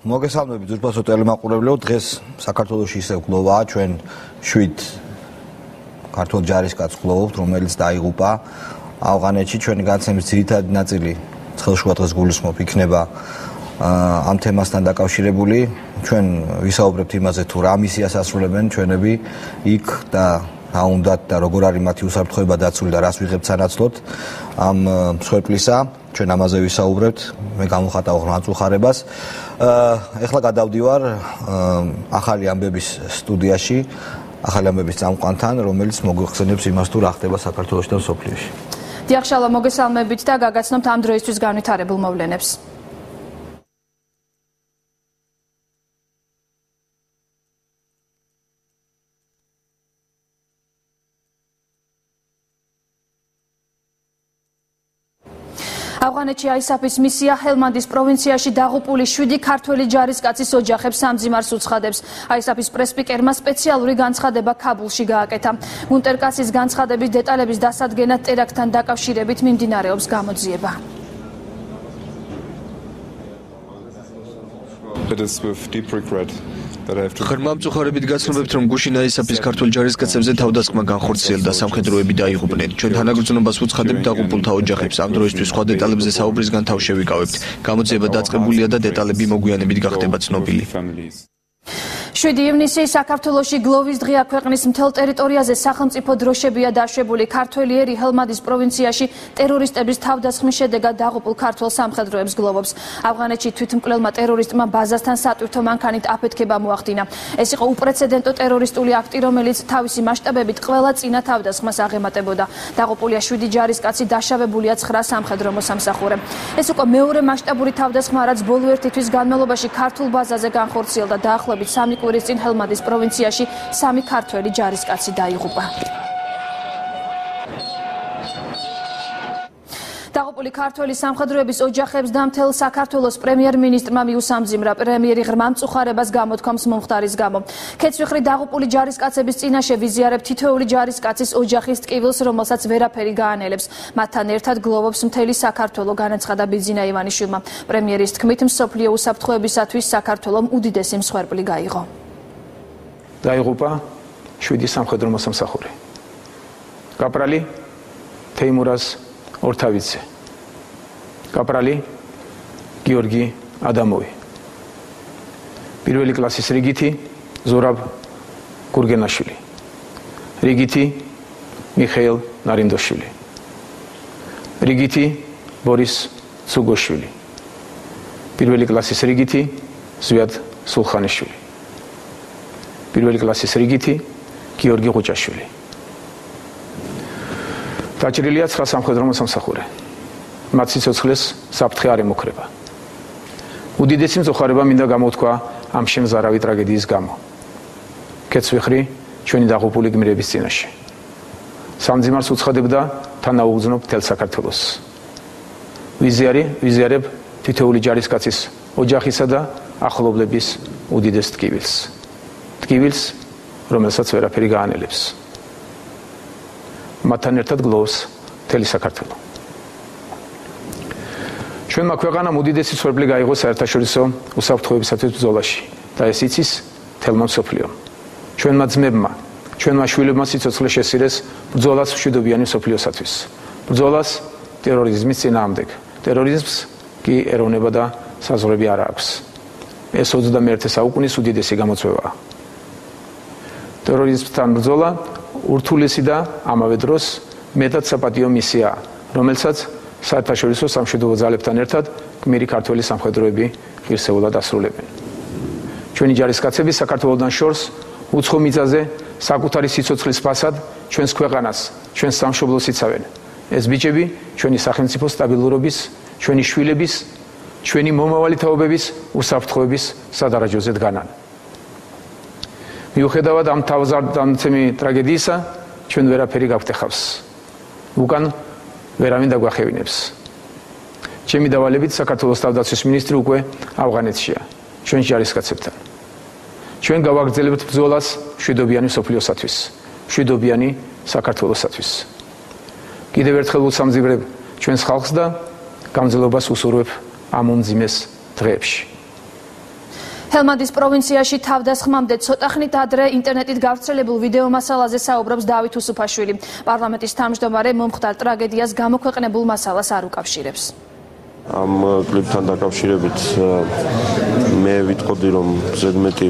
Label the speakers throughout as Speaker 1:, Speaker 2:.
Speaker 1: მოგესალმებით ძვირფასო ტელემაყურებელო, დღეს საქართველოში ისევ გლოვაა, ჩვენ 7 ქართულ ჯარისკაცს გლოვობთ, რომელიც დაიღუპა ავღანეთში. ჩვენი განცემის ძირითადი ნაწილი ცხელ შუადღეს გულისხმობ იქნება ამ თემასთან დაკავშირებული. ჩვენ ვისაუბრებთ იმაზე, თუ რა მისიას ასრულებენ ჩვენები იქ და რა უნდათ და როგორ არის მათი უსაფრთხოება დაცული და რას ვიღებთ სანაცვლოდ ამ მსხვერპლისა. ჩვენ ამაზე ვისაუბრებთ, მე გამოვხატავ მაწუხარებას. ეხლა გადავდივარ ახალი ამბების სტუდიაში, ახალი ამბების წამყვანთან, რომელიც მოგვიხსენებს იმას, თუ რა ხდება საქართველოში და მსოფლიოში.
Speaker 2: დიახ, შალვა, მოგესალმებით და გაგაცნობთ ამ დროისთვის განვითარებულ მოვლენებს. ავღანეთში ISAF-ის მისია ჰელმანდის პროვინციაში დაღუპული 7 ქართველი ჯარისკაცის ოჯახებს სამძიმარს უცხადებს. ISAF-ის პრესპიკერმა სპეციალური განცხადება ქაბულში გააკეთა. გუნტერკაცის განცხადების დეტალების დასადგენად ტერაქტთან დაკავშირებით მიმდინარეობს გამოძიება.
Speaker 3: ღრმა მწუხარებით გაცნობებთ, რომ გუშინ ISAF-ის ქართულ ჯარისკაცებზე თავდასხმა განხორციელდა, სამხედროები დაიღუპნენ. ჩვენ თანაგრძნობას უცხადებთ დაღუპულთა ოჯახებს. ამ დროისთვის სხვა დეტალებზე საუბრისგან თავ შევიკავებთ. გამოძიება დაწყებულია და დეტალები მოგვიანებით გახდება ცნობილი.
Speaker 2: 7 ივნისი საქართველოში გლოვის დღეა. ქვეყნის მთელ ტერიტორიაზე სახელმწიფო დროშებია დაშვებული. ქართველი ერი ჰელმანდის პროვინციაში ტერორისტების თავდასხმის შედეგად დაღუპულ ქართველ სამხედროებს გლოვობს. ავღანეთში თვითმკვლელმა ტერორისტმა ბაზასთან სატვირთო მანქანით აფეთქება მოახდინა. ეს იყო უპრეცედენტო ტერორისტული აქტი, რომელიც თავისი მასშტაბებით ყველა წინა თავდასხმას აღემატებოდა. დაღუპულია 7 ჯარისკაცი, დაშავებულია 9 სამხედრო მოსამსახურე. ეს უკვე მეორე მასშტაბური თავდასხმა, რაც ბოლო ერთი თვის განმავლობაში ქართულ ბაზაზე განხორციელდა. დაახლოებით 3 კვირის წინ ჰელმანდის პროვინციაში 3 ქართველი ჯარისკაცი დაიღუპა. დაღუპული ქართველი სამხედროების ოჯახებს და მთელ საქართველოს პრემიერ-მინისტრმა მიუსამძიმრა. პრემიერი ღრმა მწუხარებას გამოთქვამს მომხდარის გამო. ქეცვიხრი დაღუპული ჯარისკაცების წინაშე ვიზიარებს თითოეული ჯარისკაცის ოჯახის ტკივილს, რომელსაც ვერაფერი გაანელებს. მათთან ერთად გლოვობს მთელი საქართველო, განაცხადა ბიძინა ივანიშვილმა. პრემიერის თქმით, მსოფლიო უსაფრთხოებისათვის საქართველომ უდიდესი მსხვერპლი გაიღო.
Speaker 4: დაიღუპა 7 სამხედრო მოსამსახური. კაპრალი თეიმურაზ ორთავიცე, კაპრალი გიორგი ადამოვი, პირველი კლასის რიგითი ზურაბ გურგენაშვილი, რიგითი მიხეილ ნარინდოშვილი, რიგითი ბორის ცუგოშვილი, პირველი კლასის რიგითი ზვიად სულხანიშვილი, პირველი კლასის რიგითი გიორგი ღუჭაშვილი. დაჭრილია 9 სამხედრო მოსამსახურე. მათ სიცოცხლეს საფრთხე არ ემუქრება. უდიდესი მწუხარება მინდა გამოთქვა ამ შემზარავი ტრაგედიის გამო. ქეცვიხრი ჩვენი დაღუპული გმირების წინაშე. სამძიმარს უცხადებდა თანაუგზნობ მთელ საქართველოს. ვიზიარებ თითოეული ჯარისკაცის ოჯახისა და ახლობლების უდიდეს ტკივილს. ტკივილს, რომელსაც ვერაფერი გაანელებს. მათთან ერთად გლოვს მთელი საქართველო. ჩვენმა ქვეყანამ უდიდესი მსხვერპლი გაიღო საერთაშორისო უსაფრთხოებისათვის ბრძოლაში და ეს იცის მთელმა მსოფლიომ. ჩვენმა ძმებმა, ჩვენმა შვილებმა სიცოცხლე შესწირეს ბრძოლას მშვიდობიანი მსოფლიოსათვის. ბრძოლას ტერორიზმის წინააღმდეგ. ტერორიზმს კი ეროვნება და საზღვრები არ აქვს. ეს 21 საუკუნის უდიდესი გამოწვევაა. ტერორიზმთან ბრძოლა ურთულესი და ამავე დროს მეტად საპატიო მისიაა, რომელსაც საერთაშორისო სამშვიდობო ძალებთან ერთად გმირი ქართველი სამხედროები ღირსეულად ასრულებენ. ჩვენი ჯარისკაცები საქართველოსთან შორს უცხო მიწაზე საკუთარი სიცოცხლის ფასად ჩვენს ქვეყანას, ჩვენს სამშობლოს იცავენ. ეს ბიჭები ჩვენი სახელმწიფოს სტაბილურობის, ჩვენი შვილების, ჩვენი მომავალი თაობების უსაფრთხოების სადარაჯოზე დგანან. მიუხედავად ამ თავზარდამცემი ტრაგედიისა, ჩვენ ვერაფერი გავხტეხავს. უკან ვერავინ დაგვახევინებს. ჩემი დავალებით საქართველოს თავდაცვის მინისტრი უკვე ავღანეთშია, ჩვენ ჯარისკაცებთან. ჩვენ გავაგრძელებთ ბრძოლას მშვიდობიანი მსოფლიოსათვის, მშვიდობიანი საქართველოსათვის. კიდევ ერთხელ ვუსამძიმრებ ჩვენს ხალხს და გამძლეობას უსურვებ ამ უმძიმეს დღეებში.
Speaker 2: ჰელმანდის პროვინციაში თავდასხმამდე ცოტა ხნით ადრე ინტერნეტით გავრცელებულ ვიდეო მასალაზე საუბრობს დავით უსუფაშვილი. პარლამენტის თავმჯდომარე მომხდარ ტრაგედიას გამოქვეყნებულ მასალას არ უკავშირებს.
Speaker 5: Am კლიპთან დაკავშირებით მე ვიტყოდი რომ ზედმეტი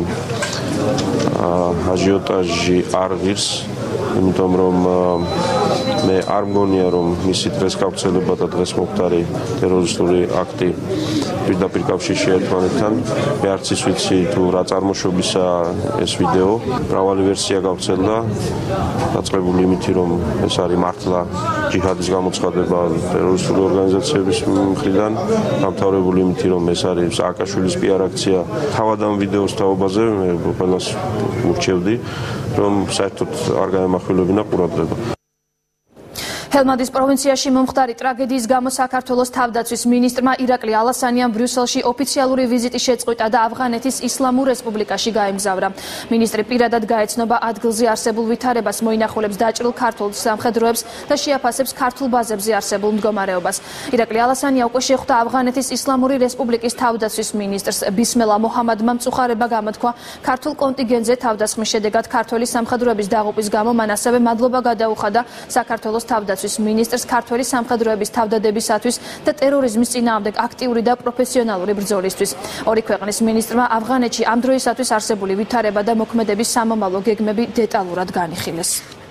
Speaker 5: აჟიოტაჟი არ ღირს, იმიტომ რომ მე არ მგონია რომ მისი დღეს გავრცელება და დღეს მომხდარი ტერორისტული აქტი პირდაპირ კავშირშია ერთმანეთთან. მე არც ის ვიცი თუ რა წარმოშობისაა ეს ვიდეო. მრავალი ვერსია გავრცელდა, დაწყებული იმით რომ ეს არის მართლა ჯიჰადის გამოცხადება ტერორისტული ორგანიზაციების მხრიდან, დამთავრებული იმით რომ ეს არის სააკაშვილის პიარ აქცია. თავად ამ ვიდეოს თაობაზე მე ყველას ურჩევდი რომ საერთოდ არ გაემახვილებინა ყურადღება.
Speaker 2: ჰელმანდის პროვინციაში მომხდარი ტრაგედიის გამო საქართველოს თავდაცვის მინისტრმა ირაკლი ალასანიამ ბრიუსელში ოფიციალური ვიზიტი შეწყვიტა და ავღანეთის ისლამურ რესპუბლიკაში გაემგზავრა. მინისტრი პირადად გაეცნობა ადგილზე არსებულ ვითარებას, მოინახულებს დაჭრილ ქართულ სამხედროებს და შეაფასებს ქართულ ბაზებზე არსებულ მდგომარეობას. ირაკლი ალასანია უკვე შეხვდა ავღანეთის ისლამური რესპუბლიკის თავდაცვის მინისტრს. ბისმელა მოჰამადმა მწუხარება გამოთქვა ქართულ კონტინგენტზე თავდასხმის შედეგად ქართველი სამხედროების დაღუპვის გამო. მან ასევე მადლობა გადაუხადა საქართველოს თავდაცვის მინისტრს ქართველი სამხედროების თავდადებისათვის და ტერორიზმის წინააღმდეგ აქტიური და პროფესიონალური ბრძოლისთვის. ორი ქვეყნის მინისტრმა ავღანეთში ამ დროისათვის არსებული ვითარება და მოქმედების სამომავლო გეგმები დეტალურად განიხილეს.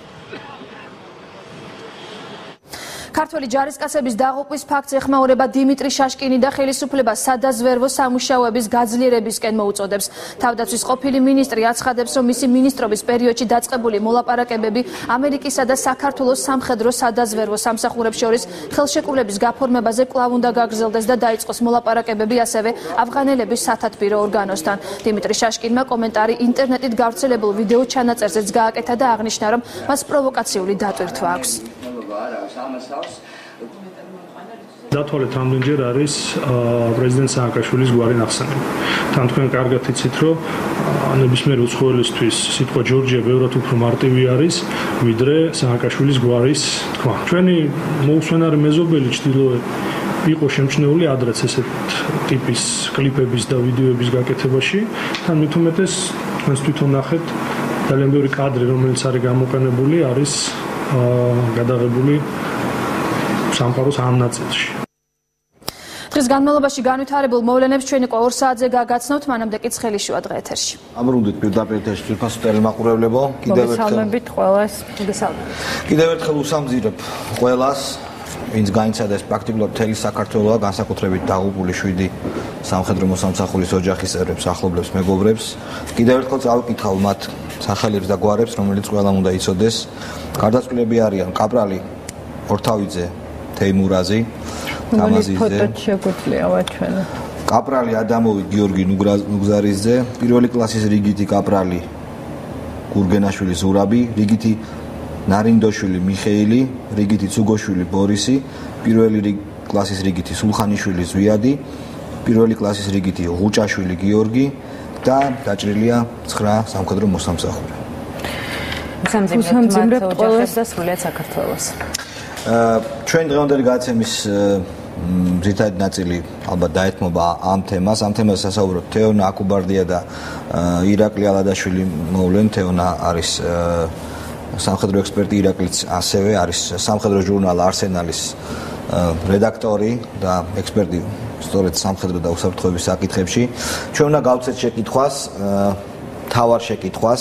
Speaker 2: ქართველი ჯარისკაცების დაღუპვის ფაქტს ეხმაურება დიმიტრი შაშკინი და ხელისუფლება სადაზვერვო სამუშაოების გაძლიერებისკენ მოუწოდებს. თავდაცვის ყოფილი მინისტრი აცხადებს, რომ მისი მინისტრობის პერიოდში დაწყებული მოლაპარაკებები ამერიკისა და საქართველოს სამხედრო სადაზვერვო სამსახურებს შორის ხელშეკრულების გაფორმებაზე კვლავ უნდა გაგრძელდეს და დაიწყოს მოლაპარაკებები ასევე ავღანელების სათათბირო ორგანოსთან. დიმიტრი შაშკინმა კომენტარი ინტერნეტით გავრცელებულ ვიდეო ჩანაწერზეც გააკეთა და აღნიშნა, რომ მას პროვოკაციული დატვირთვა აქვს.
Speaker 6: დათვალეთ რამდენჯერ არის პრეზიდენტ სააკაშვილის გვარი ნახსენები. თან თქვენ კარგად იცით, რომ ნებისმიერ უცხოელისთვის სიტყვა ჯორჯია ბევრად უფრო მარტივი არის, ვიდრე სააკაშვილის გვარის თქვა. ჩვენი მოუსვენარი მეზობელი ჩრდილოეთ იყო შემჩნეული ადრეც ესეთ ტიპის კლიპების და ვიდეოების გაკეთებაში. თან მით უმეტეს თქვენს თვითონ ნახეთ ძალიან ბევრი კადრი, რომელიც არის გამოყენებული, არის გადაღებული სამყაროს ამ ნაწილში.
Speaker 2: დღის განმავლობაში განვითარებულ მოვლენებს ჩვენ უკვე 2 საათზე გაგაცნობთ, მანამდე კი ცხელი შუადღე ეთერში.
Speaker 1: ამრუნდით პირდაპირ ეთერში თვითონ ტელემაყურებლებო, კიდევ ერთხელ უსამძირებ ყველას, ვინც გაიცადა ეს პრაქტიკულად მთელი საქართველოა, განსაკუთრებით დაღუპული 7 სამხედრო მოსამსახურის ოჯახის წევრებს, ახლობლებს, მეგობრებს. კიდევ ერთხელ წავიკითხავ მათ სახელებს და გვარებს, რომელიც ყველამ უნდა იცოდეს. გარდაცვლილები არიან კაპრალი ორთავიძე თეიმურაზი, თამაზიძე, კაპრალი ადამოვი გიორგი ნუგზარიძე, პირველი კლასის რიგითი კაპრალი გურგენაშვილი ზურაბი, რიგითი ნარინდოშვილი მიხეილი, რიგითი ცუგოშვილი ბორისი, პირველი კლასის რიგითი სულხანიშვილი ზვიადი, პირველი კლასის რიგითი ღუჭაშვილი გიორგი და დაჭრილია 9 სამხედრო მოსამსახური.
Speaker 7: უსამძიმრებთ ყველას და სრულიად საქართველოს.
Speaker 1: ჩვენ დღევანდელი გადაცემის ძირითადი ნაწილი ალბათ დაეთმობა ამ თემას. ამ თემაზე სასაუბრობთ თეონა აკუბარდია და ირაკლი ალადაშვილი მოვლენ. თეონა არის სამხედრო ექსპერტი, ირაკლიც ასევე არის სამხედრო ჟურნალ არსენალის რედაქტორი და ექსპერტი სწორედ სამხედრო და უსაფრთხოების საკითხებში. ჩვენ უნდა გავცეთ შეკითხვას, თავარ შეკითხვას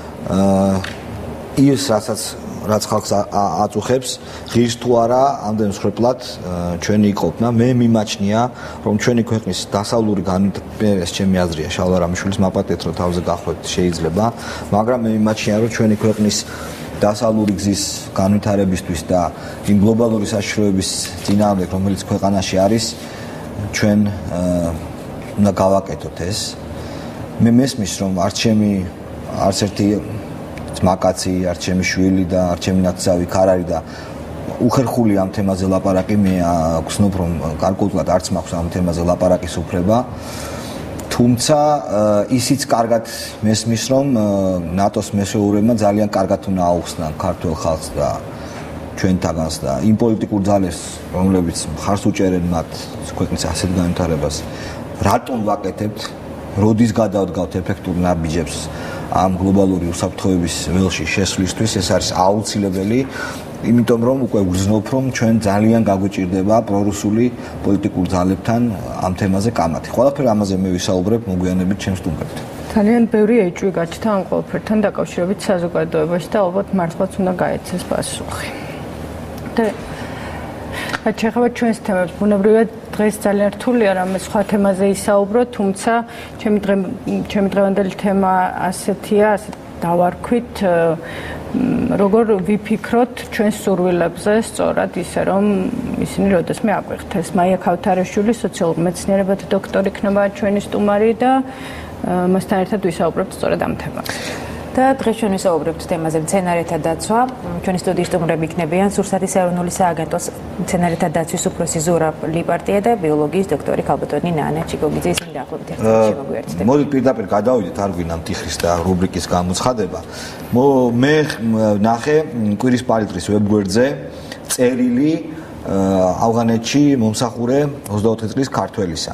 Speaker 1: ის რაც ხალხს აწუხებს, ღირს თუ არა ამდენ მსხვერპლად ჩვენი იყოფნა. მე მიმაჩნია, რომ ჩვენი ქვეყნის დასავლური განვითარება, ჩემი აზრია, შალვა რამიშვილის მაპატეთ რომ თავზე გახვევთ შეიძლება, მაგრამ მე მიმაჩნია, რომ ჩვენი ქვეყნის დასავლური გზის განვითარებისთვის და იმ გლობალური საშიშროების წინააღმდეგ, რომელიც ქვეყანაში არის, ჩვენ უნდა გავაკეთოთ ეს. მე მესმის, რომ არც ერთი მაკაცი, არც ჩემი შვილი და არც ჩემი ნაცავი ქარ არის და უხერხული ამ თემაზე ლაპარაკი. მე გსნობ, რომ გარკვეულად არც მაქვს ამ თემაზე ლაპარაკის უფლება. თუმცა ისიც კარგად მესმის, რომ ნატოს მესეურებმა ძალიან კარგად უნდა აუხსნან ქართულ ხალხს და ჩვენთაგანს და იმ პოლიტიკურ ძალებს, რომლებიც მხარს უჭერენ მათ ქვეყნის ასეთ განვითარებას, რატომ ვაკეთებთ როდის გადავდგავთ ეფექტურ ნაბიჯებს ამ გლობალური უსაფრთხოების ველში შესვლისთვის, ეს არის აუცილებელი, იმიტომ რომ უკვე ვგრძნობ, რომ ჩვენ ძალიან გაგვიჭირდება პრორუსული პოლიტიკურ ძალებთან ამ თემაზე კამათი. ყველაფერი ამაზე მე ვისაუბრებ მოგვიანებით ჩემს სტუმრებთან.
Speaker 8: ძალიან ბევრი ეჭვი გაჩნდა ამ ყველაფერთან დაკავშირებით საზოგადოებაში და ალბათ მართლაც უნდა გაეცეს პასუხი. და ჩეხება ჩვენს თემებს. ბუნებრივად დღეს ძალიან რთულია რამე სხვა თემაზე ისაუბრო, თუმცა ჩემი დღევანდელი თემა ასეთია, ასეთ დავარქვით, როგორ ვიფიქროთ ჩვენ სურვილებზე, სწორად ისე რომ ისინი როდესმე აგვიხდეს. მაია ქავთარაშვილი, სოციალურ მეცნიერებათა დოქტორი იქნება ჩვენი სტუმარი და მასთან ერთად ვისაუბრებთ სწორედ ამ თემაზე.
Speaker 7: და დღეს ჩვენ ვისაუბრებთ თემაზე მცენარეთა დაცვა. ჩვენი სტუდიის სტუმრები იქნებიან სურსათის ეროვნული სააგენტოს მცენარეთა დაცვის უფროსი ზურაბ ლიპარტია და ბიოლოგიის დოქტორი ქალბატონი ნანა ჩიკოგიძე. ისინი დაახლოებით ერთ წუთში მოგვიერთდება.
Speaker 1: მოდით პირდაპირ გადავიდეთ, არ გვინდა მთიხრის და რუბრიკის გამოცხადება. მე ნახე კვირის პალიტრის ვებგვერდზე წერილი ავღანეთში მომსახურე 24 წლის ქართველისა.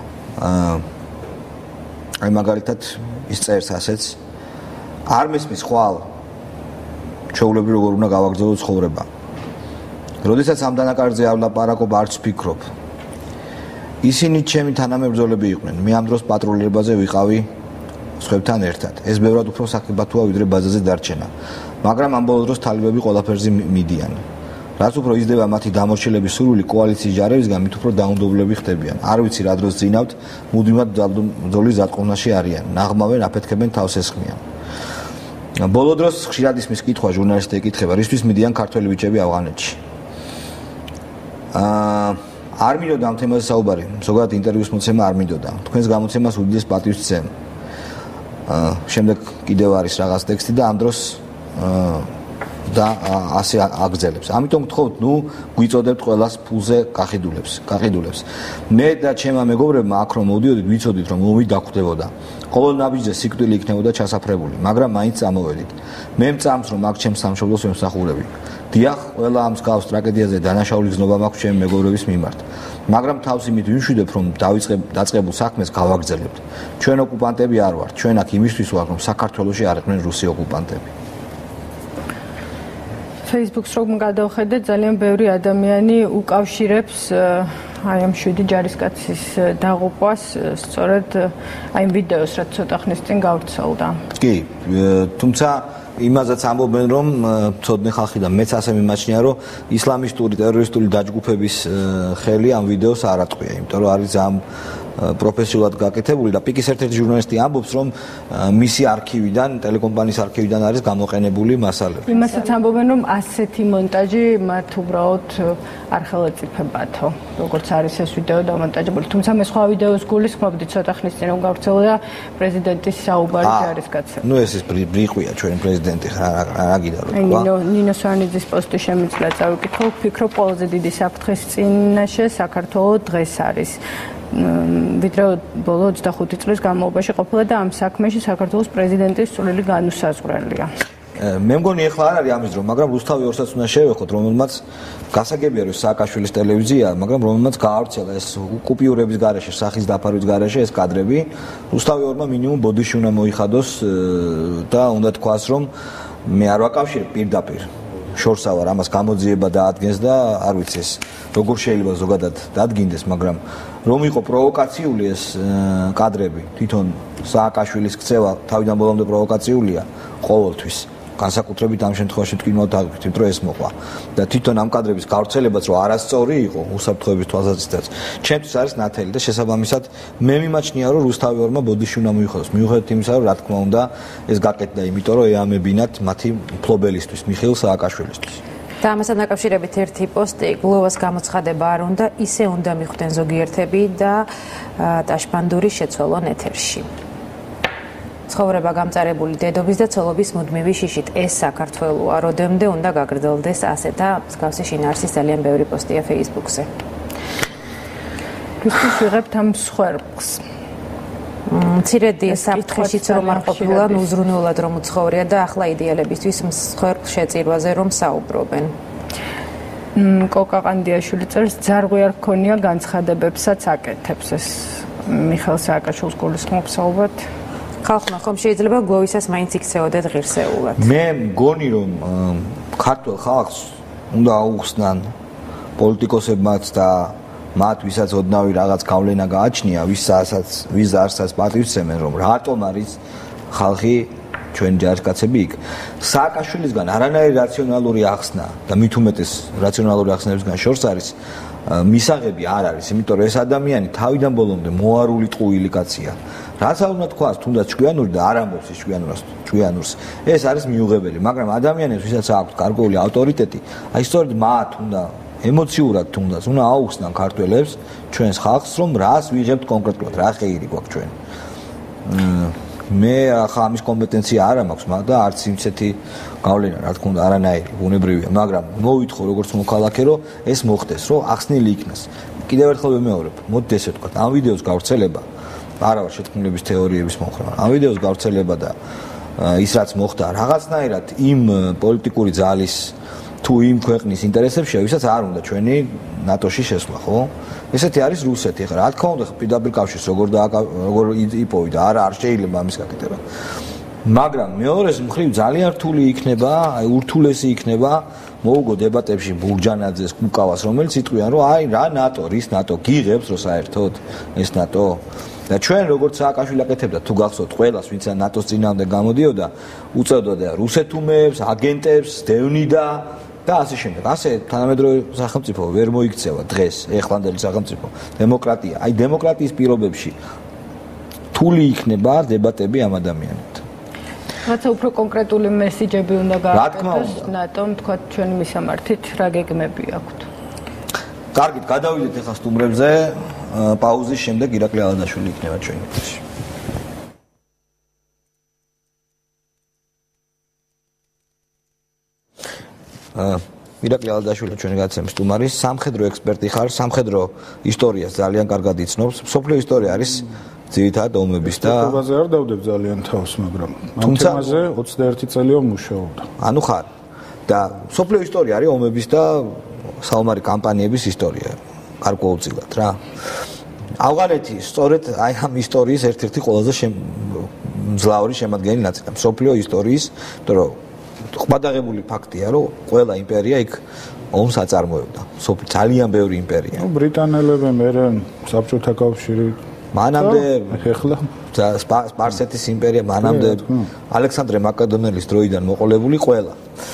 Speaker 1: აი მაგალითად ის წერს ასეც არ მისმის ხვალ ჩვეულები როგორ უნდა გავაგრძელოთ ცხოვრება. როდესაც ამ დანაკარგზე ავლაპარაკობ, არც ვფიქრობ. ისინი ჩემი თანამებრძოლები იყვნენ. მე ამ დროს პატრულირებაზე ვიყავი სხვებთან ერთად. ეს ბევრად უფრო საკებათოა ვიდრე ბაზაზე დარჩენა. მაგრამ ამ ბოლო დროს თალიბები ყველაფერზე მიდიან. რაც უფრო იზრდება მათი დამორჩილების სურვილი კოალიციის ჯარებისგან, მით უფრო დაუნდობლები ხდებიან. არ ვიცი რა დროს ძინავთ, მუდმივად ბრძოლის ზატყოვნაში არიან. ნაღმავენ, აფეთქებენ, თავს ესხმიან. ბოლო დროს ხშირად ისმის კითხვა ჟურნალისტი ეკითხება, რისთვის მიდიან ქართველი ბიჭები ავღანეთში. არ მინდოდა ამ თემაზე საუბარი, ზოგადად ინტერვიუს მოცემა არ მინდოდა. თქვენს გამოცემას უდიდეს პატივს ვცემ. შემდეგ კიდევ არის რაღაც ტექსტი და ამ დროს და ასე აგრძელებს. ამიტომ გთხოვთ, გვიწოდებთ ყველას ფულზე გაყიდულებს. მე და ჩემმა მეგობრებმა აქ რომ მოვდიოდით, ვიცოდით რომ მომი დაგვხვდებოდა. ყოველ ნაბიჯზე სიკვდილი იქნებოდა ჩასაფრებული, მაგრამ მაინც წამოვედით. მე მწამს რომ აქ ჩემს სამშობლოს ვემსახურები. დიახ, ყველა ამ მსგავს ტრაგედიაზე დანაშაული გზნობა მაქვს ჩემი მეგობრების მიმართ. მაგრამ თავს იმით ვიმშვიდებ, რომ დაწყებულ საქმეს გავაგრძელებთ. ჩვენ ოკუპანტები არ ვართ, ჩვენ აქ იმისთვის ვართ, რომ საქართველოში არ იყვნენ რუსი ოკუპანტები.
Speaker 8: Facebook-ს რომ გადავხედეთ, ძალიან ბევრი ადამიანი უკავშირებს აი ამ 7 ჯარისკაცის დაღუპვას, სწორედ აი ამ ვიდეოს, რაც ცოტა ხნის წინ გავრცელდა.
Speaker 1: კი, თუმცა იმასაც ამბობენ, რომ ცოდნე ხალხი და მეც ასე მიმაჩნია, რომ ისლამისტური ტერორისტული დაჯგუფების ხელი ამ ვიდეოს არ ატყვია, იმიტომ რომ არის ამ პროფესიულად გაკეთებული და პიკის ერთ-ერთი ჟურნალისტი ამბობს, რომ მისი არქივიდან, ტელეკომპანიის არქივიდან არის გამოყენებული მასალები.
Speaker 8: იმასაც ამბობენ, რომ ასეთი მონტაჟი მათ უბრალოდ არ ხელეწიფებათო, როგორც არის ეს ვიდეო დამონტაჟებული. თუმცა მე სხვა ვიდეოს გულისხმობდი, ცოტა ხნის წინ რომ გავრცელდა პრეზიდენტის საუბარი ჯარისკაცებს.
Speaker 1: ეს ბრიყვია ჩვენი პრეზიდენტი რა გიდა რომ თქვა.
Speaker 8: ნინო სვანიძის პოსტი შემიძლია წავიკითხო, ვფიქრობ ყველაზე დიდი საფრთხის წინაშე საქართველოს დღეს არის. ვიდრე ბოლო 25 წლის განმავლობაში ყოფილა და ამ საქმეში საქართველოს პრეზიდენტის სრული განუსაზღვრელია.
Speaker 1: მე მგონი ეხლა არ არის ამის დრო, მაგრამ რუსთავი ორსაც უნდა შევეხოთ, რომელმაც გასაგებია რომ სააკაშვილის ტელევიზია, მაგრამ რომელმაც გაავრცელა ეს კუპიურების გარეშე, სახის დაფარვის გარეშე ეს კადრები. რუსთავი ორმა მინიმუმ ბოდიში უნდა მოიხადოს და უნდა თქვას, რომ მე არ ვაკავშირებ პირდაპირ შორსა ვარ ამას გამოძიება დაადგენს და არ ვიცი ეს როგორ შეიძლება ზოგადად დადგინდეს, მაგრამ რომ იყო პროვოკაციული ეს კადრები, თვითონ სააკაშვილის ქცევა თავიდან ბოლომდე პროვოკაციულია ყოველთვის. განსაკუთრებით ამ შემთხვევაში თქვინოთ აღვიქვით, რომ ეს მოყვა და თვითონ ამ კადრების გავრცელებაც რომ არასწორი იყო უსაფრთხოების თვალსაზრისითაც ჩემთვის არის ნათელი და შესაბამისად მე მიმაჩნია რომ რუსთავი ორმა ბოდიში უნდა მოიხადოს მიუხედავად იმისა რომ რა თქმა უნდა ეს გაკეთდა იმიტომ რომ ეამებინათ მათი მფლობელისთვის მიხეილ სააკაშვილისთვის.
Speaker 7: და ამასთან დაკავშირებით ერთი პოსტი გლოვას გამოცხადება არ უნდა, ისე უნდა მიხვდნენ ზოგიერთები და ტაშპანდურის შეცვალონ ეთერში. ცხოვრება გამწარებული დედობის და ცოლობის მუდმივი შიშით. ეს საქართველოა, როდემდე უნდა გაგრძელდეს ასე და მსგავსი შინაარსის ძალიან ბევრი პოსტია Facebook-ზე.
Speaker 8: რუსთვის ვიღებთ ამ სხვერპლს.
Speaker 7: მცირედი საფრთხეშიც რომ არ ყოფილა, უზრუნველად რომ უცხოვრია და ახლა იდეალებისთვის მსხვერპლ შეწირვაზე რომ საუბრობენ.
Speaker 8: კოკა ყანდიაშვილი წერს, ძარღვი არ ქონია განცხადებებსაც აკეთებს ეს მიხეილ სააკაშვილის გულისხმობს ალბათ.
Speaker 7: ხალხმა ხომ შეიძლება გლოვისას მაინც იქცეოდეთ ღირსეულად.
Speaker 1: მე მგონი რომ ქართულ ხალხს უნდა აუხსნან პოლიტიკოსებმაც და მათ ვისაც ოდნავი რაღაც გავლენა გააჩნია, ვის არსაც პატივცემენ რომ რატომ არის ხალხი ჩვენი ჯარისკაცები იქ. სააკაშვილისგან არანაირი რაციონალური ახსნა და მით უმეტეს რაციონალური ახსნებისგან შორს არის მისაღები არ არის, იმიტომ რომ ეს ადამიანი თავიდან ბოლომდე მოარული ტყუილი კაცია. რაც არ უნდა თქვას, თუნდაც ჭკვიანური და არ ამბობს ის ჭკვიანურს. ეს არის მიუღებელი, მაგრამ ადამიანებს ვისაც აქვს გარკვეული ავტორიტეტი, აი სწორედ მათ უნდა ემოციურად თუნდაც უნდა აუხსნან ქართველებს ჩვენს ხალხს, რომ რას ვიღებთ კონკრეტულად, რა ხეირი გვაქვს ჩვენ. მე ახლა ამის კომპეტენცია არ მაქვს, მაგრამ არც იმცეთი გავლენა, რა თქმა უნდა, არანაირი, ბუნებრივია, მაგრამ მოვითხოვ როგორც მოქალაქე, რომ ეს მოხდეს, რომ ახსნილი იქნას. კიდევ ერთხელ ვიმეორებ, მოდით ესე ვთქვათ, ამ ვიდეოს გავრცელება არა ვარ შეთქმულების თეორიების მომხრე. ამ ვიდეოს გავრცელება და ის რაც მოხდა, რაღაცნაირად იმ პოლიტიკური ძალის თუ იმ ქვეყნის ინტერესებშია, ვისაც არ უნდა ჩვენი ნატოში შესვლა, ხო? ესეთი არის რუსეთი. ახლა რა თქმა უნდა, პირდაპირ კავშირს როგორ იპოვიდა, არ შეიძლება ამის გაკეთება. მაგრამ მეორეს მხრივ ძალიან რთული იქნება, აი ურთულესი იქნება მოუგო დებატებში ბურჯანაძეს, კუკავას, რომელიც იტყვიან, რომ აი რა ნატო, რის ნატო გიღებს, რომ საერთოდ ეს ნატო და ჩვენ როგორც სააკაშვილი აკეთებდა თუ გახსოვთ ყველას ვინც ნატოს წინააღმდეგ გამოდიოდა უწევდოდა რუსეთუმებს, აგენტებს, დევნიდა და ასე შემდეგ. ასე თანამედროვე სახელმწიფო ვერ მოიქცევა დღეს ეხლანდელი სახელმწიფო დემოკრატია. აი დემოკრატიის პირობებში რთული იქნება დებატები ამ ადამიანებთან.
Speaker 8: რაცა უფრო კონკრეტული მესიჯები უნდა გააკეთოს ნატომ, თქვა ჩვენი მისამართით რა გეგმები აქვთ.
Speaker 1: კარგით, გადავიდეთ ახლა სტუმრებზე. პაუზის შემდეგ ირაკლი ალადაშვილი იქნება ჩვენი ეფირში. ირაკლი ალადაშვილი ჩვენი გაცემის სტუმარი, სამხედრო ექსპერტი ხარ, სამხედრო ისტორიას ძალიან კარგად იცნობს. სოფლიო ისტორია არის ძირითადად ომების და
Speaker 9: თემაზე არ დავდებ ძალიან თავს, მაგრამ ამ თემაზე 21 წელია მუშაობდა.
Speaker 1: ანუ ხარ და სოფლიო ისტორია არის ომების და საომარი კამპანიების ისტორია. გარკვეულწილად რა. ავღანეთი სწორედ აი ამ ისტორიის ერთ-ერთი ყველაზე მძლავრი შემადგენელი ნაწილია. სოფლიო ისტორიის, იმიტომ რომ ხვადაღებული ფაქტია, რომ ყველა იმპერია იქ ომს აწარმოებდა. ძალიან ბევრი იმპერია.
Speaker 9: ბრიტანელები, მერე საბჭოთა კავშირი,
Speaker 1: მანამდე
Speaker 9: ეხლა
Speaker 1: სპარსეთის იმპერია, მანამდე ალექსანდრე მაკედონელის დროიდან მოყოლებული ყველა.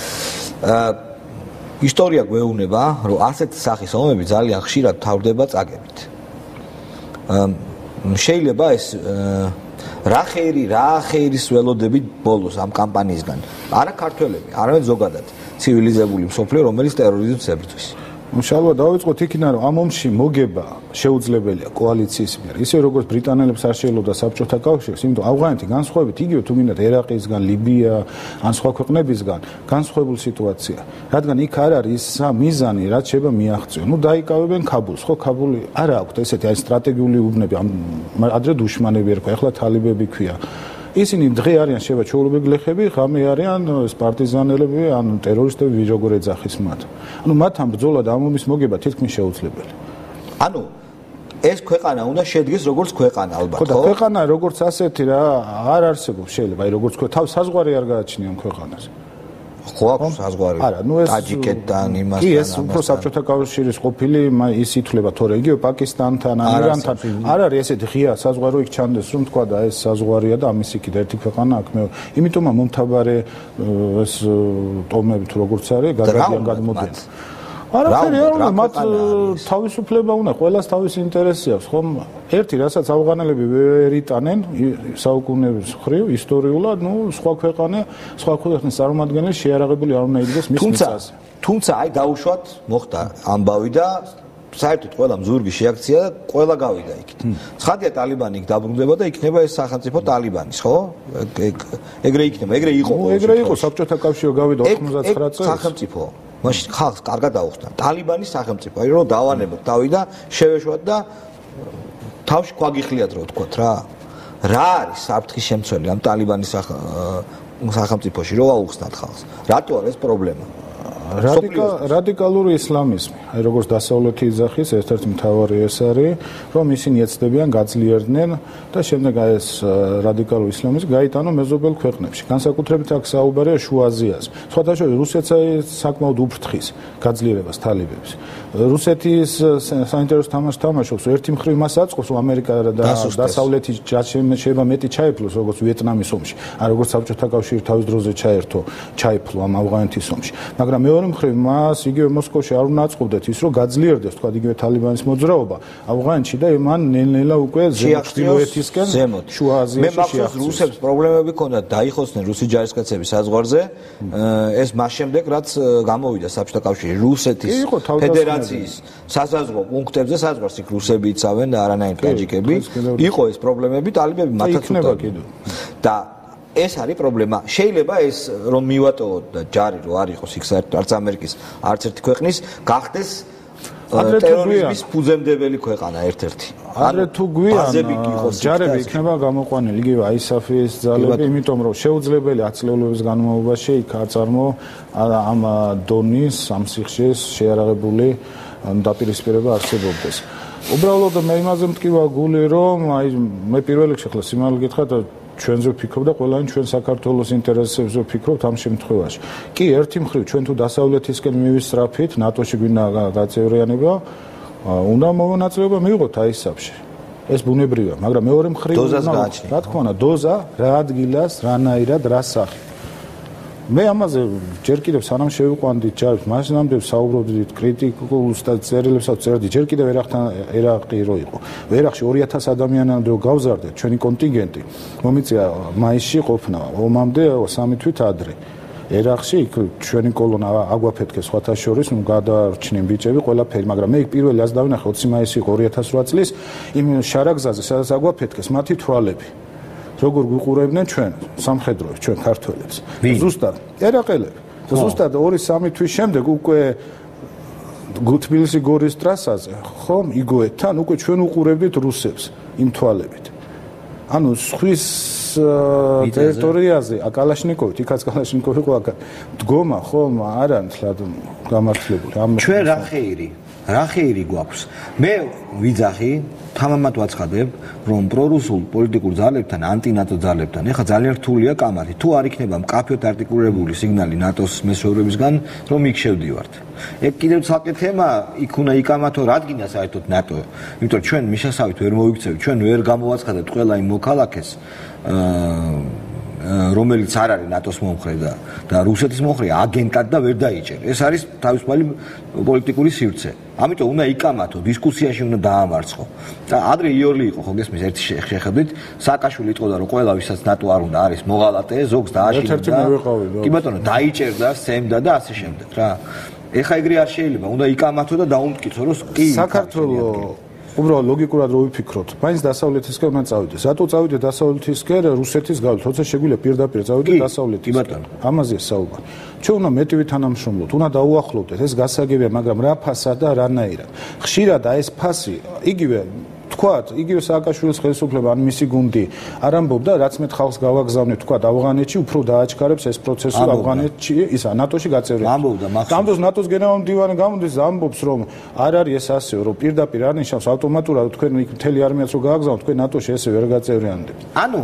Speaker 1: ისტორია გვეუბნება, რომ ასეთი სახის ომები ძალიან ხშირად თავდება წაგებით. შეიძლება ეს რა ხეირის ველოდებით ბოლოს ამ კამპანიისგან. არა ქართველები, არამედ ზოგადად ცივილიზებული მსოფლიო, რომელიც ტერორიზმს ებრძვის.
Speaker 9: შალვა დავიწყოთ იქიდან, რომ ამ ომში მოგება შეუძლებელია კოალიციის მიერ. ისე როგორც ბრიტანელებს არ შეელოდა საბჭოთა კავშირს, იმიტომ ავღანეთი განსხვავებით იგივე თუ მინდათ ერაყისგან, ლიბია, ან სხვა ქვეყნებისგან განსხვავებული სიტუაცია. რადგან იქ არ არის მიზანი, რაც შეიძლება მიაღწიონ. დაიკავებენ ქაბულს, ხო, ქაბული არ აქვს ესეთი აი სტრატეგიული უბნები, ადრე დუშმანები ერქვა, ახლა თალიბები ქვია. ისინი დღე არიან შეიძლება ჩვეულებრივი გლეხები, ღამე არიან პარტიზანელები, ან ტერორისტები, როგორ ეძახის მათ. ანუ მათ ამ ბრძოლა და ამ ომის მოგება თითქმის შეუძლებელი.
Speaker 1: ანუ ეს ქვეყანა უნდა შედგეს როგორც ქვეყანა ალბათ, ხო?
Speaker 9: ხო, და ქვეყანა როგორც ასეთი რა არ არსებობს შეიძლება, აი როგორც თავ საზღვარი არ გააჩნია ამ ქვეყანას.
Speaker 1: ხო აქვს საზღვარი.
Speaker 9: არა, ნუ ეს ტაჯიკეთთან იმასთან. კი, ეს უფრო საბჭოთა კავშირის ყოფილი ის ითვლება თორე იგივე პაკისტანთან, ირანთან. არ არის ესეთი ღია საზღვარი, იქ ჩანდეს რომ თქვა და ეს საზღვარია და ამის იქით ერთი ქვეყანა აქ მე. იმიტომ მომთაბარე ეს ტომები თუ როგორც არის, გადადიან გადმოდიან. არაფერი არ უნდა, მათ თავისუფლება უნდა, ყველას თავისი ინტერესი აქვს, ხომ? ერთი, რასაც ავღანელები ვერ იტანენ საუკუნეების მხრივ, ისტორიულად, ნუ სხვა ქვეყნის წარმომადგენელი შეარაღებული არ უნდა იდგეს მის მიწაზე.
Speaker 1: თუმცა აი დაუშვათ მოხდა ამბავი და საერთოდ ყველა მზურგი შეაქცია და ყველა გავიდა იქით. ცხადია ტალიბანი იქ დაბრუნდება და იქნება ეს სახელმწიფო ტალიბანის, ხო? ეგრე იქნება, ეგრე იყო.
Speaker 9: ეგრე იყო საბჭოთა კავშირი გავიდა 99 წელს.
Speaker 1: სახელმწიფო მაშინ ხალხს კარგად აუხსნა. ტალიბანის სახელმწიფო, აი რომ დავანებოთ თავი და შევეშვათ და თავში გვაგიხლიათ რო ვთქვათ რა. რა არის საფრთხის შემცველი ამ ტალიბანის სახელმწიფოში რო აუხსნათ ხალხს? რატო არის პრობლემა?
Speaker 9: რადიკალური ისლამიზმი, აი როგორც დასავლეთი იძახის ერთ-ერთი მთავარი ეს არის, რომ ისინი ეცდებიან გაძლიერდნენ და შემდეგ აი ეს რადიკალური ისლამიზმი გაიტანო მეზობელ ქვეყნებში. განსაკუთრებით აქ საუბარია შუა აზიას. სხვათა შორის რუსეთს საკმაოდ უფრთხის გაძლიერებას თალიბებს. რუსეთის საინტერესო თამაშს თამაშობს, ერთი მხრივ მას აწყობს, რომ ამერიკა და დასავლეთი შეიძლება მეტი ჩაეფლოს, როგორც ვიეტნამის ომში, ან როგორც საბჭოთა კავშირი თავის დროზე ჩაეფლო ამ ავღანეთის ომში. მაგრამ მეორე მხრივ მას იგივე მოსკოვში არ უნდა აწყობდეთ ის, რომ გაძლიერდეს თქვა იგივე თალიბანის მოძრაობა ავღანეთში და მან ნელ-ნელა უკვე ზემოჩtildeეთისკენ შუა აზიაში
Speaker 1: შეახციოს. რუსებს პრობლემები ჰქონდათ დაიხოცნენ რუსი ჯარისკაცები საზღვარზე. ეს მას შემდეგ რაც გამოვიდა საბჭოთა კავშირი რუსეთის ფედერაციის საზღვაო პუნქტებზე საზღვარს იქ რუსები იცავენ და არანაირ ტაჯიკები. იყო ეს პრობლემები, ტალიბები მათაც
Speaker 9: უწევდნენ.
Speaker 1: და ეს არის პრობლემა. შეიძლება ეს რომ მივატოვოთ და ჯარი რო არ იყოს იქ საერთოდ არც ამერიკის, არც ერთი ქვეყნის, გახდეს ტერორიზმის ფუძემდებელი ქვეყანა ერთ-ერთი.
Speaker 9: ადრე თუ გვიან ჯარები იქნება გამოყვანილი იგივე ISAF-ის ძალები, იმიტომ რომ შეუძლებელი 10 წლების განმავლობაში იქ აწარმო ამ დონის, ამ სიხშირის შეარაღებული დაპირისპირება არსებობდეს. უბრალოდ მე იმაზე მტკივა გული, რომ აი მე პირველ რიგში ახლა სიმართლე გითხრათ ჩვენზე ვფიქრობ და ყველანი ჩვენ საქართველოს ინტერესებზე ვფიქრობთ ამ შემთხვევაში. კი, ერთი მხრივ ჩვენ თუ დასავლეთისკენ მივისწრაფით, ნატოში გვინდა გაწევრიანება, უნდა მონაწილეობა მივიღოთ ISAF-ში. ეს ბუნებრივია, მაგრამ მეორე მხრივ რა თქმა უნდა, დოზა, რა ადგილას, რანაირად, რა სახით. მე ამაზე ჯერ კიდევ სანამ შევიყვანდით ჯარებს, მაშინამდე საუბრობდით კრიტიკულ წერილებსაც წერდი, ჯერ კიდევ ერაყი რო იყო. ერაყში 2000 ადამიანამდე გავზარდეთ ჩვენი კონტინგენტი. მომიწია მაისში ყოფნა, ომამდე 3 თვით ადრე. ერაყში იქ ჩვენი კოლონა აგვაფეთქეს სხვათა შორის, გადარჩნენ ბიჭები ყველაფერი, მაგრამ მე პირველი ას დავინახე 20 მაისი იყო 2008 წლის იმ შარაგზაზე, სადაც აგვაფეთქეს მათი თვალები. როგორ გვიყურებდნენ ჩვენ სამხედროებს, ჩვენ ქართველებს. ზუსტად ერაყელები. ზუსტად 2-3 თვის შემდეგ უკვე თბილისი-გორის ტრასაზე, ხომ, იგოეთთან უკვე ჩვენ უყურებდით რუსებს იმ თვალებით. ანუ სხვის ტერიტორიაზე აკალაშნიკოვით, იქაც კალაშნიკოვი იყო აქ დგომა, ხომ, არა მთლად გამართლებული.
Speaker 1: ჩვენ რა ხეირი გვაქვს? მე ვიძახი თამამად ვაცხადებ, რომ პრორუსულ პოლიტიკურ ძალებთან, ანტინატო ძალებთან, ეხლა ძალიან რთულია კამათი. თუ არ იქნება მკაფიოდ არტიკულირებული სიგნალი ნატოს მესვევრებისგან, რომ იქ შევდივართ. ეგ კიდევ ცალკე თემა, იქ უნდა იკამათო რადგინა საერთოდ ნატო. იმიტომ რომ ჩვენ მისასავით ვერ მოვიქცევით, ჩვენ ვერ გამოვაცხადებთ ყველა იმ მოქალაქეს, რომელიც არ არის ნატოს მომხრე და რუსეთის მომხრე აგენტად და ვერ დაიჭერ. ეს არის თავისუფალი პოლიტიკური სივრცე. ამიტომ უნდა იკამათო, დისკუსიაში უნდა დაამარცხო. და ადრე იორლი იყო, ხო გესმის, ერთი შეხედვით, სააკაშვილი იტყოდა, რომ ყველა ვისაც ნატო არ უნდა არის მოღალატე, ზოგს დააშინდა. კი ბატონო, დაიჭერდა, სცემდა და ასე შემდეგ, რა. ეხა ეგრე არ შეიძლება, უნდა იკამათო და დაუმტკიცო, რომ კი
Speaker 9: საქართველოს უბრალოდ ლოგიკურად რო ვიფიქროთ, მაინც დასავლეთისკენ უნდა წავიდეს. რატო წავიდე დასავლეთისკენ რუსეთის გავლით? თორსა შეგვიძლია პირდაპირ წავიდე დასავლეთისკენ. ამაზეა საუბარი. ჩვენ უნდა მეტივე თანამშრომლოთ, უნდა დაუახლოვდეთ, ეს გასაგებია, მაგრამ რა ფასად და რანაირად. ხშირად ეს ფასი, იგივე თქვათ, იგივე სააკაშვილის ხელისუფლება ან მისი გუნდი არ ამბობდა, რაც მე ხალხს გავაგზავნე, თქვათ, ავღანეთში უფრო დააჩქარებს ეს პროცესი ავღანეთში, ისა ნატოში გაწევრება.
Speaker 1: ამბობდა, მაგრამ
Speaker 9: ამბობს ნატოს გენერალური მდივანი გამოდის, ამბობს, რომ არ არის ეს ასე, რომ პირდაპირ არ ნიშნავს ავტომატურად თქვენ მთელი არმიაც რო გააგზავნოთ, თქვენ ნატოში ესე ვერ გაწევრიანდებთ.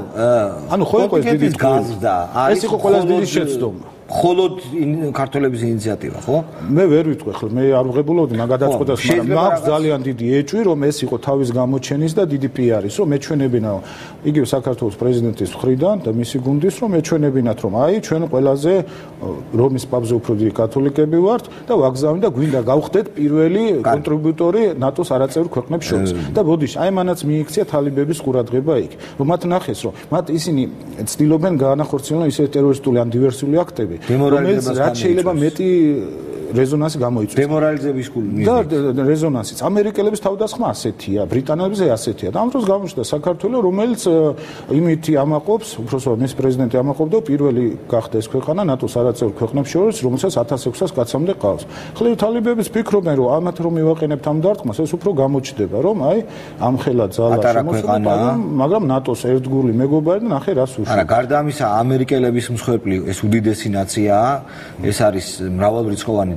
Speaker 9: ანუ ხო იყო ეს დიდი
Speaker 1: გაზრდა,
Speaker 9: ეს იყო ყველაზე დიდი შეცდომა.
Speaker 1: მხოლოდ ქართველების ინიციატივა, ხო?
Speaker 9: მე ვერ ვიტყვი, ხო, მე არ ვღებულობდი მაგადაწყვეტას, მაგრამ მაქვს ძალიან დიდი ეჭვი, რომ ეს იყო თავის გამოჩენის და დიდი პიარის, რომ მეჩვენებინა იგივე საქართველოს პრეზიდენტის მხრიდან და მისი გუნდის, რომ მეჩვენებინათ, რომ აი ჩვენ ყველაზე რომის პაპზე უფრო დიდი კათოლიკები ვართ და ვაგზავნით და გვინდა გავხდეთ პირველი კონტრიბუტორი ნატოს არაწევრ ქვეყნებს შორის. და ბოდიში, აი მანაც მიიქცია თალიბების ყურადღება იქ. რომ მათ ნახეს, რომ მათ ისინი ცდილობენ გაანახორციელონ ისე ტერორისტული ან დივერსიული აქტები. რომელიც რაც შეიძლება მეტი რეზონანსი გამოიწვევს.
Speaker 1: დემორალიზების გული.
Speaker 9: და რეზონანსიც. ამერიკელების თავდასხმა ასეთია, ბრიტანელებზე ასეთია. და ამ დროს გამოჩნდა საქართველოს, რომელიც იმითი ამაყობს, უბრალოდ მის პრეზიდენტი ამაყობდა პირველი გახდა ეს ქვეყანა ნატოს არაწევრ ქვეყნებს შორის, რომელსაც 1600 კაცამდე ყავს. ხლივ თალიბებიც ფიქრობენ, რომ ამათ რომ მივაყენებთ ამ დარტყმას, ეს უფრო გამოჩნდება, რომ აი ამ ხელა ძალა
Speaker 1: შემოსულა,
Speaker 9: მაგრამ ნატოს ერთგული მეგობარი და ნახე რას უშვა.
Speaker 1: არა, გარდა ამისა, ამერიკელების მსხვერპლი ეს უდიდესი ნაციაა, ეს არის მრავალრიცხოვანი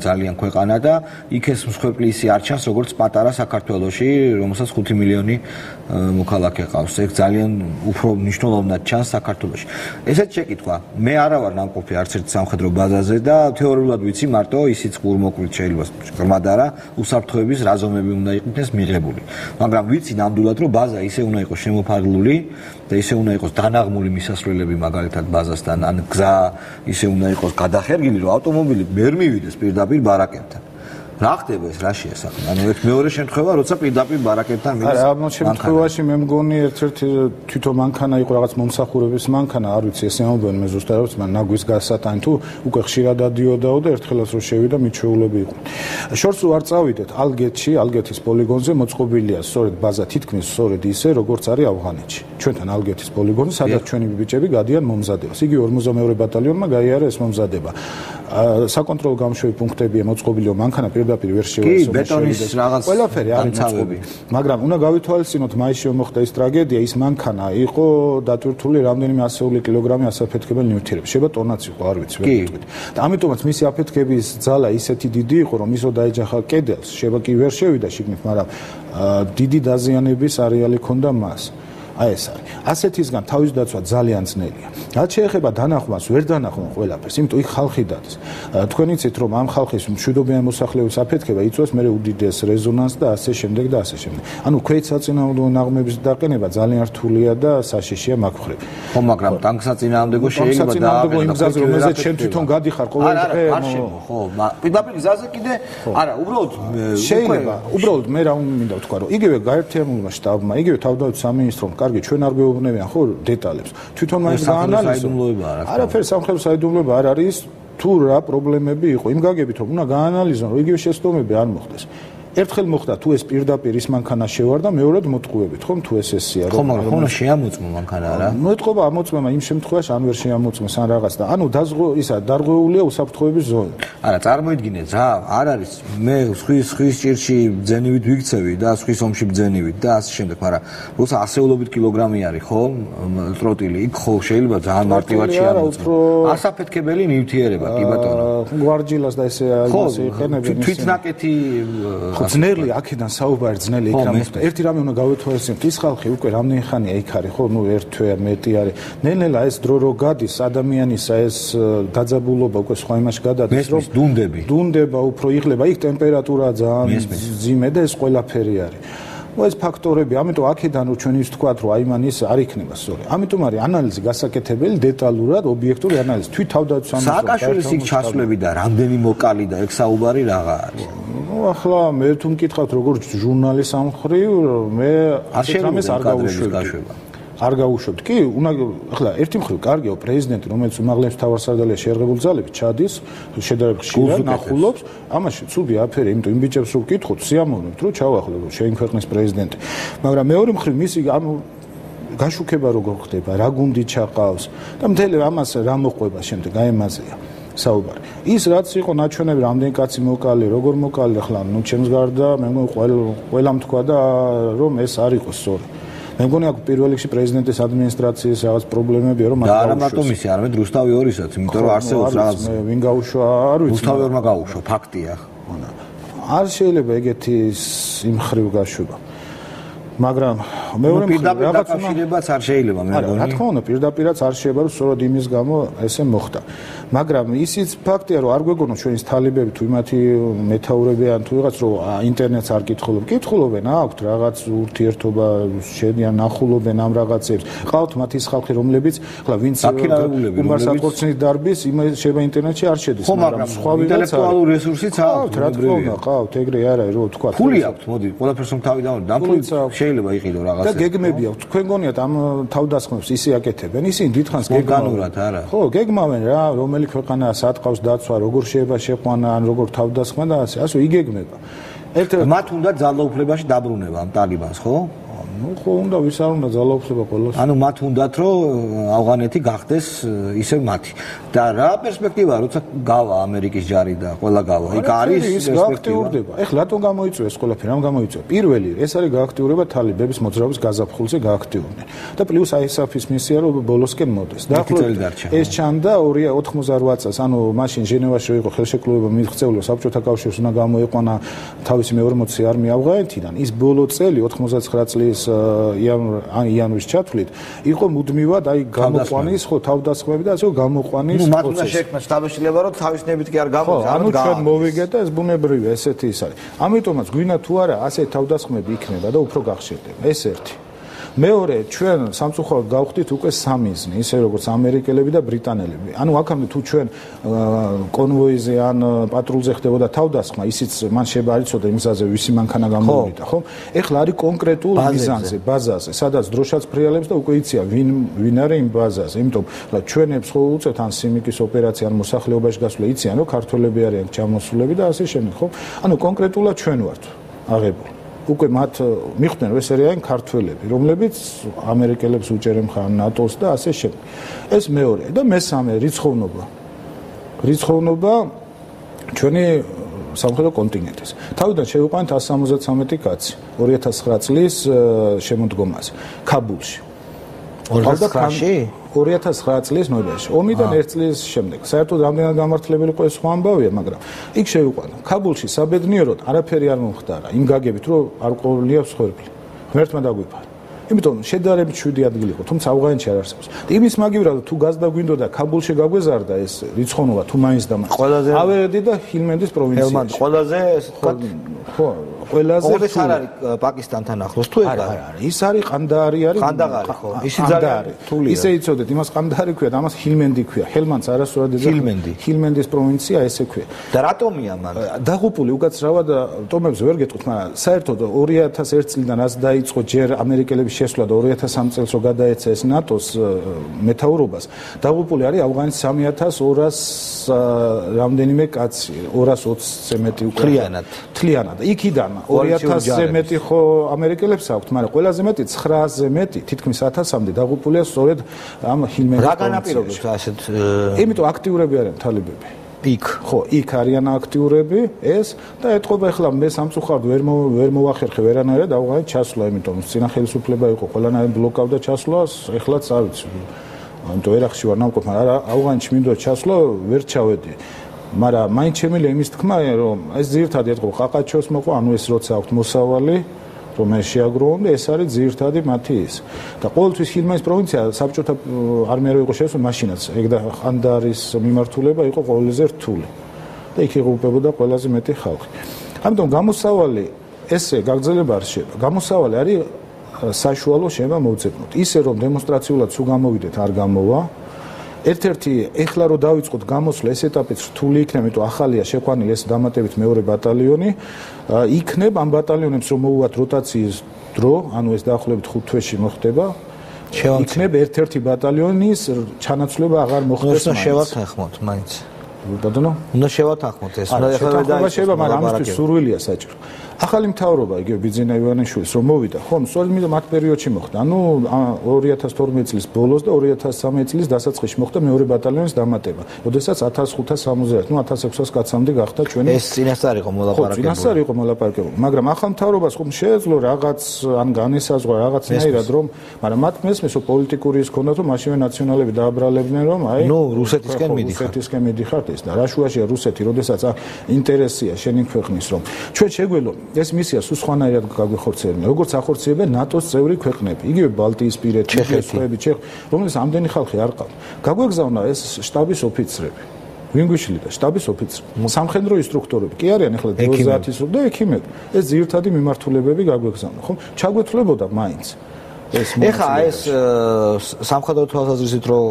Speaker 1: ძალიან ქვეყანა და იქ ეს მსხვერპლი ისე არ ჩანს როგორც პატარა საქართველოში, რომელსაც 5 მილიონი მოქალაქე ყავს. ეგ ძალიან უფრო მნიშვნელოვნად ჩანს საქართველოში. ესეც შეკითხვა. მე არა ვარ ნამყოფი არც ერთ სამხედრო ბაზაზე და თეორიულად ვიცი მარტო ისიც გულმოკლით შეიძლება ღრმად არა უსაფრთხოების რაზომები უნდა იყვნენ მიღებული. მაგრამ ვიცი ნამდვილად რომ ბაზა ისე უნდა იყოს შემოფარგლული და ისე უნდა იყოს დანაღმული მისასვლელები მაგალითად ბაზასთან ან გზა ისე უნდა იყოს გადახერგილი რომ ავტომობილი ვერ მივიდეს პირდაპირ ბარაკებთან. რა ხდება ეს რა შეასახმე? ანუ ეს მეორე შემთხვევა, როცა პირდაპირ ბარაკებთან მიდის.
Speaker 9: არა, ამ შემთხვევაში მე მგონი ერთ-ერთი თვითონ მანქანა იყო რაღაც მომსახურების მანქანა, არ ვიცი, ესე ამბობენ მე ზუსტად არ ვიცი, მაგრამ ნაგვის გასატანი თუ უკვე ხშირად ადიოდაო და ერთხელაც რო შევიდა მიჩვეულები იყო. შორს არ წავიდეთ ალგეთში, ალგეთის პოლიგონზე მოწყობილია სწორედ ბაზა თითქმის სწორედ ისე, როგორც არის ავღანეთში. ჩვენთან ალგეთის პოლიგონზე, სადაც ჩვენი ბიჭები გადიან მომზადებას. იგი 42 ბატალიონმა გაიარა ეს მომზადება. საკონტროლო გამშვები პუნქტებია მოწყობილი მანქანა პირდაპირ ვერ
Speaker 1: შევასრულოს. კი, ბეტონის რაღაც
Speaker 9: ყველაფერი არის მოწყობილი. მაგრამ უნდა გავითვალისწინოთ მაისში მოხდა ეს ტრაგედია, ის მანქანა იყო დატვირთული რამდენიმე ასეული კილოგრამი ასაფეთქებელ ნივთიერებს. შეიძლება ტონაც იყო, არ ვიცი, ვერ ვიტყვით. და ამიტომაც მისი აფეთქების ძალა ისეთი დიდი იყო, რომ ისო დაეჯახა კედელს, შეიძლება კი ვერ შევიდა შიგნით, მაგრამ დიდი დაზიანების არეალი ჰქონდა მას. აი ეს არის. ასეთისგან თავის დაცვა ძალიან ძნელია. რაც შეეხება დანახვას, ვერ დანახვა ყველაფერს, იმიტომ იქ ხალხი დადის. თქვენ იცით, რომ ამ ხალხის მშვიდობიანი მოსახლეობის აფეთქება იწვევს მე უდიდეს რეზონანსს და ასე შემდეგ და ასე შემდეგ. ანუ ქვეითსაწინააღმდეგო ნაღმების დაყენება ძალიან რთულია და საშიშია მაგ მხრივ.
Speaker 1: ხო, მაგრამ ტანკსაწინააღმდეგო შეიძლება
Speaker 9: და იმ გზაზე რომელზეც შენ თვითონ გადიხარ ყოველ დღე,
Speaker 1: ხო, პირდაპირ გზაზე კიდე არა, უბრალოდ
Speaker 9: შეიძლება, უბრალოდ მე რა მინდა ვთქვა, რომ იგივე გაერთიანებულმა შტაბმა, იგივე თავდაცვის სამინისტრომ კარგი ჩვენ არ გვეუბნებიან ხო დეტალებს თვითონ მაინც გაანალიზო არაფერი სამხედრო საიდუმლოება არ არის თუ რა პრობლემები იყო იმ გაგებით რომ უნდა გაანალიზონ რომ იგივე შეცდომები არ მოხდეს ერთხელ მოხდა თუ ეს პირდაპირ ის მანქანა შევარდა მეორედ მოტყუებით ხომ თუ ეს ესია
Speaker 1: რომ ხო მაგრამ შეამოწმო მანქანა რა
Speaker 9: მოტყობა ამოწმება იმ შემთხვევაში ან ვერ შეამოწმეს ან რაღაც და ანუ დარღვეულია უსაფრთხოების ზონა
Speaker 1: არა წარმოიდგინეთ რა არ არის მე სხვის ჭირში ბძენივით ვიქცევი და სხვის ომში ბძენივით და ასე შემდეგ მაგრამ როცა ასეულობით კილოგრამი არის ხო ტროტილი იქ ხო შეიძლება ძალიან მარტივად შეამოწმო ასაფეთქებელი ნივთიერება კი ბატონო
Speaker 9: გვარჯილას და ესე იყენებენ
Speaker 1: თვითნაკეთი
Speaker 9: ძნელი აქედან საუბარი ძნელი იქ რა მოხდა ერთი რამე უნდა გავეთვალისწინოთ ის ხალხი უკვე რამდენი ხანი იქ არის ხო ნუ ერთ თვე მეტი არის ნელ-ნელა ეს დრო რო გადის ადამიანისა ეს დაძაბულობა უკვე სხვა იმაში გადადის
Speaker 1: რომ
Speaker 9: დუნდება უფრო იღლება იქ ტემპერატურა ძალიან ძიმე და ეს ყველაფერი არის ეს ფაქტორები, ამიტომ აქედან რო ჩვენ ის ვთქვათ, რომ აი მან ის არ იქნება სწორი. ამიტომ არის ანალიზი გასაკეთებელი, დეტალურად, ობიექტური ანალიზი. თვით თავდაცვის
Speaker 1: სააკაშვილის იქ ჩასვლები და რამდენი მოკალი და ეგ საუბარი რა არის?
Speaker 9: ნუ ახლა მე თუ მკითხავთ როგორც ჟურნალისტ ამ მხრივ, მე ასეთრამეს არ გავუშვებდი. არ გავუშვებთ. კი, ახლა ერთი მხრივ კარგია პრეზიდენტი, რომელიც უმაღლეს მთავარსარდალია შეერღებული ძალებით ჩადის, შედარებით ხშირად ნახულობს, ამაში ცუდი აფერი, იმიტომ იმ ბიჭებს რო ვკითხოთ, სიამოვნებთ, რომ ჩავახლებო შენ ქვეყნის პრეზიდენტი. მაგრამ მეორე მხრივ მისი გაშუქება როგორ ხდება, რა გუნდი ჩაყავს და მთელი ამას რა მოყვება შემდეგ, აი ამაზეა. საუბარი. ის რაც იყო ნაჩვენები რამდენი კაცი მოკალი, როგორ მოკალი, ახლა ნუ ჩემს გარდა მე ყველამ თქვა და რომ ეს არ იყოს სწორი. მე მგონი აქ პირველ რიგში პრეზიდენტის ადმინისტრაციის რაღაც პრობლემებია რომ
Speaker 1: მაგ და არა მარტო მისი არამედ რუსთავი ორისაც იმიტომ რომ არსებობს რაღაც
Speaker 9: ვინ გაუშვა არ ვიცი
Speaker 1: რუსთავი ორმა გაუშვა ფაქტია
Speaker 9: არ შეიძლება ეგეთი იმ ხრივ გაშვება მაგრამ მეორე
Speaker 1: პირდაპირ დაკავშირებაც არ შეიძლება მე მგონი
Speaker 9: რა თქმა უნდა პირდაპირაც არ შეიძლება რომ სწორედ იმის გამო ესე მოხდა მაგრამ ისიც ფაქტია რომ არ გვეგონო ჩვენის თალებები თუ იმათი მეთაურები ან თუ ვიღაც რომ ინტერნეტს არ კითხულობენ აქვთ რაღაც ურთიერთობა შედიან ნახულობენ ამ რაღაცებს ყავთ მათ ის ხალხი რომლებიც ახლა ვინც უმარსაკორცნით დარბის იმ შეიძლება ინტერნეტში არ შედის
Speaker 1: მაგრამ სხვა ინტელექტუალური რესურსიც აქვთ
Speaker 9: რა თქმა უნდა ყავთ ეგრე არა რომ თქვა
Speaker 1: ფული აქვთ მოდი ყველაფერს თავი დამფულით შეიძლება იყიდო რაღაცა
Speaker 9: და გეგმები აქვთ თქვენ გონიათ ამ თავდასხმებს ისე აკეთებენ ისინი დიდხანს
Speaker 1: გეგმავენ არა
Speaker 9: ხო გეგმავენ რა რომელი ქვეყანა სატყავს დაცვა როგორ შეიძლება შეყვანა ან როგორ თავდასხმა და ასე იგეგმება
Speaker 1: ერთ მათ უნდა ძალაუფლებაში დაბრუნება ამ ტალიბანს ხო
Speaker 9: ხო უნდა ვის არ უნდა ძალაუფლება ყველას.
Speaker 1: ანუ მათ უნდათ რომ ავღანეთი გახდეს ისევ მათი. და რა პერსპექტივა როცა გავა ამერიკის ჯარი და ყველა გავა. იქ არის
Speaker 9: გააქტიურდება. ეხლა რატომ გამოიწვია ეს ყველაფერი? რამ გამოიწვია? პირველი ეს არის გააქტიურება თალიბების მოძრაობის გაზაფხულზე გააქტიურდნენ. და პლუს ISAF-ის მისია რომ ბოლოსკენ მოდეს. დაახლოებით ეს ჩანდა 98 წელს, ანუ მაშინ ჟენევაში იყო ხელშეკრულება მიღწეული საბჭოთა კავშირს უნდა გამოიყვანა თავისი მეორე მოცი არმია ავღანეთიდან. ის ბოლო წელი 99 წლის იანვრის ჩათვლით იყო მუდმივად აი გამოყვანის ხო თავდასხმები და ასე გამოყვანის
Speaker 1: მათ უნდა შექმნას თავისუფლება რომ თავისნებით კი არ გამოდის.
Speaker 9: ანუ ჩვენ მოვიგეთ და ეს ბუნებრივია, ესეთი ის არის. ამიტომაც გვინდა თუ არა ასე თავდასხმები იქნება და უფრო გახშირდება. ეს ერთი. მეორე, ჩვენ სამწუხაროდ გავხდით უკვე სამიზნე, ისე როგორც ამერიკელები და ბრიტანელები. ანუ აქამდე თუ ჩვენ კონვოიზე ან პატრულზე ხდებოდა თავდასხმა, ისიც მან შეიძლება არ იცოდა იმ გზაზე, ვისი მანქანა გამოვიდა, ხო? ეხლა არის კონკრეტულ მიზანზე, ბაზაზე, სადაც დროშაც ფრიალებს და უკვე იცია ვინ არის იმ ბაზაზე. იმიტომ რომ ჩვენებს ხო უწევთ ან სიმიკის ოპერაცია, ან მოსახლეობაში გასვლა, იციან რომ ქართველები არიან ჩამოსულები და ასე შემდეგ, ხო? ანუ კონკრეტულად ჩვენ ვართ აღებული. უკვე მათ მიხვდნენ რომ ეს არიან ქართველები, რომლებიც ამერიკელებს უჭერენ ხან ნატოს და ასე შემდეგ. ეს მეორე და მესამე რიცხოვნობა. რიცხოვნობა ჩვენი სამხედრო კონტინენტის. თავიდან შევიყვანეთ 173 კაცი 2009 წლის შემოდგომაზე ქაბულში. 2009 წლის ნოემბერში. ომიდან 1 წლის შემდეგ. საერთოდ რამდენად გამართლებელი იყო ეს სხვა ამბავია, მაგრამ იქ შევიყვანა. ქაბულში საბედნიეროდ არაფერი არ მომხდარა. იმ გაგებით რომ არ ყოლია მსხვერპლი. ღმერთმა დაგვიფარა. იმიტომ შედარებით 7 ადგილი იყო, თუმცა ავღანეთში არ არსებობს. იმის მაგივრად თუ გაზდა გვინდოდა ქაბულში გაგვეზარდა ეს რიცხოვნობა თუ მაინც და მაინც. ავერედი და ჰილმენდის პროვინციაში.
Speaker 1: ყველაზე
Speaker 9: ხო, ყველაზე
Speaker 1: ეს არ არის პაკისტანთან ახლოს თუ ეგ
Speaker 9: არის? ის არის ყანდაარი არის.
Speaker 1: ყანდაარი ხო. ისი ძალიან რთულია.
Speaker 9: ისე იცოდეთ, იმას ყანდაარი ქვია და ამას ჰილმენდი ქვია. ჰელმანდს არასდროს
Speaker 1: ჰილმენდი.
Speaker 9: ჰილმენდის პროვინცია ესე ქვია.
Speaker 1: და რატომია მან?
Speaker 9: დაღუპული უკაცრავად ტომებს ვერ გეტყვით, მაგრამ საერთოდ 2001 წლიდან რაც დაიწყო ჯერ ამერიკელების შესვლა და 2003 წელს რო გადაეცა ეს ნატოს მეთაურობას, დაღუპული არის ავღანის 3200 რამდენიმე კაცი, 220-ზე მეტი უკვე. თლიანად. იქიდან 2000-ზე მეტი ხო ამერიკელებს აქვთ, მაგრამ ყველაზე მეტი 900-ზე მეტი, თითქმის 1000-მდე დაღუპულია სწორედ ამ ჰილმენდის.
Speaker 1: რა განაპირობებს ასეთ?
Speaker 9: იმიტომ აქტიურები არიან თალიბები.
Speaker 1: იქ
Speaker 9: ხო, იქ არიან აქტიურები ეს და ეთყობა ახლა მე სამწუხაროდ ვერ მოვახერხე ვერანაირად ავღანეთ ჩასვლა, იმიტომ წინა ხელისუფლება იყო, ყველანაირად ბლოკავდა ჩასვლას, ეხლაც არ ვიცი. ამიტომ ერახში ვარ ნამყოფ, მაგრამ ავღანეთში მინდოდა ჩასვლა, ვერ ჩავედი. მაგრამ მაინც შემიძლია იმის თქმა, რომ ეს ძირთადი ეთყობა ყაყაჩოს მოყვა, ანუ ეს როცა აქვთ მოსავალი რომ ეს შეაგროვონ და ეს არის ძირთადი მათი ის. და ყოველთვის ჰილმენის პროვინცია საბჭოთა არმია რო იყო შესულ მაშინაც ეგ და ყანდარის მიმართულება იყო ყველაზე რთული. და იქ იღუპებოდა ყველაზე მეტი ხალხი. ამიტომ გამოსავალი ესე გაგრძელება არ შეიძლება. გამოსავალი არის საშუალო შეიძლება მოვძებნოთ. ისე რომ დემონსტრაციულად თუ გამოვიდეთ არ გამოვა. ერთ-ერთი ეხლა რო დავიწყოთ გამოსვლა ეს ეტაპიც რთული იქნება, იმიტომ ახალია შეყვანილი ეს დამატებით მეორე ბატალიონი. იქნებ ამ ბატალიონებს რომ მოუვათ როტაციის დრო, ანუ ეს დაახლოებით 5 თვეში მოხდება. იქნებ ერთ-ერთი ბატალიონის ჩანაცვლება აღარ მოხდეს.
Speaker 1: უნდა შევათანხმოთ მაინც.
Speaker 9: ბატონო?
Speaker 1: უნდა შევათანხმოთ ეს.
Speaker 9: შეთანხმება შეიძლება, მაგრამ ამისთვის სურვილია საჭირო. ახალი მთავრობა იგივე ბიძინა ივანიშვილის რომ მოვიდა, ხო, სწორედ მათ პერიოდში მოხდა. ანუ 2012 წლის ბოლოს და 2013 წლის დასაწყისში მოხდა მეორე ბატალიონის დამატება. როდესაც 1560, ну 1600 კაცამდე გახდა ჩვენი.
Speaker 1: ეს წინასწარ იყო მოლაპარაკებული.
Speaker 9: წინასწარ იყო მოლაპარაკებული, მაგრამ ახალ მთავრობას ხომ შეეძლო რაღაც ან განესაზღვრა რაღაცნაირად რომ, მაგრამ მათ მესმის რომ პოლიტიკური ის ქონდათ რომ მაშინვე ნაციონალები დააბრალებდნენ რომ აი
Speaker 1: ნუ რუსეთისკენ
Speaker 9: მიდიხართ ეს და რა შუაშია რუსეთი, როდესაც ინტერესია შენი ქვეყნის რომ ჩვენ შეგველო ეს მისია სულ სხვანაირად გაგვიხორციელებენ, როგორც ახორციელებენ ნატოს წევრი ქვეყნები, იგივე ბალტიისპირეთი, ჩეხეთი, რომელიც ამდენი ხალხი არ ყავთ. გაგვეგზავნა ეს შტაბის ოფიცრები. ვინ გვიშლიდა? შტაბის ოფიცრები. სამხედრო ინსტრუქტორები კი არიან ახლა 20-ის და ექიმები. ეს ძირითადი მიმართულებები გაგვეგზავნა, ხო? ჩაგვეთვლებოდა მაინც.
Speaker 1: ეხა ეს სამხედრო თვალსაზრისით რო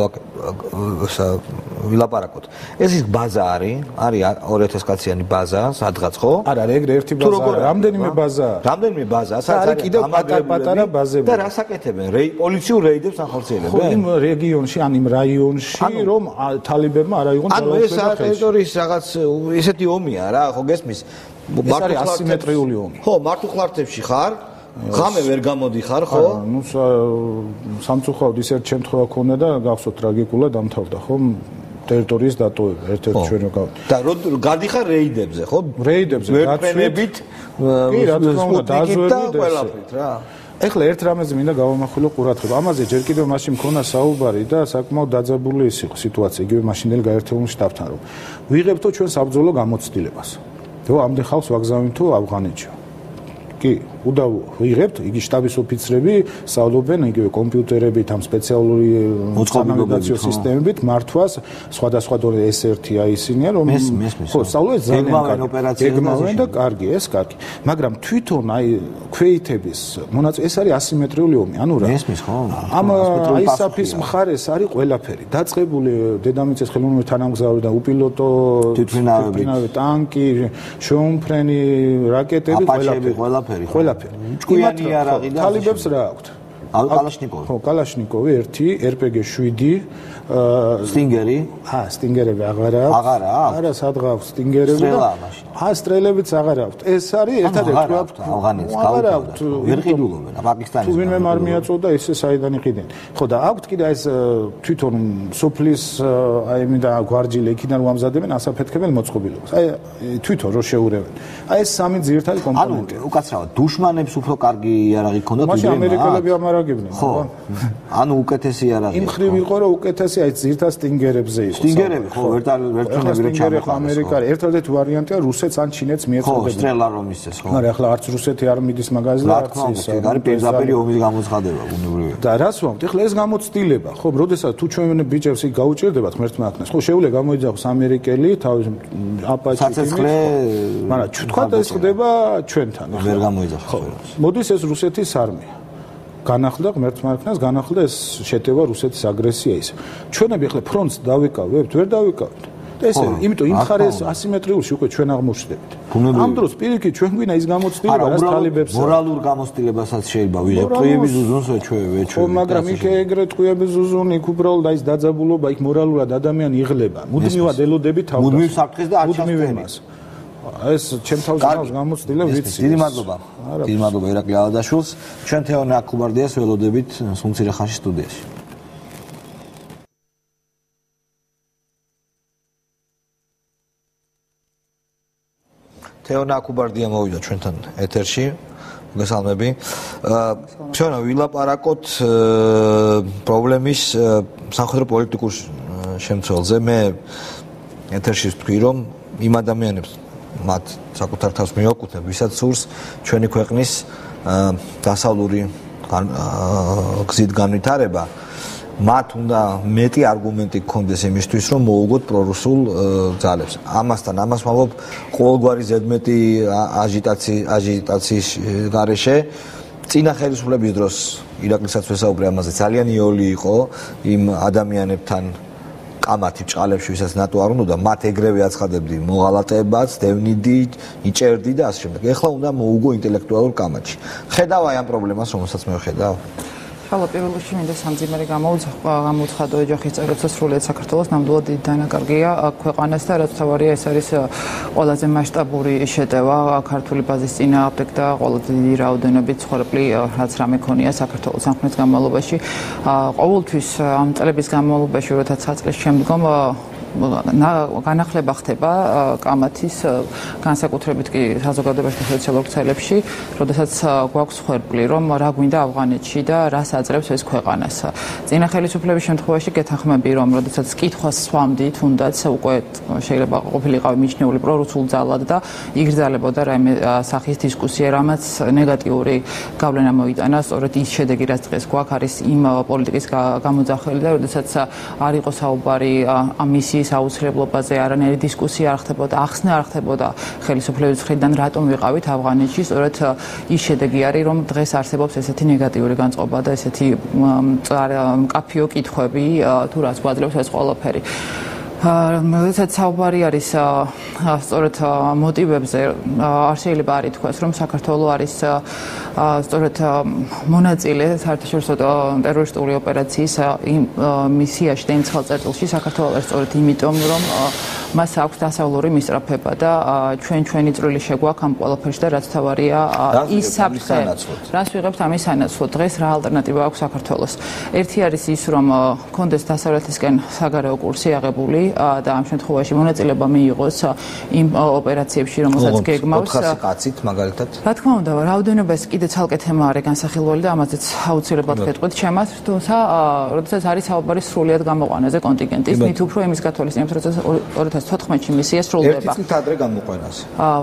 Speaker 1: ვილაპარაკოთ. ეს ის ბაზა არის 2000 კაციანი ბაზა, სადღაც ხო?
Speaker 9: არა, ეგრე ერთი ბაზა, რამდენიმე ბაზა.
Speaker 1: რამდენიმე ბაზა, სადაც
Speaker 9: არის კიდევ პატარა ბაზები.
Speaker 1: და რას აკეთებენ? პოლიციურ რეიდებს ახორციელებენ?
Speaker 9: ხო, იმ რეგიონში, ან იმ რაიონში, რომ თალიბებმა არ აიღონ
Speaker 1: ძალაუფლება. ანუ ეს ტერიტორიის რაღაც ესეთი ომია რა, ხო გესმის?
Speaker 9: ეს არის ასიმეტრიული ომი.
Speaker 1: ხო, მართლმხლარწებში ხარ ღამე ვერ გამოდიხარ, ხო?
Speaker 9: ნუ სამწუხაროდ ის ერთ შემთხვევა ქონდა და გახსოვთ ტრაგიკულად დამთავრდა, ხო? ტერიტორიის დატოვება ერთ-ერთი ჩვენ გავთ.
Speaker 1: და გადიხარ რეიდებზე, ხო?
Speaker 9: რეიდებზე
Speaker 1: ვერტმენებით, სპუტნიკით და ყველაფრით რა.
Speaker 9: ეხლა ერთ რამეზე მინდა გავამახვილო ყურადღება. ამაზე ჯერ კიდევ მაშინ მქონა საუბარი და საკმაოდ დაძაბული ის იყო სიტუაცია, იგივე მაშინდელი გაერთიანებული შტაბთან, რომ ვიღებთო ჩვენ საბრძოლო გამოცდილებას. და ამდენ ხალხს ვაგზავნით თუ ავღანეთში. კი, უდავო ვიღებთ, იგი შტაბის ოფიცრები სწავლობენ იგივე კომპიუტერებით, ამ სპეციალური კომუნიკაციო სისტემებით მართვას, სხვადასხვა დონე S1-ია ისინია, რომ ხო, სწავლობენ ძალიან კარგი. ეგმავენ და კარგი, ეს კარგი. მაგრამ თვითონ აი ქვეითების მონაწილე ეს არის ასიმეტრიული ომი, ანუ რა?
Speaker 1: მესმის ხო?
Speaker 9: ამ აისაფის მხარეს არის ყველაფერი. დაწყებული დედამიწის ხელოვნური თანამგზავრი და უპილოტო თვითმფრინავი ტანკი, შეუმფრენი რაკეტები, ყველაფერი.
Speaker 1: ჭკვიანი იარაღი და
Speaker 9: თალიბებს რა აქვთ?
Speaker 1: კალაშნიკოვი.
Speaker 9: ხო, კალაშნიკოვი 1, RPG 7,
Speaker 1: სტინგერი.
Speaker 9: სტინგერები აღარა აქვს.
Speaker 1: აღარა აქვს?
Speaker 9: არა, სადღაც სტინგერები და სტრელებიც აღარა აქვს. ეს არის ერთადერთი აქვს
Speaker 1: ავღანეთს გავუთავდა. ვერ ყიდულობენ პაკისტანის.
Speaker 9: თუ ვინმე არ მიაწოდა ესე საიდან იყიდნენ. ხო და აქვთ კიდე ეს თვითონ სოფლის აი მინდა გვარჯილი იქიდან რომ ამზადებენ ასაფეთქებელ მოწყობილობას. აი თვითონ რო შეურევენ. აი ეს სამი ძირითადი კომპონენტია.
Speaker 1: ანუ უკაცრავად დუშმანებს უფრო კარგი იარაღი ქონდათ
Speaker 9: მაშინ ამერიკელები ამარაგებდნენ.
Speaker 1: ხო. ანუ უკეთესი იარაღი.
Speaker 9: იმ ხრივ იყო რომ უკეთესი აი ძირითად სტინგერებზე იყო.
Speaker 1: სტინგერები ხო, ვერტუნები რო
Speaker 9: ჩამოყალიბდა. ამერიკა ერთადერთი ვარიანტია რუსეთს ან ჩინეთს მიეწოდებოდა.
Speaker 1: ხო, სტრელა რომ ისეს ხო.
Speaker 9: მაგრამ ახლა არც რუსეთი არ მიდის მაგაზე და არც ის
Speaker 1: არის პირდაპირ ომის გამოცხადება ბუნებრივია.
Speaker 9: და რას ვამბობთ? ახლა ეს გამოცდილება, ხო, როდესაც თუ ჩვენ ბიჭებს იქ გაუჭირდებათ ღმერთმა აქნას, ხო, შეუძლია გამოიძახოს ამერიკელი თავის აპაჩი
Speaker 1: საცეცხლე,
Speaker 9: მაგრამ თქვა და ეს ხდება ჩვენთან.
Speaker 1: ვერ გამოიძახოს.
Speaker 9: მოდის ეს რუსეთის არმია. განახლდა ღმერთმა აქნას, განახლდა ეს შეტევა რუსეთის აგრესია ის. ჩვენები ახლა ფრონტს დავიკავებთ, ვერ დავიკავებთ. ესე, იმიტომ იმ ხარეს ასიმეტრიულში უკვე ჩვენ აღმოჩნდებით. ამ დროს პირიქით ჩვენ გვინა ის გამოცდილება, რაც თალიბებს
Speaker 1: მორალურ გამოცდილებასაც შეიძლება ვიღებთ. ტყუების ზუზუნს ვეჩვევით.
Speaker 9: ხო, მაგრამ იქ ეგრე ტყუების ზუზუნი იქ უბრალოდ ის დაძაბულობა, იქ მორალურად ადამიანი იღლება. მუდმივად ელოდებით თავს.
Speaker 1: მუდმივ საფრთხეს და არ ჩასწრებს.
Speaker 9: ეს ჩემ თავის გამოცდილება ვიცი.
Speaker 1: დიდი მადლობა. დიდი მადლობა ირაკლი ალადაშვილს. ჩვენ თეონა აქუბარდიას ველოდებით სულ ხანში სტუდიაში. თეონა აქუბარდია მოვიდა ჩვენთან ეთერში. მოგესალმები. ჩვენ ვილაპარაკოთ პრობლემის სამხედრო პოლიტიკურ შემცველზე. მე ეთერში ვთქვი, რომ იმ ადამიანებს მათ საკუთარ თავს მიაკუთვნებ, ვისაც სურს ჩვენი ქვეყნის დასავლური გზით განვითარება, მათ უნდა მეტი არგუმენტი გქონდეს იმისთვის, რომ მოუგოთ პრორუსულ ძალებს. ამასთან ამას ვამბობ ყოველგვარი ზედმეტი აჟიტაციის გარეშე. წინა ხელისუფლების დროს ირაკლისაც ვესაუბრე ამაზე, ძალიან იოლი იყო იმ ადამიანებთან კამათი ჭყალებში, ვისაც ნატო არ უნდა, მათ ეგრევე აცხადებდი მოღალატეებაც, დევნიდი, იჭერდი და ასე შემდეგ. ეხლა უნდა მოუგო ინტელექტუალურ კამათში. ხედავ აი ამ პრობლემას, რომელსაც მე ვხედავ.
Speaker 10: ხალხო პირველ რიგში მინდა სამძიმარი გამოუცხადო ოჯახის წევრებსაც სრულიად საქართველოს ნამდვილად დიდი დანაკარგია ქვეყანას და რაც თავარია ეს არის ყველაზე მასშტაბური შეტევა ქართული ბაზის წინააღმდეგ და ყველაზე დიდი რაოდენობით ცხოვრებli რაც რამე ქონია საქართველოს სამხრეთ განმავლობაში ყოველთვის ამ წლების განმავლობაში როცა 9 წლის შემდგომ განახლება ხდება კამათის განსაკუთრებით კი საზოგადოებაში და სოციალურ ქსელებში, როდესაც გვაქვს ხვერპლი, რომ რა გვინდა ავღანეთში და რას აძლევს ეს ქვეყანას. წინა ხელისუფლების შემთხვევაში გეთანხმები, რომ როდესაც კითხვას სვამდით, თუნდაც უკვე შეიძლება ყოფილიყავი მიჩნეული პრორუსულ ძალად და იგრძელებოდა რაიმე სახის დისკუსია, რამაც ნეგატიური გავლენა მოიტანა, სწორედ ის შედეგი, რაც დღეს გვაქვს, არის იმ პოლიტიკის გამოძახილი და როდესაც არ იყო საუბარი ამ მისიის აუცილებლობაზე, არანაირი დისკუსია არ ხდებოდა, ახსნა არ ხდებოდა ხელისუფლების მხრიდან რატომ ვიყავით ავღანეთში, სწორედ ის შედეგი არის, რომ დღეს არსებობს ესეთი ნეგატიური განწყობა და ესეთი მკაფიო კითხვები, თუ რაც გვაძლევს ეს ყველაფერი. როდესაც საუბარი არის სწორედ მოტივებზე, არ შეიძლება არ ითქვას, რომ საქართველო არის სწორედ მონაწილე საერთაშორისო ტერორისტული ოპერაციის მისიაში და იმ ხელწერტილში საქართველო არის სწორედ იმიტომ, რომ მას აქვს დასავლური მისწრაფება და ჩვენი წვლილი შეგვაქვს ამ ყველაფერში და რაც თავარია ის საფრთხე რას ვიღებთ ამის სანაცვლოდ დღეს რა ალტერნატივა აქვს საქართველოს ერთი არის ის რომ კონდეს დასავლეთისკენ საგარეო კურსი აღებული და ამ შემთხვევაში მონაწილეობა მიიღოს იმ ოპერაციებში რომელსაც გეგმავს
Speaker 1: 400 კაცით მაგალითად
Speaker 10: რა თქმა უნდა რაოდენობას კიდე ცალკე თემა არის განსახილველი და ამაზეც აუცილებლად გეტყვით ჩემას თუმცა როდესაც არის საუბარი სრულიად გამოყვანაზე კონტინგენტის მით უფრო იმის გათვალისწინებთ როდესაც 2014-ში მისია სრულდება
Speaker 1: ერთი წლით ადრე გამოყვანას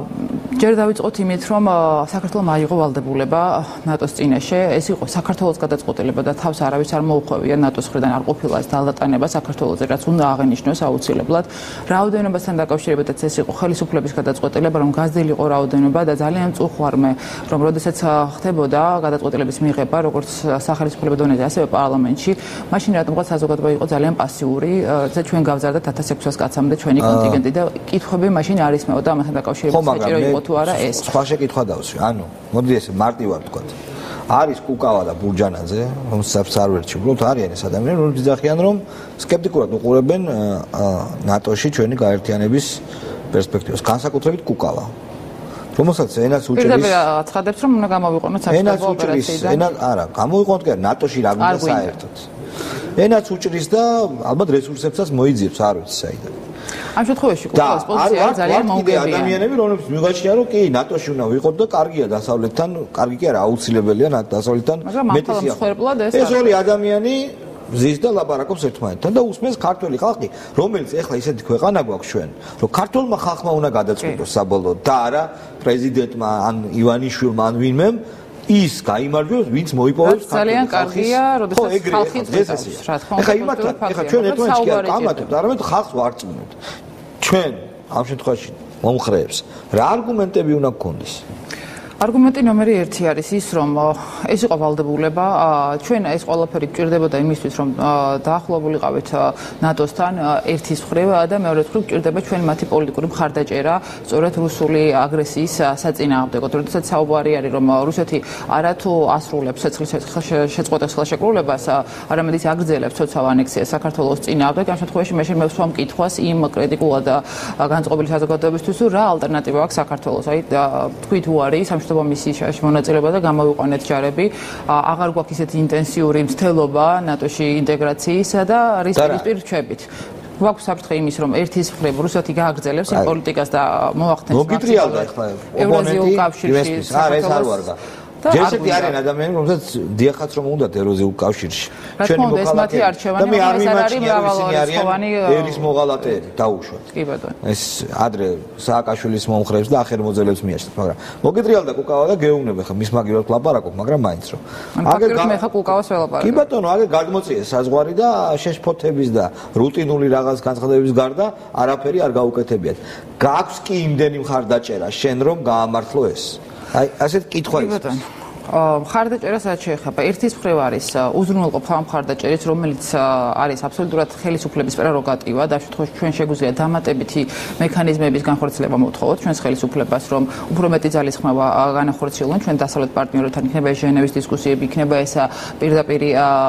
Speaker 10: ჯერ დავიწყოთ იმით რომ საქართველოს აიღო ვალდებულება ნატოს წინაშე ეს იყო საქართველოს გადაწყვეტილება და თავს არავის არ მოუხვევია ნატოს მხრიდან არ ყოფილა ეს ძალდატანება საქართველოზე რაც უნდა აღენიშნოს აუცილებლად რაოდენობასთან დაკავშირებითაც ეს იყო ხელისუფლების გადაწყვეტილება რომ გაზრდილიყო რაოდენობა და ძალიან წუხვარმე რომ როდესაც ხდებოდა გადაწყვეტილების მიღება როგორც სახელმწიფო დონეზე ასევე პარლამენტში მაშინ რატომღაც საზოგადოება იყო ძალიან პასიური და ჩვენ გავზარდეთ 1600 კაცამდე ჩვენი კონტინგენტი და კითხვები მაშინ არის მეო და ამასთან დაკავშირებით საჭირო იყო თუ არა ეს
Speaker 1: სხვა შეკითხვა დავსვი ანუ მოდი ესე მარტივად ვთქვა არის კუკავა და ბურჯანაძე რომელსაც არ ვერჩი უბრალოდ არიან ეს ადამიანები რომლებიც ძახიან რომ სკეპტიკურად უყურებენ ნატოში ჩვენი გაერთიანების პერსპექტივას განსაკუთრებით კუკავა რომელსაც ენაც უჭირის
Speaker 10: პირდაპირ აცხადებს რომ უნდა გამოვიყენოთ საქართველოს ოპერაციიდან
Speaker 1: ენა არა გამოვიყენოთ კი ნატოში რა გვინდა საერთოდ ენაც უჭირის და ალბათ რესურსებსაც მოიძიებს არ ვიცი საიდან
Speaker 10: ამ შემთხვევაში კუკავის პოზიცია არის ძალიან მომგებიანი
Speaker 1: ადამიანები რომლებიც მიგაჩნია რომ კი ნატოში უნდა ვიყოთ და კარგია დასავლეთთან კარგი კი არა აუცილებელია დასავლეთთან
Speaker 10: მეტი
Speaker 1: ეს ორი ადამიანი ზის და ლაპარაკობს ერთმანეთთან და უსმენს ქართველი ხალხი რომელიც ეხლა ისეთი ქვეყანა გვაქვს ჩვენ რომ ქართველმა ხალხმა უნდა გადაწყვიტოს საბოლოოდ და არა პრეზიდენტმა ან ივანიშვილმა ან ვინმემ ის გაიმარჯვებს ვინც მოიპოვებს
Speaker 10: ძალიან კარგია როდესაც ხალხი წესს რა თქმა უნდა
Speaker 1: ეხლა იმათთან ეხლა ჩვენ ერთმანეთს კი არ კამათობთ არამედ ხალხს ვარწმუნებთ ჩვენ ამ შემთხვევაში მომხრეებს რა არგუმენტები უნდა გქონდეს
Speaker 10: არგუმენტი ნომერი 1 არის ის რომ ეს იყო ვალდებულება ჩვენ ეს ყველაფერი გჭირდებოდა იმისთვის რომ დაახლოებულიყავით ნატოსთან ერთის მხრივ და მეორე მხრივ გჭირდება ჩვენ მათი პოლიტიკური მხარდაჭერა სწორედ რუსული აგრესიის საწინააღმდეგოდ როდესაც საუბარი არის რომ რუსეთი არათუ ასრულებს შეწყვეტილ ხელშეკრულებას არამედ ის აგრძელებს ცოცავ ანექსიას საქართველოს წინააღმდეგ ამ შემთხვევაში მე შემევსვა მკითხვას იმ კრიტიკულად განწყობილი საზოგადოებისთვის რა ალტერნატივა აქვს საქართველოს აი თქვი თუ არის მისიაში მონაწილეობა და გამოვიყვანეთ ჯარები აღარ გვაქვს ისეთი ინტენსიური მცდელობა ნატოში ინტეგრაციისა და რის პირ რჩებით გვაქვს საფრთხე იმის რომ ერთის მხრივ რუსეთი გააგრძელებს იმ პოლიტიკას და მოახდენს
Speaker 1: მოგიტრიალდა ახლა
Speaker 10: ევრაზიულ კავშირში
Speaker 1: არა ეს არ ვარგა ჯერშეთი არიან ადამიანები რომელსაც დიახაც რომ უნდათ ეროზიულ კავშირში
Speaker 10: ჩვენი მოქალაქეები და მე არ
Speaker 1: მიმაჩნია ერის მოღალატეები დაუშვათ
Speaker 10: კი ბატონო
Speaker 1: ეს ადრე სააკაშვილის მომხრეებს და ახერ მოძელებს მიაჩნდათ მაგრამ მოგიტრიალდა კუკავა და გეუბნება ხა მის მაგივრად ვლაპარაკობ მაგრამ მაინც რომ
Speaker 10: მე ხა კუკავას ველაპარაკობ
Speaker 1: კი ბატონო აგე გადმოწიეს საზღვარი და შეშფოთების და რუტინული რაღაც განცხადებების გარდა არაფერი არ გაუკეთებიათ გაქვს კი იმდენი მხარდაჭერა შენ რომ გაამართლო ეს აი ასეთ კითხვა ის
Speaker 10: მხარდაჭერასაც შეეხება ერთის მხრივ არის უზრუნველყოფა მხარდაჭერის რომელიც არის აბსოლუტურად ხელისუფლების პრეროგატივა და შემთხვევაში ჩვენ შეგვიძლია დამატებითი მექანიზმების განხორციელება მოვთხოვოთ ჩვენს ხელისუფლებას რომ უფრო მეტი ძალისხმევა განახორციელონ ჩვენ დასავლეთ პარტნიორებთან იქნება ჟენევის დისკუსიები იქნება ეს პირდაპირ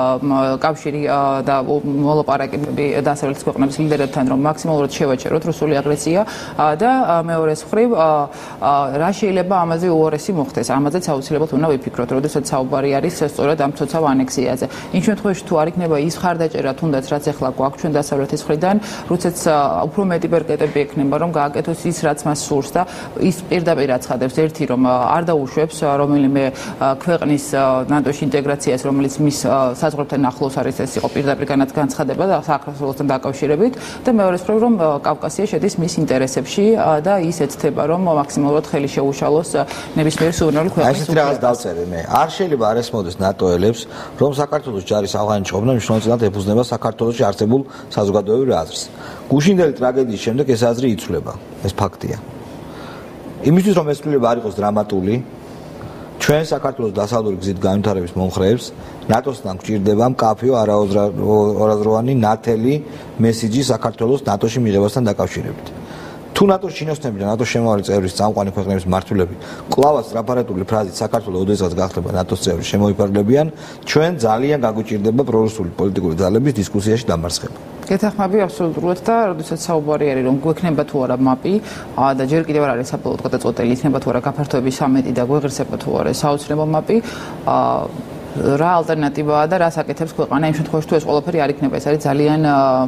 Speaker 10: კავშირი და მოლაპარაკებები დასავლეთის ქვეყნების ლიდერებთან რომ მაქსიმალურად შევაჩეროთ რუსული აგრესია და მეორეს მხრივ რა შეიძლება ამაზე უარესი მოხდეს ამაზეც აუცილებლად უნდა ვიფიქროთ როდესაც საუბარი არის სწორედ ამ ცოცავ ანექსიაზე. იმ შემთხვევაში თუ არ იქნება ის ხარდაჭერა თუნდაც რაც ახლა გვაქვს ჩვენ დასავლეთის მხრიდან, როდესაც უფრო მეტი ბერკეტები ექნება რომ გააკეთოს ის რაც მას სურს და ის პირდაპირ აცხადებს ერთი რომ არ დაუშვებს რომელიმე ქვეყნის ნატოში ინტეგრაციას რომელიც მის საზღვრებთან ახლოს არის ეს იყო პირდაპირ განცხადება და საქართველოსთან დაკავშირებით და მეორეს მხრივ რომ კავკასია შედის მის ინტერესებში და ის ეცდება რომ მაქსიმალურად ხელი შეუშალოს ნებისმიერი სუვერენული ქვეყნის
Speaker 1: არ შეიძლება არ ესმოდეს ნატოელებს, რომ საქართველოს ჯარის ავღანეთში ყოფნა მნიშვნელოვნად ეფუძნება საქართველოში არსებულ საზოგადოებრივ აზრს. გუშინდელი ტრაგედიის შემდეგ ეს აზრი იცვლება, ეს ფაქტია. იმისთვის რომ ეს ცვლილება არ იყოს დრამატული, ჩვენ საქართველოს დასავლური გზით განვითარების მომხრეებს ნატოსთან გვჭირდება მკაფიო არაოაზროვანი ნათელი მესიჯი საქართველოს ნატოში მიღებასთან დაკავშირებით. თუ ნატოს ჩინოსნები და ნატოს შემავალი წევრის წამყვანი ქვეყნების მმართველები კვლავაც ტრაპარეტული ფრაზით საქართველოს ოდესღაც გახდება ნატოს წევრი შემოიფარგლებიან, ჩვენ ძალიან გაგვიჭირდება პრორუსული პოლიტიკური ძალების დისკუსიაში დამარცხება.
Speaker 10: გეთახმები აბსოლუტურად და როდესაც საუბარი არის რომ გვექნება თუ არა მაპი და ჯერ კიდევ არ არის საბოლოო გადაწყვეტილი იქნება თუ არა გაფართოების სამეტი და გვეღირსება თუ არა საოცრებო მაპი რა ალტერნატივაა და რას აკეთებს ქვეყანა იმ შემთხვევაში თუ ეს ყველაფერი არ იქნება ეს არის ძალიან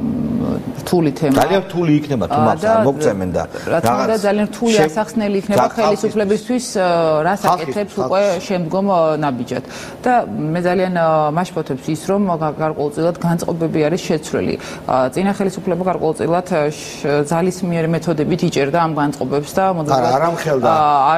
Speaker 10: რთული თემა
Speaker 1: ძალიან რთული იქნება თუ მას არ მოგწემენ და
Speaker 10: რაღაც ძალიან რთული ასახსნელი იქნება ხელისუფლებისთვის რას აკეთებს უკვე შემდგომ ნაბიჯად და მე ძალიან მაშფოთებს ის რომ გარკვეულწილად განწყობები არის შეცვლილი წინა ხელისუფლება გარკვეულწილად ძალისმიერი მეთოდებით იჭერდა ამ განწყობებს და
Speaker 1: არამხელდა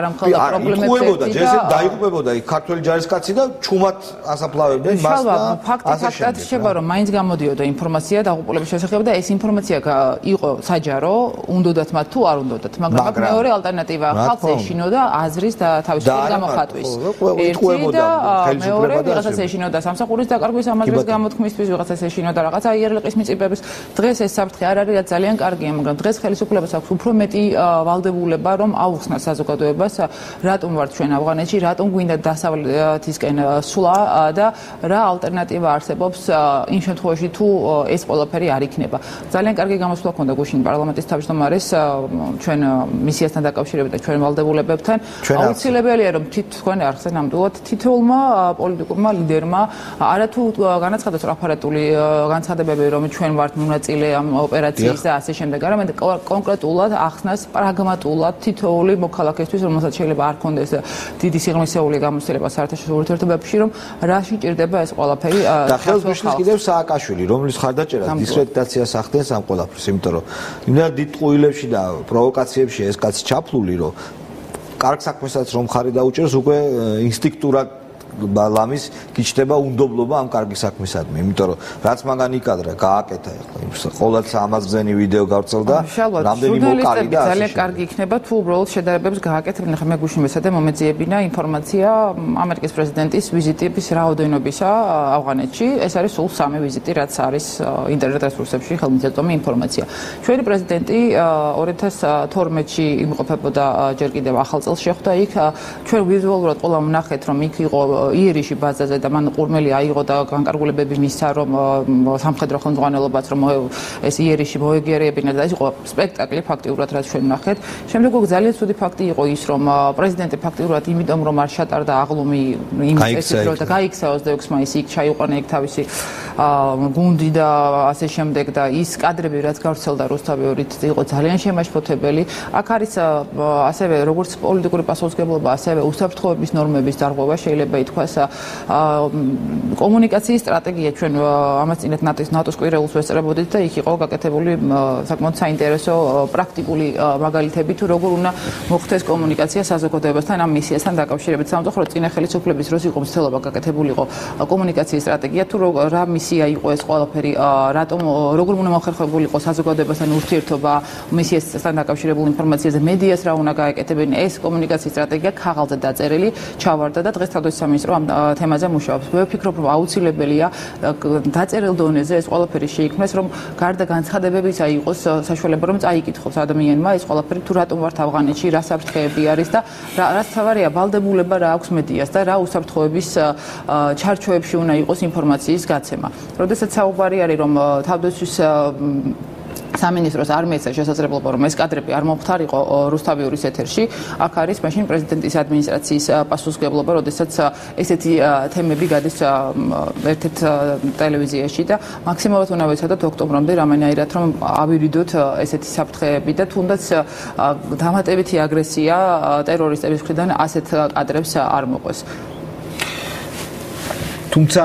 Speaker 1: პრობლემებს დაიღუპებოდა ქართველი ჯარისკაცი და ჩუმად ასაფლავებდნენ მას და
Speaker 10: ფაქტად შეება რომ მაინც გამოდიოდა ინფორმაცია დაღუპულების შესახებ და ეს ინფორმაცია იყო საჯარო უნდათ მათ თუ არ უნდათ მაგრამ მეორე ალტერნატივა ხალხს ეშინოდა აზრის და თავისუფლად გამოხატვის ერთი და მეორე ვიღაცას ეშინოდა სამსახურის დაკარგვის ამაზრის გამოთქმისთვის ვიღაცას ეშინოდა რაღაცა იერლიყის მიწებების დღეს ეს საფრთხე არ არის ძალიან კარგია მაგრამ დღეს ხელისუფლებას აქვს უფრო მეტი ვალდებულება რომ აუხსნას საზოგადოებას რატომ ვართ ჩვენ ავღანეთში რატომ გვინდა დასავლეთისკენ სვლა და რა ალტერნატივა არსებობს იმ შემთხვევაში თუ ეს ყველაფერი არ იქნება. ძალიან კარგი გამოსვლა ჰქონდა გუშინ პარლამენტის თავმჯდომარეს ჩვენ მისიასთან დაკავშირებით და ჩვენ ვალდებულებებთან. აუცილებელია რომ თქვენ არხზე ნამდვილად თითოეულმა პოლიტიკურმა ლიდერმა არათუ განაცხადოს აპარატული განცხადებები რომ ჩვენ ვართ მონაწილე ამ ოპერაციის და ასე შემდეგ, არამედ კონკრეტულად ახსნას პრაგმატულად თითოეული მოქალაქისთვის რომელსაც შეიძლება არ ქონდეს დიდი სიღრმისეული გამოცდილება საერთაშორისო ურთიერთობებში რომ რა შეჭirdება ეს ყველაფერი
Speaker 1: და ხელს გუშლის კიდევ სააკაშვილი რომლის ხარდაჭერას დისკრედიტაციას ახდენს ამ ყველაფერს იმიტომ რომ იმდენ დიდ ტყუილებში და პროვოკაციებში ეს კაცი ჩაფლული რომ კარგ საქმესაც რომ ხარი დაუჭერს უკვე ინსტინქტურად ლამის გიჩნდება უნდობლობა ამ კარგი საქმისადმი იმიტომ რომ რაც მაგან იკადრა გააკეთა ახლა ყოველთ 100 გზენი ვიდეო გავრცელდა რამდენი მოკალი და
Speaker 10: ძალიან კარგი იქნება თუ უბრალოდ შედარებებს გააკეთებინა ხა მე გუშინ მესადე მომეძიებინა ინფორმაცია ამერიკის პრეზიდენტის ვიზიტების რაოდენობისა ავღანეთში ეს არის სულ 3 ვიზიტი რაც არის ინტერნეტ რესურსებში ხელმისაწვდომი ინფორმაცია ჩვენი პრეზიდენტი 2012-ში იმყოფებოდა ჯერ კიდევ ახალ წელს შეხვდა იქ ჩვენ ვიზუალურად ყველა ვნახეთ რომ იქ იყო იერიში ბაზაზე და მან ყურმელი აიღო და განკარგულებები მისცა რომ სამხედრო ხელმძღვანელობაც რომ ეს იერიში მოეგერებინა და ეს იყო სპექტაკლი ფაქტიურად რაც ჩვენ ვნახეთ. შემდეგ უკვე ძალიან ცუდი ფაქტი იყო ის რომ პრეზიდენტი ფაქტიურად იმიტომ რომ არ შატარდა აღლუმი იმ წესით რომ და გაიქცა 26 მაისს იქ ჩაიყვანა იქ თავისი გუნდი და ასე შემდეგ და ის კადრები რაც გავრცელდა რუსთავიორით იყო ძალიან შემაშფოთებელი. აქ არის ასევე როგორც პოლიტიკური პასუხისმგებლობა ასევე უსაფრთხოების ნორმების დარღვევა შეიძლება ითქვას კომუნიკაციის სტრატეგია ჩვენ ამას წინათ ნატოს კვირეულს ვესწრებოდით და იქ იყო გაკეთებული საკმაოდ საინტერესო პრაქტიკული მაგალითები თუ როგორ უნდა მოხდეს კომუნიკაცია საზოგადოებასთან ამ მისიასთან დაკავშირებით სამწუხაროდ წინა ხელისუფლების დროს იყო მცდელობა გაკეთებულიყო კომუნიკაციის სტრატეგია თუ რა მისია იყო ეს ყველაფერი რატომ როგორ უნდა მოხერხებულიყო საზოგადოებასთან ურთიერთობა მისიასთან დაკავშირებულ ინფორმაციაზე მედიას რა უნდა გააკეთებინა ეს კომუნიკაციის სტრატეგია ქაღალდზე დაწერილი ჩავარდა და დღეს თავდაცვის სამინისტრო ამ თემაზე მუშაობს. მე ვფიქრობ რომ აუცილებელია დაწერილ დონეზე ეს ყველაფერი შეიქმნას რომ გარდა განცხადებებისა იყოს საშუალება რომ წაიკითხოს ადამიანმა ეს ყველაფერი თუ რატომ ვართ ავღანეთში რა საფრთხეები არის და რაც თავარია ვალდებულება რა აქვს მედიას და რა უსაფრთხოების ჩარჩოებში უნდა იყოს ინფორმაციის გაცემა. როდესაც საუბარი არის რომ თავდაცვის სამინისტროს არ მეცა შესაძლებლობა რომ ეს კადრები არ მომხდარიყო რუსთავიორის ეთერში აქ არის მაშინ პრეზიდენტის ადმინისტრაციის პასუხისმგებლობა როდესაც ესეთი თემები გადის ერთ-ერთ ტელევიზიაში და მაქსიმალურად უნდა ვეცადოთ ოქტომბრამდე რამენაირად რომ ავირიდოთ ესეთი საფრთხეები და თუნდაც დამატებითი აგრესია ტერორისტების მხრიდან ასეთ კადრებს არ მოყვეს.
Speaker 1: თუმცა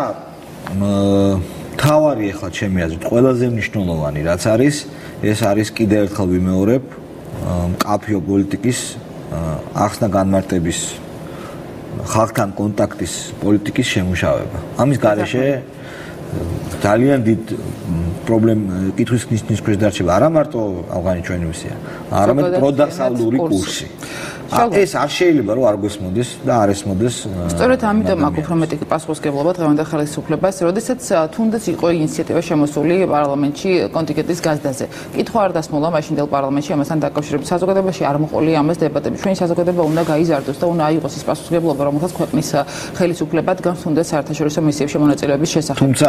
Speaker 1: თავარი ახლა ჩემი აზრით ყველაზე მნიშვნელოვანი რაც არის ეს არის კიდევ ერთხელ ვიმეორებ მკაფიო პოლიტიკის ახსნა განმარტების ხალხთან კონტაქტის პოლიტიკის შემუშავება. ამის გარეშე ძალიან დიდ კითხვის ნიშნის ქვეშ დარჩება არა მარტო ავღანი ჩვენი მისია, არამედ პროდასავლური კურსი. ეს არ შეიძლება რომ არ გესმოდეს და არ ესმოდეს.
Speaker 10: სწორედ ამიტომ აქვს უფრო მეტი პასუხისმგებლობა დღევანდელ ხელისუფლებას, როდესაც თუნდაც იყო ინიციატივა შემოსული პარლამენტში კონტინგენტის გაზდაზე. კითხვა არ დასმულა მაშინდელ პარლამენტში ამასთან დაკავშირებით საზოგადოებაში არ მოყოლია ამას დებატები. ჩვენი საზოგადოება უნდა გაიზარდოს და უნდა აიღოს ის პასუხისმგებლობა, რომელსაც ქვეყნის ხელისუფლება დგამს თუნდაც საერთაშორისო მისიებში მონაწილეობის შესახებ.
Speaker 1: თუმცა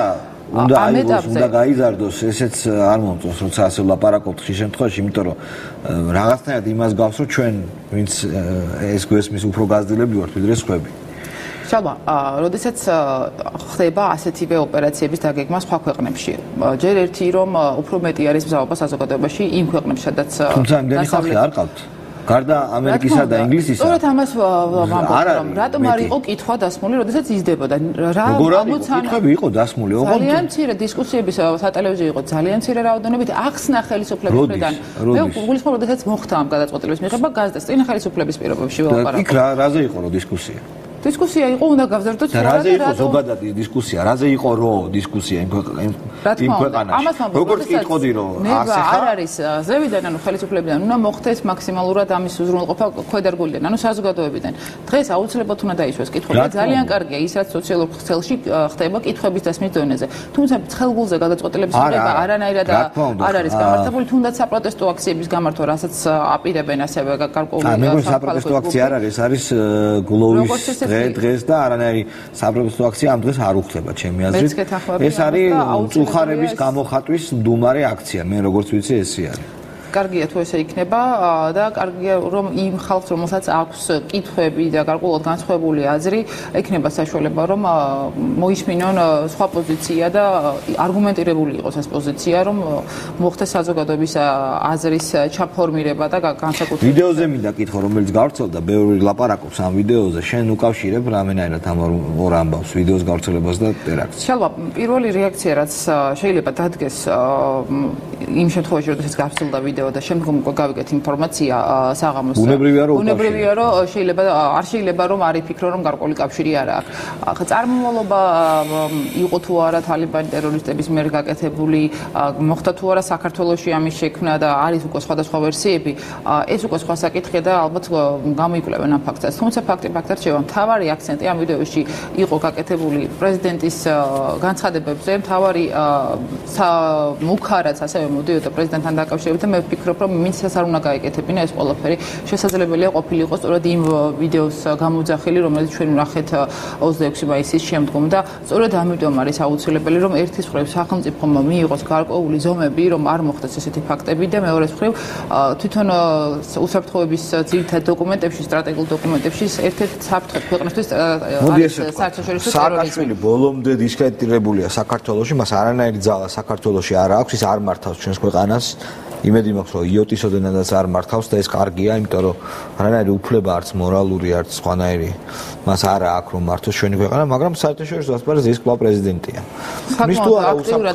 Speaker 1: უნდა აიღოს, უნდა გაიზარდოს, ესეც არ მომწონს, როცა ასე ვლაპარაკობთ ხშირ შემთხვევაში, იმიტომ რომ რაღაცნაირად იმას გავს, რომ ჩვენ ვინც ეს გვესმის უფრო გაზრდილები ვართ, ვიდრე სხვები.
Speaker 10: შალვა, როდესაც ხდება ასეთივე ოპერაციების დაგეგმა სხვა ქვეყნებში, ჯერ ერთი რომ უფრო მეტი არის მზაობა საზოგადოებაში იმ ქვეყნებში, სადაც
Speaker 1: თუმცა იმდენი ხალხი არ ყავთ. გარდა ამერიკისა და ინგლისისა.
Speaker 10: სწორედ ამას ვამბობ, რომ რატომ არ იყო კითხვა დასმული, როდესაც იზრდებოდა.
Speaker 1: როგორ არის კითხვები იყო დასმული, ოღონდ
Speaker 10: ძალიან მცირე დისკუსიების სატელევიზიო იყო, ძალიან მცირე რაოდენობით ახსნა ხელისუფლების მხრიდან. მე გულისხმობ, როდესაც მოხდა ამ გადაწყვეტილების მიღება გაზდას წინა ხელისუფლების პირობებში ველაპარაკობ.
Speaker 1: იქ რაზე იყო რო დისკუსია?
Speaker 10: დისკუსია იყო, უნდა გავზარდოთ
Speaker 1: და რაზე იყო ზოგადად დისკუსია, რაზე იყო რო დისკუსია იმ ქვეყანაში. როგორც კითხოდი რომ
Speaker 10: ასე არ არის ზევიდან, ანუ ხელისუფლებიდან უნდა მოხდეს მაქსიმალურად ამის უზრუნველყოფა ქვედარგულიდან, ანუ საზოგადოებიდან. დღეს აუცილებლად უნდა დაიშვეს კითხვები, ძალიან კარგია ის, რაც სოციალურ ქსელში ხდება კითხვების დასმის დონეზე. თუმცა ცხელგულზე გადაწყვეტილების მიღება არანაირად არ არის გამართებული, თუნდაც საპროტესტო აქციების გამართვა, რასაც აპირებენ ასევე გარკვეული
Speaker 1: საპროტესტო აქცია არ არის, არის გლოვის დღეს და არანაირი საპროტესტო აქცია ამ დღეს არ უხდება ჩემი აზრით. ეს არის მწუხარების გამოხატვის მდუმარე აქცია. მე როგორც ვიცი ესე არის.
Speaker 10: კარგია თუ ესე იქნება და კარგია რომ იმ ხალხს რომელსაც აქვს კითხვები და გარკვეულად განსხვავებული აზრი, ექნება საშუალება რომ მოისმინონ სხვა პოზიცია და არგუმენტირებული იყოს ეს პოზიცია, რომ მოხდეს საზოგადოების აზრის ჩაფორმირება და განსაკუთრებით.
Speaker 1: ვიდეოზე მინდა კითხო, რომელიც გავრცელდა, ბევრი ლაპარაკობს ამ ვიდეოზე, შენ უკავშირებ რამენაირად ამ ორ ამბავს, ვიდეოს გავრცელებას და ტერაქტს.
Speaker 10: შალვა, პირველი რეაქცია რაც შეიძლება დადგეს იმ შემთხვევაში, როდესაც გავრცელდა ვიდეო და შემდგომ გავიგეთ ინფორმაცია საღამოს.
Speaker 1: უნებრივია რომ
Speaker 10: შეიძლება არ შეიძლება რომ არ იფიქრო რომ გარკვეული კავშირი არ აქვს. ახლა წარმომავლობა იყო თუ არა თალიბანი ტერორისტების მიერ გაკეთებული, მოხდა თუ არა საქართველოში ამის შექმნა და არის უკვე სხვადასხვა ვერსიები, ეს უკვე სხვა საკითხია და ალბათ გამოიკვლევენ ამ ფაქტს. თუმცა ფაქტი რჩება, მთავარი აქცენტი ამ ვიდეოში იყო გაკეთებული პრეზიდენტის განცხადებებზე, მთავარი მუქარაც ასევე მოდიოდა პრეზიდენტთან დაკავშირებით და მე ვფიქრობ, რომ მინცეს არ უნდა გაეკეთებინა ეს ყველაფერი. შესაძლებელია ყოფილიყო სწორედ იმ ვიდეოს გამოძახილი, რომელიც ჩვენ ვნახეთ 26 მაისის შემდგომ და სწორედ ამიტომ არის აუცილებელი, რომ ერთის მხრივ სახელმწიფომ მიიღოს გარკვეული ზომები, რომ არ მოხდეს ესეთი ფაქტები და მეორეს მხრივ თვითონ უსაფრთხოების ძირითად დოკუმენტებში, სტრატეგიულ დოკუმენტებში ერთ-ერთ საფრთხე ქვეყნისთვის არის საერთაშორისო ტერორიზმი.
Speaker 1: სააკაშვილი ბოლომდე დისკრედიტირებულია საქართველოში, მას არანაირი ძალა საქართველოში არ აქვს, ის არ მართავს ჩვენს ქვეყანას. იმედი მაქვს, რომ იოტისოდენადაც არ მართავს და ეს კარგია, იმიტომ რომ არანაირი უფლება არც მორალური, არც სხვანაირი მას არ აქვს რომ მართოს ჩვენი ქვეყანა, მაგრამ საერთაშორისო ასპარეზზე ის კვლავ პრეზიდენტია. ქნის თუ არა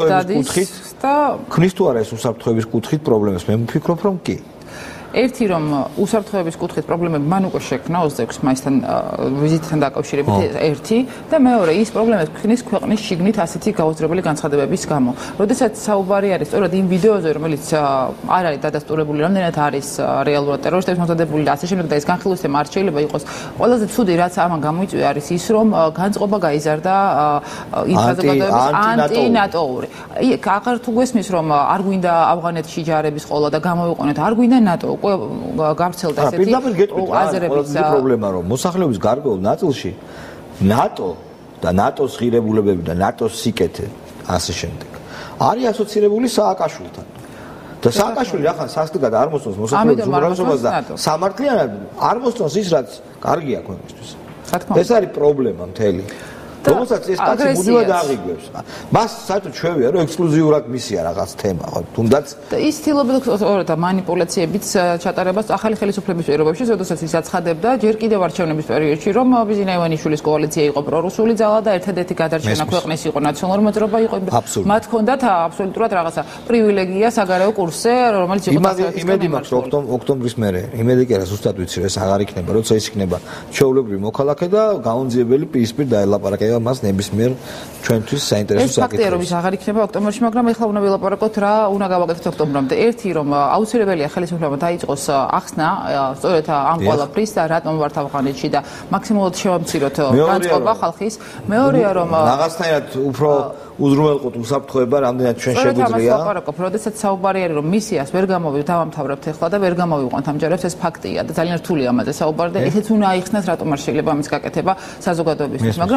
Speaker 1: ეს უსაფრთხოების კუთხით პრობლემას, მე ვფიქრობ, რომ კი.
Speaker 10: ერთი რომ უსაფრთხოების კუთხით პრობლემები მან უკვე შექმნა 26 მაისთან ვიზიტთან დაკავშირებით ერთი და მეორე ის პრობლემები ქმნის ქვეყნის შიგნით ასეთი გაუძრებელი განცხადებების გამო. როდესაც საუბარი არის სწორედ იმ ვიდეოზე, რომელიც არ არის დადასტურებული, რამდენად არის რეალურად ტერორისტებს მომზადებული და ასე შემდეგ და ეს განხილვისება არ შეიძლება იყოს. ყველაზე ცუდი რაც ამან გამოიწვია არის ის, რომ განწყობა გაიზარდა იმ საზოგადოების ანტინატოური. აღარ თუ გვესმის, რომ არ გვინდა ავღანეთში ჯარების ყოლა და გამოვიყენოთ, არ გვინდა ნატო გავრცელდა ესეთი აზრების
Speaker 1: პრობლემა, რომ მოსახლეობის გარკვეულ ნაწილში ნატო და ნატოს ღირებულებები და ნატოს სიკეთე ასე შემდეგ არის ასოცირებული სააკაშვილთან. და სააკაშვილი ახლა სასტიკად არ მოსწონს მოსახლეობის უმრავლესობას და სამართლიანად არ მოსწონს ის, რაც კარგია ქვეყნისთვის. ეს არის პრობლემა მთელი. რომელსაც ეს კაცი მუდმივად აღიგვებს. მას საერთოდ ჩვევია, რომ ექსკლუზიურად მისია რაღაც თემა, ხო, თუნდაც
Speaker 10: ის ცდილობდა მანიპულაციებით ჩატარებას ახალი ხელისუფლების პირობებში, როდესაც ის აცხადებდა ჯერ კიდევ არჩევნების პერიოდში, რომ ბიზინა ივანიშვილის კოალიცია იყო პრორუსული ძალა და ერთადერთი გადარჩენა ქვეყნის იყო ნაციონალური მოძრაობა იყო. მათ ჰქონდათ აბსოლუტურად რაღაცა პრივილეგია საგარეო კურსზე, რომელიც იყო
Speaker 1: იმედი მაქვს, რომ ოქტომბრის მერე, იმედი კი არა, ზუსტად ვიცი, რომ ეს აღარ იქნება, როცა ის იქნება ჩვეულებრივი მოქალაქე და გაუნძიებელი პირისპირ დაელაპარაკება მას ნებისმიერ ჩვენთვის საინტერესო საკითხი.
Speaker 10: ეს ფაქტია, რომ ის აღარ იქნება ოქტომბერში, მაგრამ ეხლა უნდა ვილაპარაკოთ რა უნდა გავაკეთოთ ოქტომბრამდე. ერთი რომ აუცილებელია ხელისუფლებამ დაიწყოს ახსნა სწორედ ამ ყველაფრის და რატომ ვართ ავღანეთში და მაქსიმალურად შევამციროთ განწყობა ხალხის. მეორეა რომ
Speaker 1: რაღაცნაირად უფრო უზრუნველყოთ უსაფრთხოება, რამდენად ჩვენ შეგვიძლია.
Speaker 10: ლაპარაკობ, როდესაც საუბარი არის რომ მისიას ვერ დავამთავრებთ ეხლა და ვერ გამოვიყვანთ ამ ჯარებს, ეს ფაქტია და ძალიან რთულია ამაზე საუბარი და ესეც უნდა აიხსნას, რატომ არ შეიძლება ამის გაკეთება საზოგადოებისთვის. მაგრამ უსაფრთხო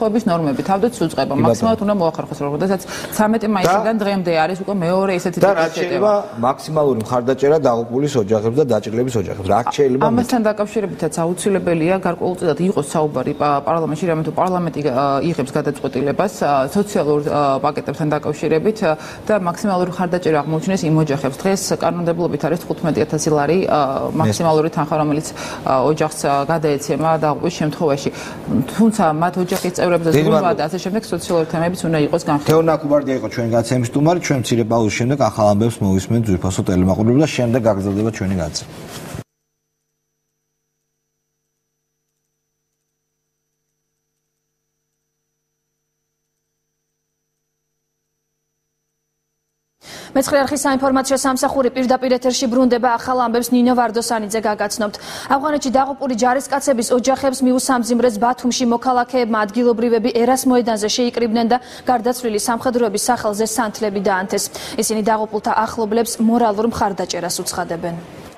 Speaker 10: განსხვავების ნორმები თავდაც უწყება. მაქსიმალურად უნდა მოახერხოს, როდესაც 13 მაისიდან დღემდე არის უკვე მეორე ესეთი
Speaker 1: და რა შეიძლება მაქსიმალური მხარდაჭერა დაღუპულის ოჯახებს და დაჭრილების ოჯახებს. რა შეიძლება
Speaker 10: ამასთან დაკავშირებითაც აუცილებელია გარკვეულწილად იყოს საუბარი პარლამენტში, რამე თუ პარლამენტი იღებს გადაწყვეტილებას სოციალურ პაკეტებთან დაკავშირებით და მაქსიმალური მხარდაჭერა აღმოუჩინეს იმ ოჯახებს. დღეს კანონმდებლობით არის 15,000 ლარი მაქსიმალური თანხა, რომელიც ოჯახს გადაეცემა დაღუპვის შემთხვევაში. თუმცა მათ ოჯახის წევრებზე ზრუნვა და ასე შემდეგ სოციალური თემებიც უნდა იყოს განხილული.
Speaker 1: თეო ნაკუბარდია იყო ჩვენი გაცემის სტუმარი, ჩვენ მცირე პაუზის შემდეგ ახალ ამბებს მოვისმენთ ძვირფასო ტელემაყურებლებში და შემდეგ გაგრძელდება ჩვენი გაცემა.
Speaker 2: მეცხრე არხის საინფორმაციო სამსახური პირდაპირ ეთერში ბრუნდება ახალ ამბებს ნინო ვარდოსანიძე გაგაცნობთ. ავღანეთში დაღუპული ჯარისკაცების ოჯახებს მიუსამძიმრეს ბათუმში მოქალაქეებმა ადგილობრივები ერას მოედანზე შეიკრიბნენ და გარდაცვლილი სამხედროების სახელზე სანთლები დაანთეს. ისინი დაღუპულთა ახლობლებს მორალურ მხარდაჭერას უცხადებენ.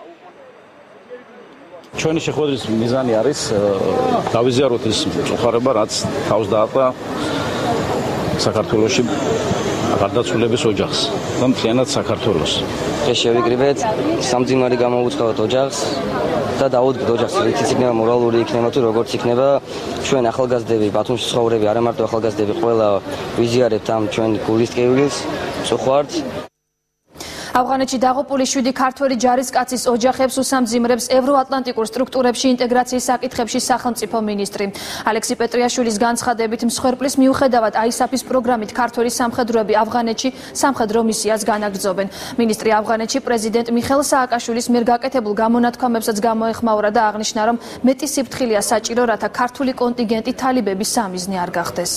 Speaker 11: ჩვენი შეხვედრის მიზანი არის დავიზიაროთ ის მწუხარება, რაც თავს დაატყდა საქართველოში გარდაცვლილების ოჯახს და მთლიანად საქართველოს.
Speaker 12: ეს შევიკრიბეთ, სამძიმარი გამოუცხადოთ ოჯახს და დაუდგეთ ოჯახს, რითიც იქნება მორალური, იქნება თუ როგორც იქნება. ჩვენ ახალგაზრდები, ბათუმში ცხოვრები, არა მარტო ახალგაზრდები, ყველა ვიზიარებთ ამ ჩვენ გულის ტკივილს, წუხვართ.
Speaker 2: ავღანეთში დაღუპული 7 ქართველი ჯარისკაცის ოჯახებს უსამძიმრებს ევროატლანტიკურ სტრუქტურებში ინტეგრაციის საკითხებში სახელმწიფო მინისტრი. ალექსი პეტრიაშვილის განცხადებით, მსხვერპლის მიუხედავად ISAF-ის პროგრამით ქართველი სამხედროები ავღანეთში სამხედრო მისიას განაგრძობენ. მინისტრი ავღანეთში პრეზიდენტ მიხეილ სააკაშვილის მიერ გაკეთებულ გამონათქვამებსაც გამოეხმაურა და აღნიშნა, რომ მეტი სიფრთხილეა საჭირო, რათა ქართული კონტინგენტი თალიბების სამიზნე არ გახდეს.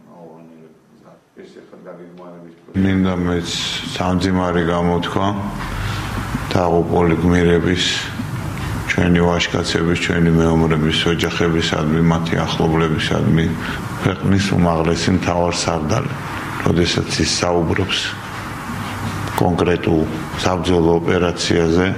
Speaker 13: მინდა მეც სამძიმარი გამოთქვა დაღუპული გმირების, ჩვენი ვაჟკაცების, ჩვენი მეომრების ოჯახებისადმი, მათი ახლობლებისადმი, ქვეყნის უმაღლესი მთავარსარდალი, როდესაც ის საუბრობს კონკრეტულ საბრძოლო ოპერაციაზე,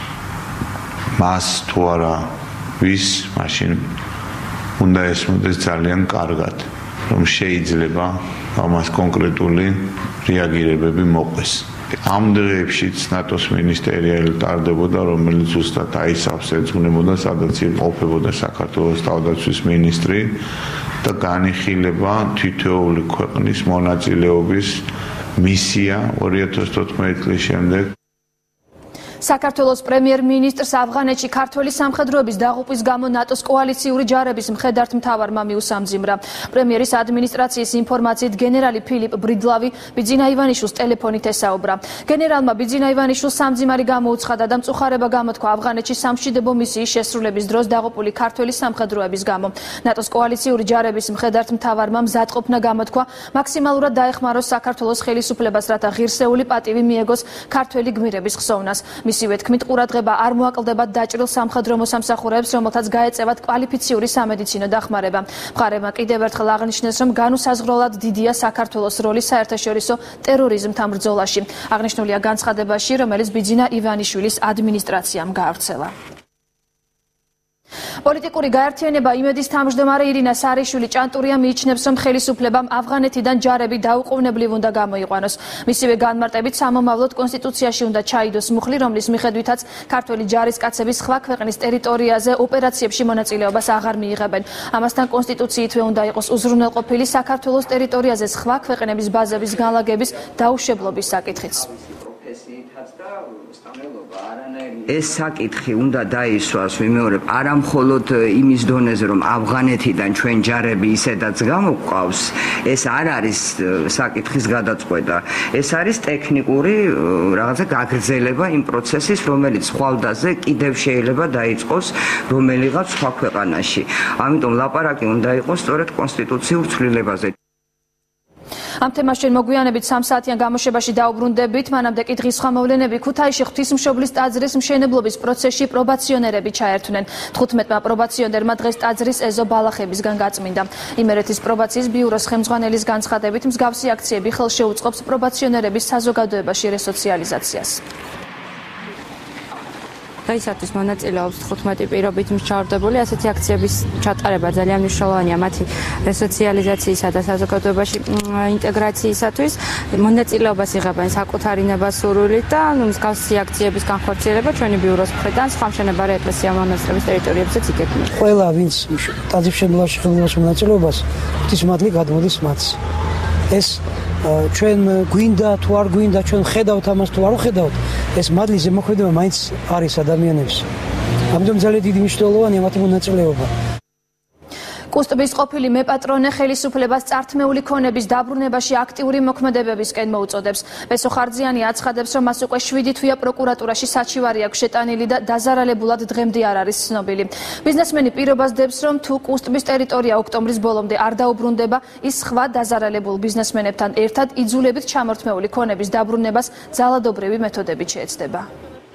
Speaker 13: მას თუ არა ვის, მაშინ უნდა ესმოდეს ძალიან კარგად, რომ შეიძლება ამას კონკრეტული რეაგირებები მოყვეს. ამ დღეებშიც ნატოს მინისტერიალი ტარდებოდა, რომელიც ზუსტად ISAF-ს ეძღვნებოდა, სადაც იმყოფებოდა საქართველოს თავდაცვის მინისტრი და განიხილება თითოეული ქვეყნის მონაწილეობის მისია 2014 წლის შემდეგ.
Speaker 2: საქართველოს პრემიერ-მინისტრს ავღანეთში ქართველი სამხედროების დაღუპვის გამო ნატოს კოალიციური ჯარების მხედართმთავარმა მიუსამძიმრა. პრემიერის ადმინისტრაციის ინფორმაციით გენერალი ფილიპ ბრიდლავი ბიძინა ივანიშვილს ტელეფონით ესაუბრა. გენერალმა ბიძინა ივანიშვილს სამძიმარი გამოუცხადა და მწუხარება გამოთქვა ავღანეთში სამშვიდობო მისიის შესრულების დროს დაღუპული ქართველი სამხედროების გამო. ნატოს კოალიციური ჯარების მხედართმთავარმა მზადყოფნა გამოთქვა მაქსიმალურად დაეხმაროს საქართველოს ხელისუფლებას, რათა ღირსეული პატივი მიეგოს ქართველი გმირების ხსოვნას. მისივე თქმით, ყურადღება არ მოაკლდება დაჭრილ სამხედრო მოსამსახურეებს, რომელთაც გაეწევათ კვალიფიციური სამედიცინო დახმარება. მხარემა კიდევ ერთხელ აღნიშნეს, რომ განუსაზღვრელად დიდია საქართველოს როლი საერთაშორისო ტერორიზმთან ბრძოლაში. აღნიშნულია განცხადებაში, რომელიც ბიძინა ივანიშვილის ადმინისტრაციამ გაავრცელა. პოლიტიკური გაერთიანება იმედის თავმჯდომარე ირინა სარიშვილი ჭანტურია მიიჩნევს, რომ ხელისუფლებამ ავღანეთიდან ჯარები დაუყოვნებლივ უნდა გამოიყვანოს. მისივე განმარტებით სამომავლოდ კონსტიტუციაში უნდა ჩაიდოს მუხლი, რომლის მიხედვითაც ქართველი ჯარისკაცები სხვა ქვეყნის ტერიტორიაზე ოპერაციებში მონაწილეობას აღარ მიიღებენ. ამასთან კონსტიტუციითვე უნდა იყოს უზრუნველყოფილი საქართველოს ტერიტორიაზე სხვა ქვეყნების ბაზების განლაგების დაუშვებლობის საკითხიც.
Speaker 14: ეს საკითხი უნდა დაისვას, ვიმეორებ, არა მხოლოდ იმის დონეზე, რომ ავღანეთიდან ჩვენ ჯარები ისედაც გამოგვყავს, ეს არ არის საკითხის გადაწყვეტა. ეს არის ტექნიკური რაღაცა გაგრძელება იმ პროცესის, რომელიც ხვალდაზე კიდევ შეიძლება დაიწყოს რომელიღაც სხვა ქვეყანაში. ამიტომ ლაპარაკი უნდა იყოს სწორედ კონსტიტუციურ ცვლილებაზე.
Speaker 2: ამ თემას ჩვენ მოგვიანებით 3 საათიან გამოშვებაში დაუბრუნდებით. მანამდე კი დღის სხვა მოვლენები. ქუთაისში ღვთისმშობლის ტაძრის მშენებლობის პროცესში პრობაციონერები ჩაერთვნენ. 15-მა პრობაციონერმა დღეს ტაძრის ეზო ბალახებისგან გაწმინდა. იმერეთის პრობაციის ბიუროს ხელმძღვანელის განცხადებით, მსგავსი აქციები ხელშეუწყობს პრობაციონერების საზოგადოებაში რესოციალიზაციას.
Speaker 15: დღეისათვის მონაწილეობს 15 პირობით მშრალდებული ასეთი აქციების ჩატარება ძალიან მნიშვნელოვანია მათი რესოციალიზაციისა და საზოგადოებაში ინტეგრაციისათვის. მონაწილეობას იღებენ საკუთარი ნებასურვილით და მსგავსი აქციების განხორციელება ჩვენი ბიუროს მხრიდან სხვა მშენებარე ეკლესია მონასტრების ტერიტორიებზეც იგეგმება.
Speaker 16: ყველა ვინც ტაძარშენობაში ხელმძღვანელობს მონაწილეობას, ღვთისმადლი გადმოდის მათს. ეს ჩვენ გვინდა თუ არ გვინდა, ჩვენ ხედავთ ამას თუ არ ვხედავთ, ეს მადლის ზემოქმედება მაინც არის ადამიანებს. ამიტომ ძალიან დიდი მნიშვნელოვანია მათი მონაწილეობა.
Speaker 2: კუსტბის ყოფილი მეპატრონე ხელისუფლებას წართმეული ქონების დაბრუნებაში აქტიური მოქმედებებისკენ მოუწოდებს. ბესო ხარძიანი აცხადებს, რომ მას უკვე 7 თვეა პროკურატურაში საჩივარი აქვს შეტანილი და დაზარალებულად დღემდე არ არის ცნობილი. ბიზნესმენი პირობას დებს, რომ თუ კუსტბის ტერიტორია ოქტომბრის ბოლომდე არ დაუბრუნდება, ის სხვა დაზარალებულ ბიზნესმენებთან ერთად იძულებით ჩამორთმეული ქონების დაბრუნებას ძალადობრივი მეთოდებით შეეცდება.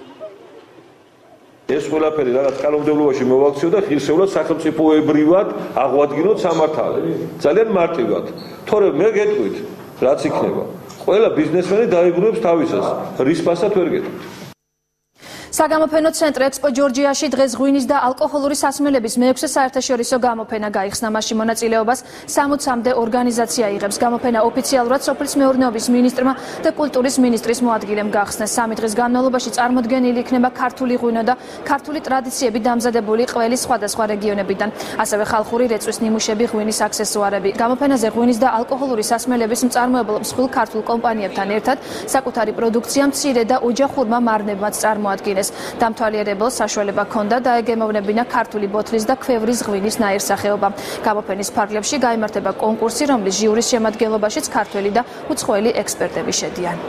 Speaker 17: ეს ყველაფერი რაღაც კანონმდებლობაში მოვაქციო და ღირსეულად სახელმწიფოებრივად აღვადგინოთ სამართალი. ძალიან მარტივად. თორემ მე გეტყვით, რაც იქნება. ყველა ბიზნესმენი დაიბრუნებს თავისას. რისპასად ვერ გეტყვით.
Speaker 2: საგამოფენო ცენტრ ექსპო ჯორჯიაში დღეს ღვინის და ალკოჰოლური სასმელების მე-6 საერთაშორისო გამოფენა გაიხსნა. მასში მონაწილეობას 60-მდე ორგანიზაცია იღებს. გამოფენა ოფიციალურად სოფლის მეურნეობის მინისტრმა და კულტურის მინისტრის მოადგილემ გახსნეს. 3 დღის განმავლობაში წარმოდგენილი იქნება ქართული ღვინო და ქართული ტრადიციები დამზადებული ყველის სხვადასხვა რეგიონებიდან, ასევე ხალხური რეწვის ნიმუშები, ღვინის აქსესუარები. გამოფენაზე ღვინის და ალკოჰოლური მსასმელების მწარმოებელ მსხვილ ქართულ კომპანიებთან ერთად საკუთარი პროდუქცია მცირე და ოჯახურმა მარნებმაც წარმოადგინეს. დამთვალიერებელს საშუალება ჰქონდა დაეგემოვნებინა ქართული ბოთლის და ქვევრის ღვინის ნაირსახეობა. გამოფენის ფარგლებში გაიმართება კონკურსი, რომლის ჟიურის შემადგენლობაშიც ქართველი და უცხოელი ექსპერტები შედიან.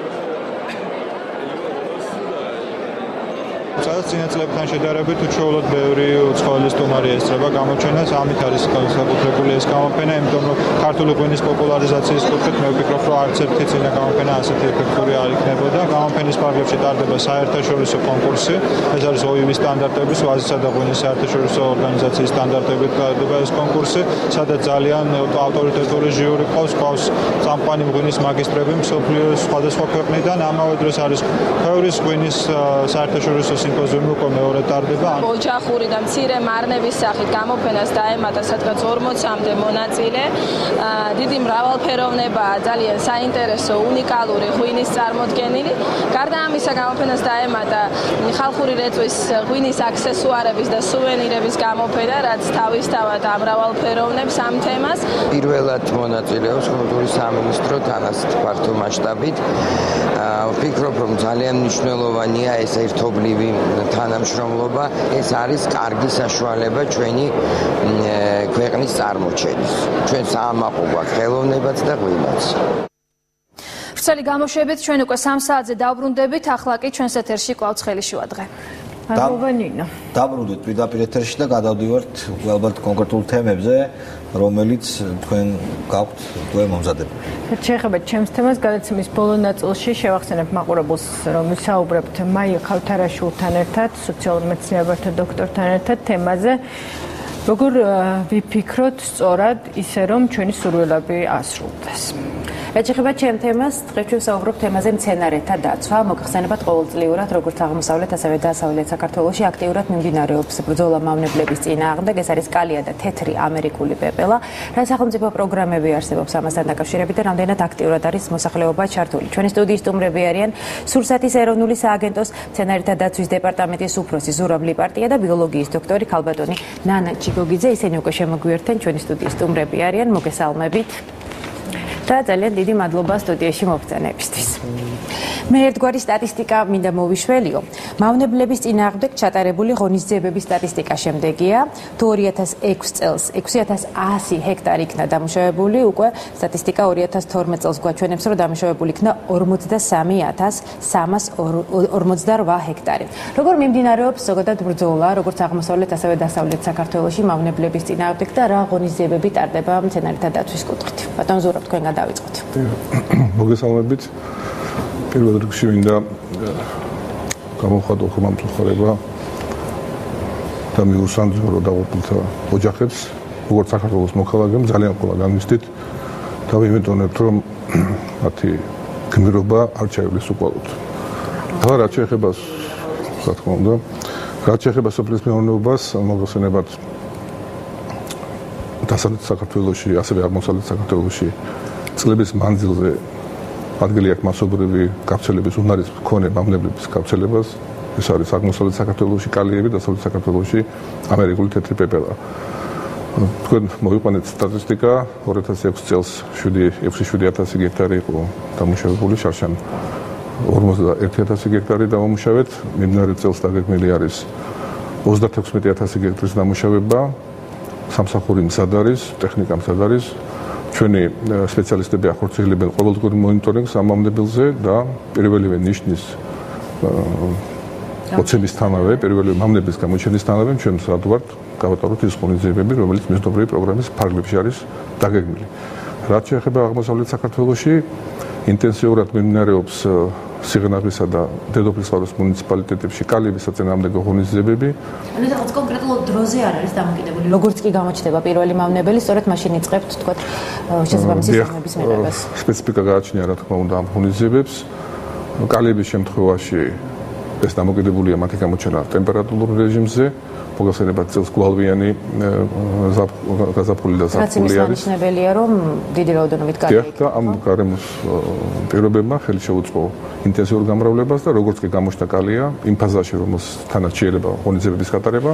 Speaker 18: სადაც წინა წლებთან შედარებით უჩვეულოდ ბევრი უცხოელი სტუმარი ესწრება გამოჩენას. ამით არის განსაკუთრებული ეს გამოფენა, იმიტომ რომ ქართული ღვინის პოპულარიზაციის კუთხით მე ვფიქრობ, რომ არც ერთი წინა გამოფენა ასეთი ეფექტური არ იქნებოდა. გამოფენის ფარგლებში ტარდება საერთაშორისო კონკურსი. ეს არის OIV-ის სტანდარტების, ვაზისა და ღვინის საერთაშორისო ორგანიზაციის სტანდარტებით ტარდება ეს კონკურსი, სადაც ძალიან ავტორიტეტული ჟიური ყავს წამყვანი ღვინის მაგისტრები მსოფლიოს სხვადასხვა ქვეყნიდან. ამავე დროს არის ქვევრის ღვინის საერთაშორისო სიმპოზიუმი უკვე მეორე ტარდება.
Speaker 19: ოჯახური და მცირე მარნების სახით გამოფენას დაემატა სადღაც 40-მდე მონაწილე. დიდი მრავალფეროვნებაა, ძალიან საინტერესო, უნიკალური ღვინის წარმოდგენილი. გარდა ამისა, გამოფენას დაემატა ხალხური რეწვის ღვინის აქსესუარების და სუვენირების გამოფენა, რაც თავისთავად ამრავალფეროვნებს ამ თემას.
Speaker 20: პირველად მონაწილეობს კულტურის სამინისტრო თანაც ფართო მასშტაბით. ვფიქრობ, რომ ძალიან მნიშვნელოვანია ეს ერთობლივი თანამშრომლობა. ეს არის კარგი საშუალება ჩვენი ქვეყნის წარმოჩენის. ჩვენ საამაყო გვაქვს ხელოვნებაც და ღვინოც.
Speaker 2: ვრცელი გამოშვებით ჩვენ უკვე 3 საათზე დავბრუნდებით. ახლა კი ჩვენს ეთერში კვლავ ცხელი შუადღე.
Speaker 1: დაბრუნდით პირდაპირ ეთერში და გადავდივართ ალბათ კონკრეტულ თემებზე, რომელიც თქვენ გაქვთ უკვე მომზადებული.
Speaker 8: შეეხება ჩემს თემას, გადაცემის ბოლო ნაწილში შევახსენებ მაყურებელს, რომ ვისაუბრებთ მაია ხავთარაშვილთან ერთად, სოციალურ მეცნიერებათა დოქტორთან ერთად თემაზე, როგორ ვიფიქროთ სწორად ისე, რომ ჩვენი სურვილები ასრულდეს.
Speaker 7: რაც შეეხება ჩემ თემას, დღეს ვსაუბრობ თემაზე მცენარეთა დაცვა. მოგხსენებათ ყოველწლიურად, როგორც აღმოსავლეთ, ასევე დასავლეთ საქართველოში აქტიურად მიმდინარეობს ბრძოლა მავნებლების წინააღმდეგ. ეს არის კალია და თეთრი ამერიკული პეპელა. რა სახელმწიფო პროგრამები არსებობს ამასთან დაკავშირებით და რამდენად აქტიურად არის მოსახლეობა ჩართული. ჩვენი სტუდიის სტუმრები არიან სურსათის ეროვნული სააგენტოს მცენარეთა დაცვის დეპარტამენტის უფროსი ზურაბ ლიპარტია და ბიოლოგიის დოქტორი ქალბატონი ნანა ჩიგოგიძე. ისინი უკვე შემოგვიერთდნენ ჩვენი სტუდიის სტუმრები არიან. მოგესალმებით. და ძალიან დიდი მადლობა სტუდიაში მობრძანებისთვის. მე ერთგვარი სტატისტიკა მინდა მოვიშველიო. მავნებლების წინააღმდეგ ჩატარებული ღონისძიებების სტატისტიკა შემდეგია. თუ 2006 წელს 6100 ჰექტარი იქნა დამუშავებული, უკვე სტატისტიკა 2012 წელს გვაჩვენებს, რომ დამუშავებული იქნა 43348 ჰექტარი. როგორ მიმდინარეობს ზოგადად ბრძოლა, როგორც აღმოსავლეთ, ასევე დასავლეთ საქართველოში მავნებლების წინააღმდეგ და რა ღონისძიებები ტარდება მცენარეთა დაცვის კუთხით? ბატონ ზურაბ, თქვენ გადავიწყოთ.
Speaker 21: მოგესალმებით. პირველ რიგში მინდა გამოვხატო ხომამწუხარება და მიუსანძურო დაღუპულთა ოჯახებს, როგორც საქართველოს მოქალაქემ ძალიან ყველა განვისტით და ვიმედოვნებთ, რომ მათი გმირობა არ ჩაივლის უკვალოდ. და რაც შეეხება რა თქმა უნდა. რაც შეეხება სოფლის მეურნეობას, მოგხსენებათ დასავლეთ საქართველოში, ასევე აღმოსავლეთ საქართველოში წლების მანძილზე ადგილი აქვს მასობრივი გავრცელების უნარის მქონე მავნებლების გავრცელებას. ეს არის აღმოსავლეთ საქართველოში კალიები, დასავლეთ საქართველოში ამერიკული თეთრი პეპელა. თქვენ მოიყვანეთ სტატისტიკა 2006 წელს 6-7000 გექტარი იყო დამუშავებული, შარშან 51000 გექტარი დამუშავეთ, მიმდინარე წელს დაგეგმილი არის 36000 გექტრის დამუშავება, სამსახური მზად არის, ტექნიკა მზად არის. ჩვენი სპეციალისტები ახორციელებენ ყოველდღიურ მონიტორინგს ამ მავნებელზე და პირველივე ნიშნის ოცებისთანავე, პირველივე მავნების გამოჩენისთანავე ჩვენ მზად ვართ გავატაროთ ის ღონისძიებები, რომელიც მეზობლური პროგრამის ფარგლებში არის დაგეგმილი. რაც შეეხება აღმოსავლეთ საქართველოში, ინტენსიურად მიმდინარეობს სიღნაღისა და დედოფლისწყაროს მუნიციპალიტეტებში კალიების საწინააღმდეგო ღონისძიებები.
Speaker 7: ანუ რაღაც კონკრეტულ დროზე არ არის დამოკიდებული. როგორც კი გამოჩნდება პირველი მავნებელი, სწორედ მაშინ იწყებთ თქვა შესაბამისი სამების მიღებას.
Speaker 21: სპეციფიკა გააჩნია რა თქმა უნდა ამ ღონისძიებებს. კალიების შემთხვევაში ეს დამოკიდებულია მათი გამოჩენა ტემპერატურულ რეჟიმზე. მოგახსენებათ წელს გვალვიანი გაზაფხული და ზაფხული არის.
Speaker 7: შესაძლებელია რომ დიდი რაოდენობით კალია
Speaker 21: იქნება. და ამ გარემოს პირობებმა ხელი შეუწყო ინტენსიურ გამრავლებას და როგორც კი გამოჩნდა კალია იმ ფაზაში, რომელთანაც შეიძლება ღონისძიებების გატარება,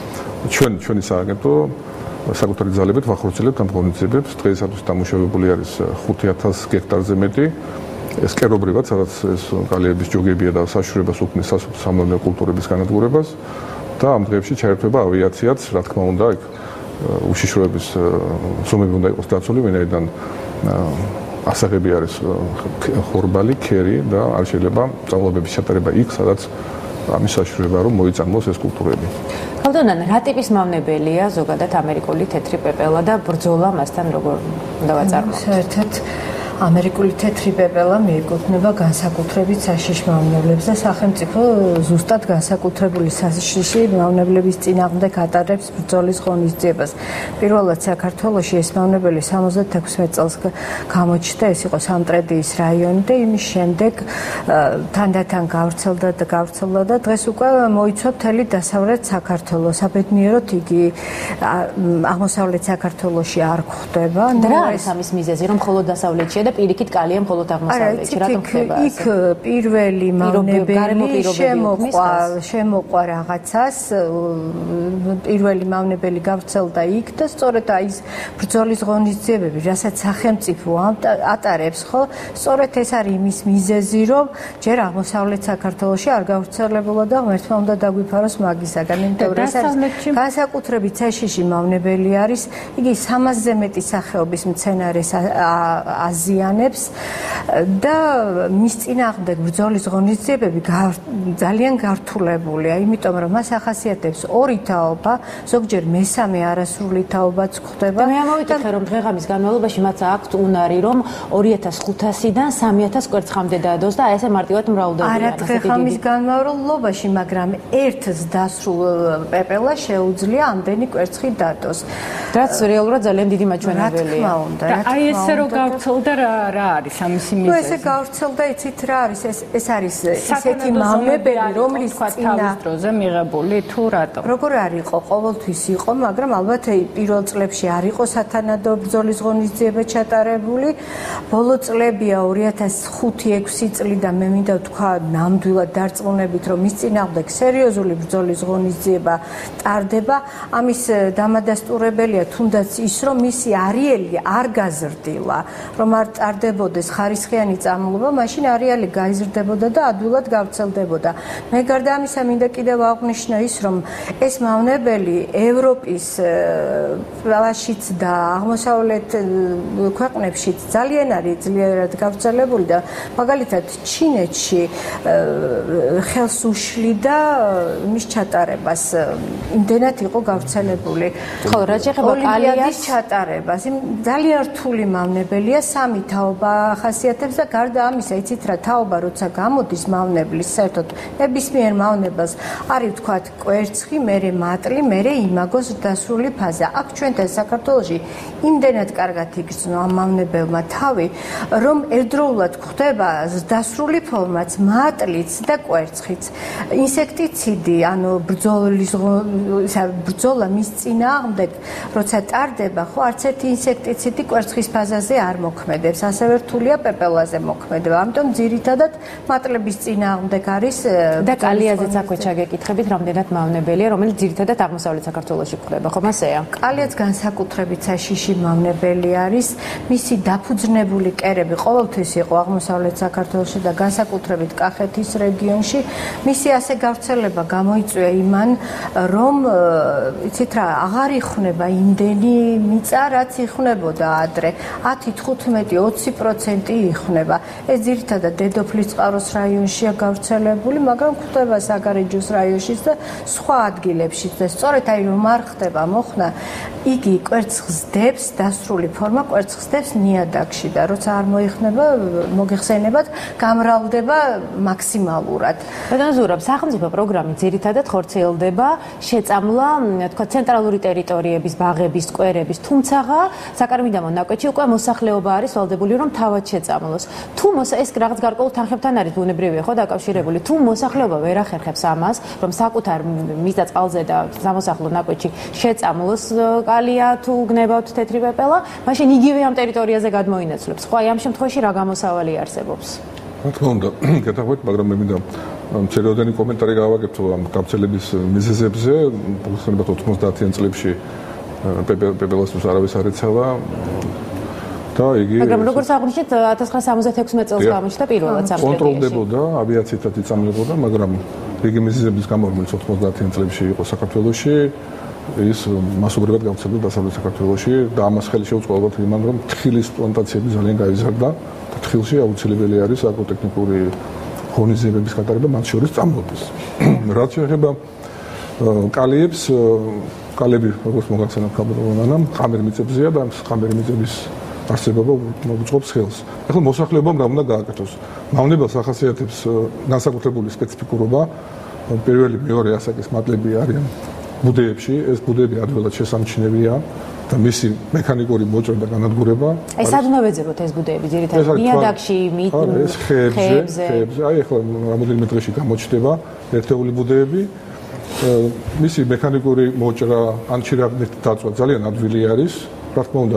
Speaker 21: ჩვენი სააგენტო საკუთარი ძალებით ვახორციელებთ ამ ღონისძიებებს. დღეისათვის დამუშავებული არის 5000 გექტარზე მეტი. ეს კერობრივად, სადაც ეს კალიების ჯოგებია და საშუალებას უქმნის სამონო კულტურების განადგურებას. და ამ დღეებში ჩაერთვება ავიაციაც, რა თქმა უნდა, იქ უშიშროების ზომები უნდა იყოს დაცული, ვინაიდან ასაღები არის ხორბალი, ქერი და არ შეიძლება სწავლობების ჩატარება იქ, სადაც ამის საშუალება რომ მოიწამოს ეს კულტურები.
Speaker 7: ხალხთან რა ტიპის მავნებელია ზოგადად ამერიკული თეთრი პეპელა და ბრძოლა მასთან როგორ უნდა ვაწარმოოთ?
Speaker 8: საერთოდ ამერიკული თეთრი პეპელა მიეკუთვნება განსაკუთრებით საშიშ მავნებლებს და სახელმწიფო ზუსტად განსაკუთრებული საშიში მავნებლების წინააღმდეგ ატარებს ბრძოლის ღონისძიებას. პირველად საქართველოში ეს მავნებელი 76 წელს გამოჩნდა, ეს იყო სამტრედიის რაიონი და იმის შემდეგ თანდათან გავრცელდა და დღეს უკვე მოიცვა მთელი დასავლეთ საქართველოს. საბედნიეროდ იგი აღმოსავლეთ საქართველოში არ გვხვდება.
Speaker 7: რა არის ამის მიზეზი, რომ მხოლოდ დასავლეთში და პირიქით კალია მხოლოდ აღმოსავლეთში, რატომ ხდება ასე?
Speaker 8: იქ პირველი მავნებელი შემოყვა რაღაცას, პირველი მავნებელი გავრცელდა იქ და სწორედ ის ბრძოლის ღონისძიებები, რასაც სახელმწიფო ატარებს, ხო? სწორედ ეს არის იმის მიზეზი, რომ ჯერ აღმოსავლეთ საქართველოში არ გავრცელებულა და ღმერთმა უნდა დაგვიფაროს მაგისაგან, იმიტომ რომ ეს არის განსაკუთრებით საშიში მავნებელი არის, იგი 300-ზე მეტი სახეობის მცენარეს აზიანებს და მის წინააღმდეგ ბრძოლის ღონისძიებები ძალიან გართულებულია, იმიტომ რომ მას ახასიათებს ორი თაობა, ზოგჯერ მესამე არასრული თაობაც გვხვდება.
Speaker 7: მე ამოვიკითხე რომ დღეღამის განმავლობაში მათ აქვთ უნარი რომ 2500-დან 3000 კვერცხამდე დაადოს და ესე მარტივად მრავლდებიან.
Speaker 8: არა დღეღამის განმავლობაში, მაგრამ ერთს დასრულ პეპელას შეუძლია ამდენი კვერცხი დადოს.
Speaker 7: რაც რეალურად ძალიან დიდი მაჩვენებელია.
Speaker 8: და
Speaker 7: აი ესე რომ
Speaker 8: გავრცელდა რა არის ამის მიზეზი? ნუ ესე გავრცელდა, იცით რა არის? ეს არის ისეთი მავნებელი, რომლის
Speaker 7: თავის დროზე მიღებული თუ რატო?
Speaker 8: როგორ არ იყო, ყოველთვის იყო, მაგრამ ალბათ პირველ წლებში არ იყო სათანადო ბრძოლის ღონისძიება ჩატარებული. ბოლო წლებია 2005-6 წლიდან მე მინდა ვთქვა ნამდვილად დარწმუნებით, რომ მის წინააღმდეგ სერიოზული ბრძოლის ღონისძიება ტარდება. ამის დამადასტურებელია თუნდაც ის, რომ მისი არეალი არ გაზრდილა, რომ არ ტარდებოდეს ხარისხიანი წამლობა, მაშინ არეალი გაიზრდებოდა და ადვილად გავრცელდებოდა. მე გარდა ამისა მინდა კიდევ აღვნიშნო ის, რომ ეს მავნებელი ევროპის პლაშიც და აღმოსავლეთ ქვეყნებშიც ძალიან არის ძლიერად გავრცელებული და მაგალითად ჩინეთში ხელს უშლიდა მის ჩატარებას. იმდენად იყო გავრცელებული.
Speaker 7: ხო, რაც შეეხება კალიას
Speaker 8: ჩატარებას, ძალიან რთული მავნებელია, 3
Speaker 3: თაობა ახასიათებს და გარდა ამისა, იცით რა, თაობა როცა გამოდის მავნებლის, საერთოდ ნებისმიერ მავნებას არის ვთქვათ კვერცხი, მერე მატლი, მერე იმაგოს დასრული ფაზა. აქ ჩვენთან საქართველოში იმდენად კარგად იგრძნო ამ მავნებელმა თავი, რომ ერთდროულად გვხდება დასრული ფორმაც, მატლიც და კვერცხიც. ინსექტიციდი, ანუ ბრძოლა მის წინააღმდეგ, როცა ტარდება, ხო, არც ერთი ინსექტიციდი კვერცხის ფაზაზე არ მოქმედებს, ასევე რთულია პეპელაზე მოქმედება. ამიტომ ძირითადად მატლების წინააღმდეგ არის
Speaker 7: და კალიაზეც აქვე ჩაგეკითხებით, რამდენად მავნებელია, რომელიც ძირითადად აღმოსავლეთ საქართველოში გვხვდება, ხო მასეა?
Speaker 3: კალიაც განსაკუთრებით საშიში მავნებელი არის, მისი დაფუძნებული კერები ყოველთვის იყო აღმოსავლეთ საქართველოში და განსაკუთრებით კახეთის რეგიონში. მისი ასე გავრცელება გამოიწვია იმან, რომ იცით რა, აღარ იხუნება იმდენი მიწა, რაც იხუნებოდა ადრე. 10-15-20% იხუნება. ეს ძირითადად დედოფლის წყაროს რაიონშია გავრცელებული, მაგრამ გვხვდება საგარეჯოს რაიონშიც და სხვა ადგილებშიც. და სწორედ აი რომ არ ხდება მოხნა, იგი კვერცხს დებს, დასრული ფორმა კვერცხს დებს ნიადაგში და როცა არ მოიხსნება, მოგეხსენებათ, გამრავლდება მაქსიმალურად.
Speaker 7: ბატონო ზურაბ, სახელმწიფო პროგრამით ძირითადად ხორციელდება შეწამლა, თქვა, ცენტრალური ტერიტორიების, ბაღების, სკვერების, თუმცა საკარმინდა მონაკვეთში უკვე მოსახლეობა არის ვალდებული, რომ თავად შეწამლოს. თუ ეს რაღაც გარკვეულ თანხებთან არის ბუნებრივია, ხო, დაკავშირებული. თუ მოსახლეობა ვერ ახერხებს ამას, რომ საკუთარ მიწა წყალზე და სამოსახლო ნაკვეთში შეწამლოს კალია თუ გნებავთ თეთრი პეპელა, მაშინ იგივე ამ ტერიტორიაზე გადმოინაცვლებს. ხო, აი ამ შემთხვევაში რა გამოსავალი არსებობს?
Speaker 21: რა თქმა უნდა, გეტყვით, მაგრამ მე მინდა მცირეოდენი კომენტარი გავაკეთო ამ გავრცელების მიზეზებზე. მოგხსენებათ 90-იან წლებში პეპელასთვის არავის არ ეცალა და იგი
Speaker 7: მაგრამ როგორც აღნიშნეთ 1976 წელს გამოჩნდა პირველად სამხედრო
Speaker 21: კონტროლდებოდა, ავიაციითაც იწამლებოდა, მაგრამ რიგი მიზეზების გამო, რომელიც 90-იან წლებში იყო საქართველოში, ის მასობრივად გავრცელდა დასავლეთ საქართველოში და ამას ხელი შეუწყო ალბათ იმან, რომ თხილის პლანტაციები ძალიან გაიზარდა და თხილში აუცილებელი არის აგროტექნიკური ღონისძიებების გატარება, მათ შორის წამლობის. რაც შეეხება კალიებს, კალები, როგორც მოგახსენებთ, კაბელონანამ ხამერ მიწებზეა და ხამერ მიწების არსებობა მოგვიწყობს ხელს. ახლა მოსახლეობამ რა უნდა გააკეთოს? მავნებელს ახასიათებს განსაკუთრებული სპეციფიკურობა. პირველი, მეორე ასაკის მატლები არიან ბუდეებში, ეს ბუდეები ადვილად შესამჩნევია და მისი მექანიკური მოჭრა და განადგურება.
Speaker 7: ეს ადმოვეძებოთ ეს ბუდეები ძირითადად ნიადაგში,
Speaker 21: ეს ხეებზე. აი ახლა რამოდენიმე დღეში გამოჩნდება ერთეული ბუდეები. მისი მექანიკური მოჭრა ან ჩირაღნით დაწვა ძალიან ადვილი არის. რა თქმა უნდა,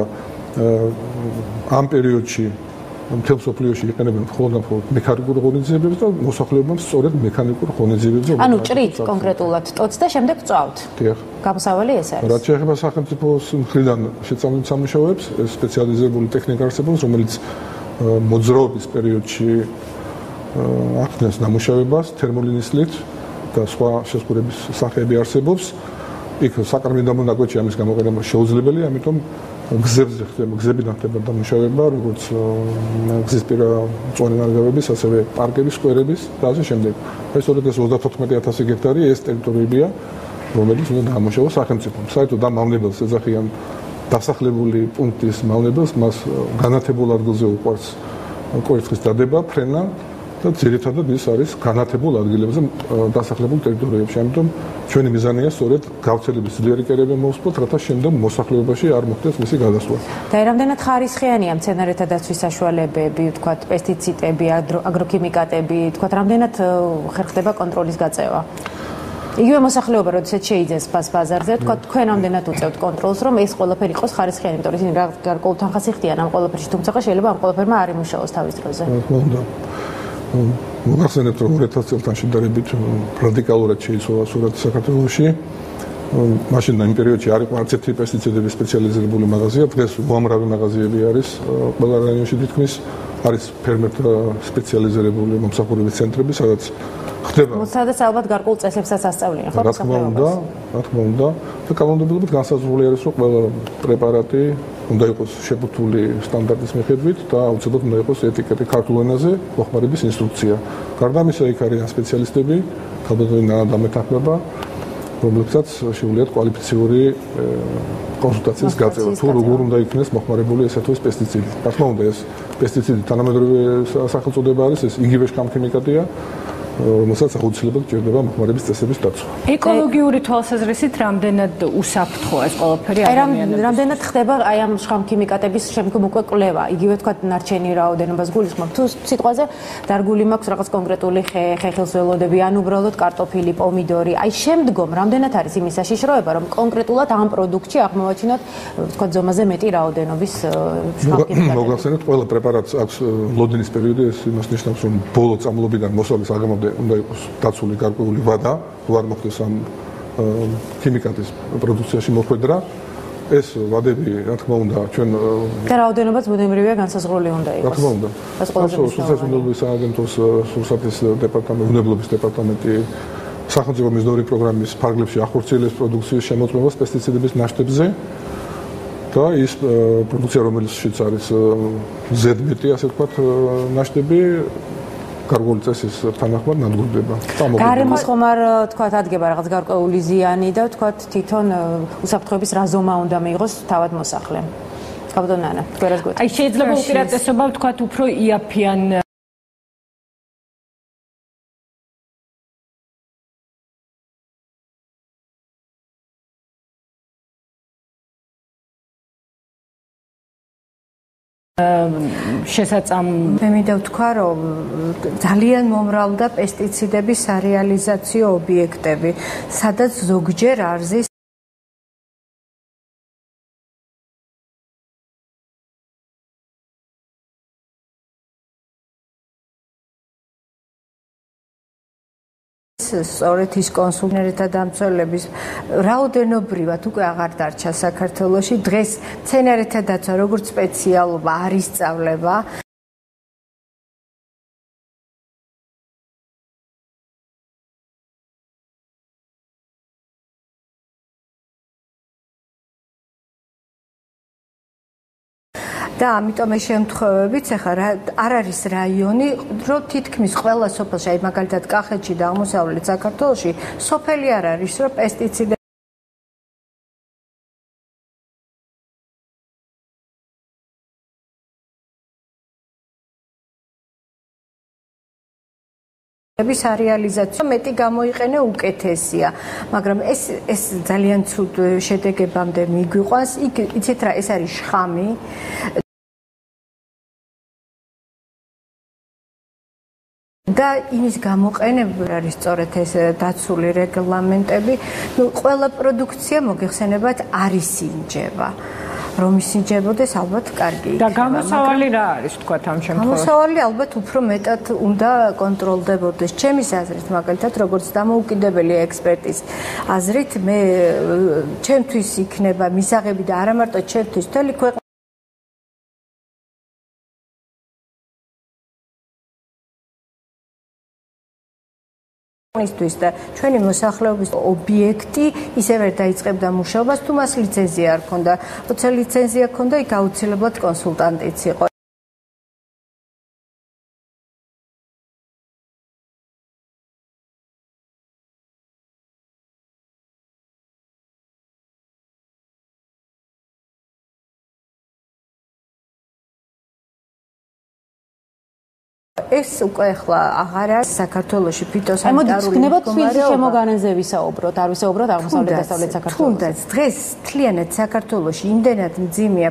Speaker 21: ამ პერიოდში მთელ მსოფლიოში იყენებენ მხოლოდ მექანიკურ ღონისძიებებს და მოსახლეობამ სწორედ მექანიკურ ღონისძიებებზე
Speaker 7: ანუ ჭრით კონკრეტულად ტოც და შემდეგ წვავთ.
Speaker 21: დიახ.
Speaker 7: გამოსავალი ეს არის.
Speaker 21: რაც შეეხება სახელმწიფოს მხრიდან შეწამლულ სამუშაოებს, ეს სპეციალიზებული ტექნიკა არსებობს, რომელიც მოძრაობის პერიოდში ახდენს დამუშავებას თერმოლინისლით და სხვა შესკურების სახეები არსებობს. იქ საკარმინდა მონაკვეთში ამის გამოყენება შეუძლებელია, ამიტომ გზებიდან ხდება დამუშავება, როგორც გზისპირა მწვანე ნარგავების, ასევე პარკების, სკვერების და ასე შემდეგ. ეს 34,000 გექტარი ეს ტერიტორიებია, რომელიც უნდა დაამუშავოს სახელმწიფომ. საერთოდ ამ მავნებელს ეძახიან დასახლებული პუნქტის მავნებელს, მას განათებულ ადგილზე უყვარს კვერცხის დადება, ფრენა და ძირითადად ის არის განათებულ ადგილებზე დასახლებულ ტერიტორიებში. ამიტომ ჩვენი მიზანია სწორედ გავრცელების ძლიერი კერები მოვსწროთ, რათა შემდეგ მოსახლეობაში არ მოხდეს მისი გადასვლა.
Speaker 7: და რამდენად ხარისხიანია მცენარეთა დაცვის საშუალებები, ვთქვათ, პესტიციდები, აგროქიმიკატები, ვთქვათ, რამდენად ხერხდება კონტროლის გაწევა? იგივე მოსახლეობა, როდესაც შეიძენს ბაზარზე, ვთქვათ, თქვენ რამდენად უწევთ კონტროლს, რომ ეს ყველაფერი იყოს ხარისხიანი, იმიტომ რომ ისინი გარკვეულ თანხას იხდიან ამ ყველაფერში, თუმცა შეიძლება ამ ყველაფერმა არ იმუშაოს თავის დროზე.
Speaker 21: მოგახსენებთ, რომ 2000 წელთან შედარებით რადიკალურად შეიცვალა სურათი საქართველოში. მაშინ იმ პერიოდში არ იყო არც ერთი პესტიციდების სპეციალიზებული მაღაზია, დღეს უამრავი მაღაზიები არის ყველა რაიონში თითქმის, არის ფერმერთა სპეციალიზებული მომსახურების ცენტრები, სადაც ხდება.
Speaker 7: სადაც ალბათ გარკვეულ წესებსაც ასწავლიან, ხო?
Speaker 21: რა თქმა უნდა, და კანონმდებლობით განსაზღვრული არის, რომ ყველა პრეპარატი უნდა იყოს შეფუთული სტანდარტის მიხედვით და აუცილებლად უნდა იყოს ეტიკეტი ქართულ ენაზე, მოხმარების ინსტრუქცია. გარდა ამისა, იქ არიან სპეციალისტები, ქალბატონი დამეთანხმება, რომლებსაც შეუძლიათ კვალიფიციური კონსულტაციის გაწევა. თუ როგორ უნდა იქნეს მოხმარებული ესა თუ ეს პესტიციდი. რა თქმა უნდა, ეს პესტიციდი თანამედროვე სახელწოდება არის, ეს იგივე შქამქიმიკატია, რომელსაც აუცილებლად ჭირდება მოხმარების წესების დაცვა.
Speaker 8: ეკოლოგიური თვალსაზრისით რამდენად უსაფრთხოა ეს ყველაფერი ადამიანებს?
Speaker 7: რამდენად ხდება აი ამ შხამქიმიკატების შემდგომ უკვე კვლევა? იგივე თქვა ნარჩენი რაოდენობას გულისხმობ. თუ სიტყვაზე დარგული მაქვს რაღაც კონკრეტული ხეხილს ველოდები, ან უბრალოდ კარტოფილი, პომიდორი, აი შემდგომ რამდენად არის იმის საშიშროება, რომ კონკრეტულად ამ პროდუქტში აღმოვაჩინოთ თქვა ზომაზე მეტი რაოდენობის შხამქიმიკატები?
Speaker 21: მოგახსენეთ, ყველა პრეპარატს აქვს ლოდინის პერიოდი, ეს იმას ნიშნავს, რომ ბოლო წამლობიდან მოსავლის აგამამდე უნდა იყოს დაცული გარკვეული ვადა, თუ არ მოხდეს ამ ქიმიკატის პროდუქციაში მოხვედრა. ეს ვადები, რა თქმა უნდა, ჩვენ
Speaker 7: და რაოდენობაც ბუნებრივია განსაზღვრული უნდა იყოს.
Speaker 21: რა თქმა უნდა.
Speaker 7: ეს ყველაზე
Speaker 21: სოციალურ სააგენტოს სურსათის დეპარტამენტი, უნებლობის დეპარტამენტი სახელმწიფო მიზნური პროგრამის ფარგლებში ახორციელებს პროდუქციის შემოწმებას პესტიციდების ნაშთებზე და ის პროდუქცია, რომელშიც არის ზედმეტი, ასე ვთქვათ, ნაშთები გარკვეული წესის თანახმად ნადგურდება.
Speaker 7: გარემოს ხომ არ თქვათ ადგება რაღაც გარკვეული ზიანი და თქვათ თვითონ უსაფრთხოების რა ზომა უნდა მიიღოს თავად მოსახლემ. კაბადონ ნანა, თქვენს გვეთ.
Speaker 8: აი შეიძლება უპირატესობა თქვათ უფრო იაფიან შესაწამ
Speaker 3: მე მინდა ვთქვა, რომ ძალიან მომრავლდა პესტიციდების სარეალიზაციო ობიექტები, სადაც ზოგჯერ არზის სწორედ ის კონსულტანტთა დამცველების რაოდენობრივად უკვე აღარ დარჩა საქართველოში. დღეს მცენარეთა დაცვა როგორც სპეციალობა არ ისწავლება. და ამიტომ ეს შემთხვევებით ახლა არ არის რაიონი, რომ თითქმის ყველა სოფელში, აი მაგალითად კახეთში და აღმოსავლეთ საქართველოში სოფელი არ არის, რომ პესტიციდები სარეალიზაციო მეტი გამოიყენე უკეთესია, მაგრამ ეს ძალიან ცუდ შედეგებამდე მიგვიყვანს. იცით რა, ეს არის შხამი. და იმის გამოყენება არის სწორედ ეს დაცული რეგლამენტები. ყველა პროდუქცია მოგეხსენებათ არ ისინჯება. რომ ისინჯებოდეს ალბათ კარგი იქნება.
Speaker 8: და გამოსავალი რა არის თქვათ ამ შემთხვევაში?
Speaker 3: გამოსავალი ალბათ უფრო მეტად უნდა კონტროლდებოდეს. ჩემის აზრით, მაგალითად, როგორც დამოუკიდებელი ექსპერტის აზრით, მე ჩემთვის იქნება მისაღები და არა მარტო ჩემთვის, მთელი ქვეყნის და ჩვენი მოსახლეობის ობიექტი ისე ვერ დაიწყებდა მუშაობას, თუ მას ლიცენზია არ ქონდა. როცა ლიცენზია ქონდა, იქ აუცილებლად კონსულტანტიც იყო. ეს უკვე ახლა აღარ არის საქართველოში ფიტოსანიტარული
Speaker 7: მდგომარეობა. თბილისში შემოგანენზე ვისაუბროთ, არ ვისაუბროთ აღმოსავლეთ დასავლეთ საქართველოში.
Speaker 3: თუნდაც დღეს მთლიანად საქართველოში იმდენად მძიმეა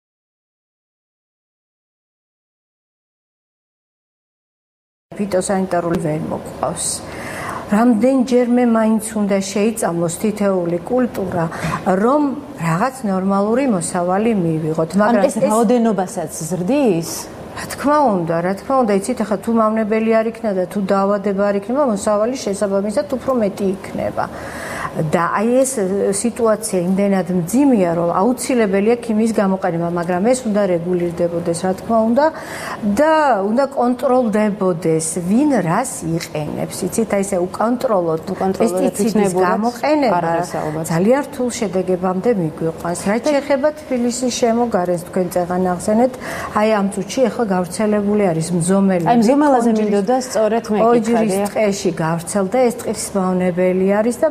Speaker 3: ფიტოსანიტარული ვერ მოყვავს. რამდენჯერმე მაინც უნდა შეიწამოს თითეული კულტურა, რომ რაღაც ნორმალური მოსავალი მივიღოთ,
Speaker 7: მაგრამ ეს რაოდენობასაც ზრდის?
Speaker 3: რა თქმა უნდა, იცით, ახლა თუ მავნებელი არ იქნება და თუ დაავადება არ იქნება, მოსავალი შესაბამისად უფრო მეტი იქნება. და აი ეს სიტუაცია იმდენად მძიმეა, რომ აუცილებელია ქიმიის გამოყენება, მაგრამ ეს უნდა რეგულირდებოდეს, რა თქმა უნდა, და უნდა კონტროლდებოდეს, ვინ რას იყენებს. იცით, აი ესე უკონტროლოთ პესტიციდის გამოყენება ძალიან რთულ შედეგებამდე მიგვიყვანს. რაც შეეხება თბილისის შემოგარენს, თქვენ წეღან ახსენეთ, აი ამ წუთში ახლა გავრცელებული არის მზომელები.
Speaker 7: აი მზომელაზე მინდოდა სწორედ მეკითხა.
Speaker 3: ოჯრის ტყეში გავრცელდა, ეს ტყის მავნებელი არის და მე უკვე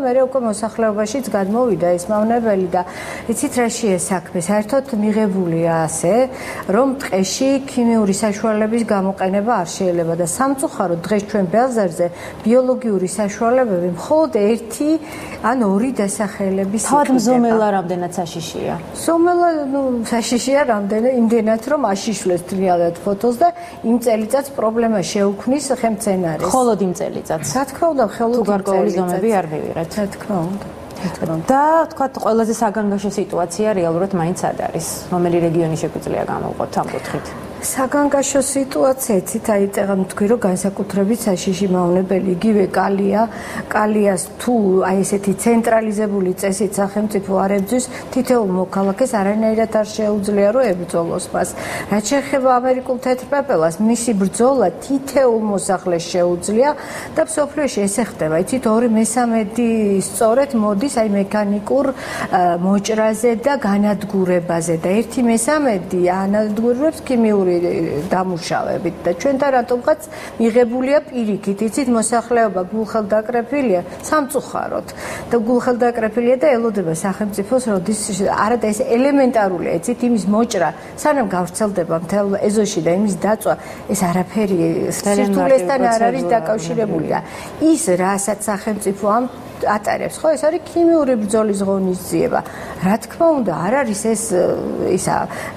Speaker 3: მოსახლეობაშიც გადმოვიდა ეს მავნებელი და იცით რა შეეს საქმე საერთოდ მიღებულია ასე რომ ტყეში ქიმიური საშუალების გამოყენება არ შეიძლება და სამწუხაროდ დღეს ჩვენ ბაზარზე ბიოლოგიური საშუალებები მხოლოდ ერთი ან ორი დასახელების
Speaker 7: თავად მზომელა რამდენად საშიშია?
Speaker 3: მზომელა საშიშია იმდენად რომ აშიშვლეს რეალურად ფოტოს და იმ წელიწადს პრობლემა შეუქმნის ხელმძენარეს.
Speaker 7: მხოლოდ იმ წელიწადს.
Speaker 3: რა თქმა უნდა, მხოლოდ იმ
Speaker 7: გარკვეული ზომები არ მივიღეთ.
Speaker 3: რა თქმა უნდა.
Speaker 7: და თქვათ ყველაზე საგანგაშო სიტუაცია რეალურად მაინც არ არის. რომელი რეგიონი შეგვიძლია გამოვყოთ ამ კუთხით?
Speaker 3: საგანგაშო სიტუაცია ცით აი წეგამ თქვი რომ განსაკუთრებით საშიში მავნებელი იგივე კალიას თუ აი ესეთი ცენტრალიზებული წესით სახელმწიფო არ ებრძვის თითოეულ მოქალაქეს არანაირად არ შეუძლია რომ ებრძოლოს მას რაც შეეხება ამერიკულ თეთრპეპელას მისი ბრძოლა თითოეულ მოსახლეს შეუძლია და მსოფლიოში ესე ხდება იცით 2/3 სწორედ მოდის აი მექანიკურ მოჭრაზე და განადგურებაზე და 1/3 ანადგურებს ქიმიური დამუშავებით და ჩვენთან რატომღაც მიღებულია პირიქით იცით მოსახლეობა გულხელდაკრეფილია სამწუხაროდ და გულხელდაკრეფილია და ელოდება სახელმწიფოს როდის არა და ეს ელემენტარულია იცით იმის მოჭრა სანამ გავრცელდება მთელ ეზოში და იმის დაწვა ეს არაფერი სირთულესთან არ არის დაკავშირებული და ის რასაც სახელმწიფო ამ ატარებს ხო ეს არის ქიმიური ბრძოლის ღონისძიება რა თქმა უნდა არ არის ეს ისა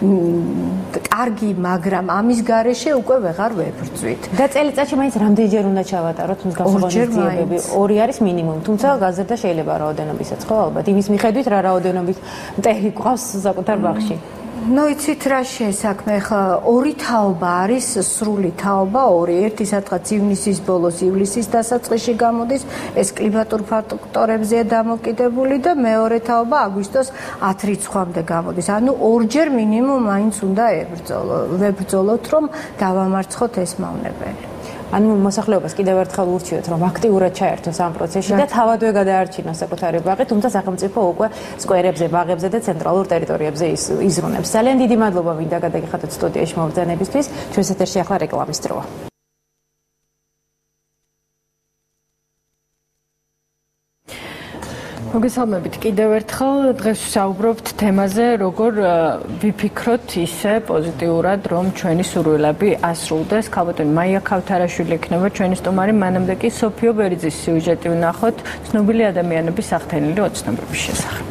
Speaker 3: კარგი მაგრამ ამის გარეშე უკვე ვეღარ ვებრძვით
Speaker 7: და წელიწადში მაინც რამდენჯერ უნდა ჩავატაროთ მსგავსი ღონისძიებები ორი არის მინიმუმ თუმცა გაზრდა შეიძლება რაოდენობისაც ხო ალბათ იმის მიხედვით რა რაოდენობით მტერი გვყავს საკუთარ ბაღში
Speaker 3: ნუ იცით რა შეესაქმე ხა ორი თაობა არის სრული თაობა ორი ერთი სადღაც ივნისის ბოლოს ივლისის დასაწყისში გამოდის ეს კლიმატურ ფაქტორებზეა დამოკიდებული და მეორე თაობა აგვისტოს 10 რიცხვამდე გამოდის ანუ ორჯერ მინიმუმ მაინც უნდა ვებრძოლოთ რომ დავამარცხოთ ეს მავნებელი
Speaker 7: ანუ მოსახლეობას კიდევ ერთხელ ურჩიოთ რომ აქტიურად ჩაერთოს ამ პროცესში და თავადვე გადაარჩინოს საკუთარი ბაღი თუმცა სახელმწიფო უკვე სკვერებზე, ბაღებზე და ცენტრალურ ტერიტორიებზე იზრუნებს. ძალიან დიდი მადლობა ვინდა გადაგიხადოთ სტუდიაში მობრძანებისთვის. ჩვენს ეთერში ახლა რეკლამის დროა.
Speaker 8: მოგესალმებით კიდევ ერთხელ დღეს ვსაუბრობთ თემაზე როგორ ვიფიქროთ ისე პოზიტიურად რომ ჩვენი სურვილები ასრულდეს. ქალბატონი მაია ქავთარაშვილი იქნება ჩვენი სტუმარი მანამდე კი სოფიო ბერიძის სიუჟეტი ვნახოთ ცნობილი ადამიანების სახთენილი ოცნებების შესახებ.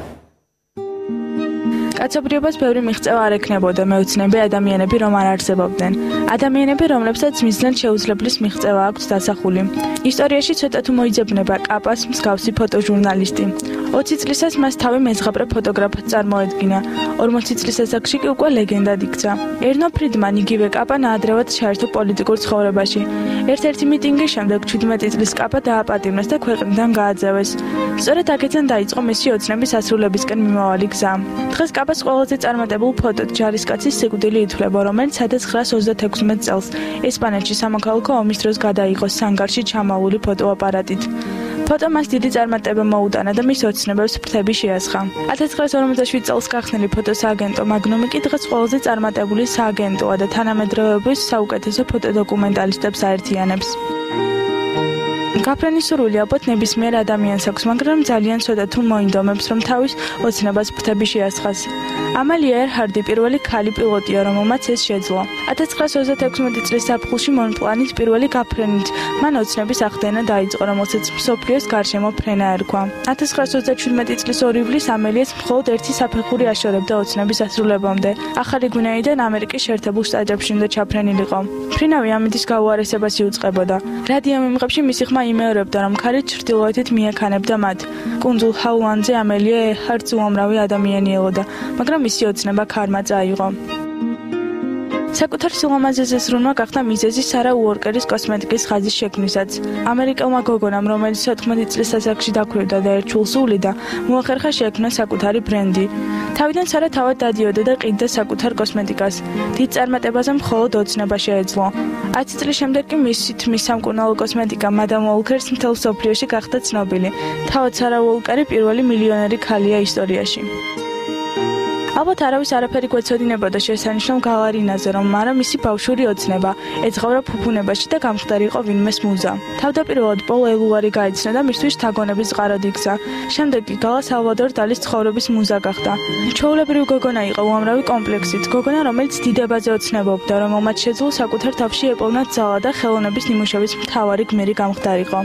Speaker 4: კაცობრიობას ბევრი მიღწევა არ ექნებოდა მეოცნები ადამიანები რომ არ არსებობდნენ. ადამიანები რომლებსაც მისდენ შეუძლებლის მიღწევა აქვთ დასახული. ისტორიაში ცოტა თუ მოიძებნება კაპას მსგავსი ფოტოჟურნალისტი. 20 წლისას მას თავი მეზღაბრე ფოტოგრაფად წარმოედგინა. 40 წლის ასაკში კი უკვე ლეგენდად იქცა. ერნო ფრიდმან იგივე კაპა ნაადრევად ჩაერთო პოლიტიკურ ცხოვრებაში. ერთ-ერთი მიტინგის შემდეგ 17 წლის კაპა დააპატიმრეს და ქვეყნიდან გააძევეს. სწორედ აქედან დაიწყო მისი ოცნების ასრულებისკენ მიმავალი გზა. დღეს კაპას ყველაზე წარმატებულ ფოტოდ ჯარისკაცის სიკვდილი ითვლება, რომელიც 1936 წელს ესპანეთში სამოქალაქო ომის დროს გადაიღო სანგარში ჩამალული ფოტოაპარატით. ფოტო მას დიდი წარმატება მოუტანა და მის ოცნებებს ფრთები შეასხა. 1947 წელს გახსნილი ფოტოსააგენტო მაგნუმი კი დღეს ყველაზე წარმატებული სააგენტოა და თანამედროვეობის საუკეთესო ფოტოდოკუმენტალისტებს აერთიანებს. გაფრენის სურვილი ალბათ ნებისმიერ ადამიანს აქვს, მაგრამ ძალიან ცოტა თუ მოინდომებს, რომ თავის ოცნებას ფრთები შეასხას. ამალია ერჰარდი პირველი ქალი პილოტია, რომელმაც ეს შეძლო. 1936 წლის ზაფხულში მონპლანის პირველი გაფრენით მან ოცნების ახდენა დაიწყო, რომელსაც მსოფლიოს გარშემო ფრენა ერქვა. 1937 წლის 2 ივლისს ამელიას მხოლოდ ერთი საფეხური აშორებდა ოცნების ასრულებამდე. ახალი გვინეიდან ამერიკის შეერთებულ შტატებში უნდა ჩაფრენილიყო. ფრინავი ამინდის გაუარესებას იუწყებოდა. რადიო მიმღებში მისი ხმა იმეორებდა, რომ ქარი ჩრდილოეთით მიექანებდა მათ. კუნძულ ჰაულანზე ამელია ერჰარდს უამრავი ადამიანი ელოდა, მაგრამ მისი ოცნება ქარმა წაიღო. საკუთარ სილამაზეზე ზრუნვა გახდა მიზეზი სარა უორკერის კოსმეტიკის ხაზის შექმნისაც. ამერიკელმა გოგონამ, რომელიც 14 წლის ასაკში დაქვრივდა და ერჩულს უვლიდა, მოახერხა შექმნა საკუთარი ბრენდი. თავიდან სარა თავად დადიოდა და ყიდდა საკუთარ კოსმეტიკას. დიდ წარმატებაზე მხოლოდ ოცნება შეეძლო. 10 წლის შემდეგ კი მისი თმის სამკურნალო კოსმეტიკა მადამ უოლკერს მთელ მსოფლიოში გახდა ცნობილი. თავად სარა უოლკერი პირველი მილიონერი ქალია ისტორიაში. ალბათ არავის არაფერი გვეცოდინებოდა შესანიშნავ გალარინაზე, რომ მარა მისი ბავშვური ოცნება ეძღვრა ფუფუნებაში და გამხდარი იყო ვინმეს მუზა. თავდაპირველად პოლ ელუარი გაიცნო და მისთვის შთაგონების ზღარად იქცა. შემდეგ კი გალა სალვადორ დალის ცხოვრების მუზა გახდა. ჩვეულებრივი გოგონა იყო უამრავი კომპლექსით, გოგონა, რომელიც დიდებაზე ოცნებობდა, რომელმაც შეძლო საკუთარ თავში ეპოვნათ ძალა და ხელოვნების ნიმუშების მთავარი გმირი გამხდარიყო.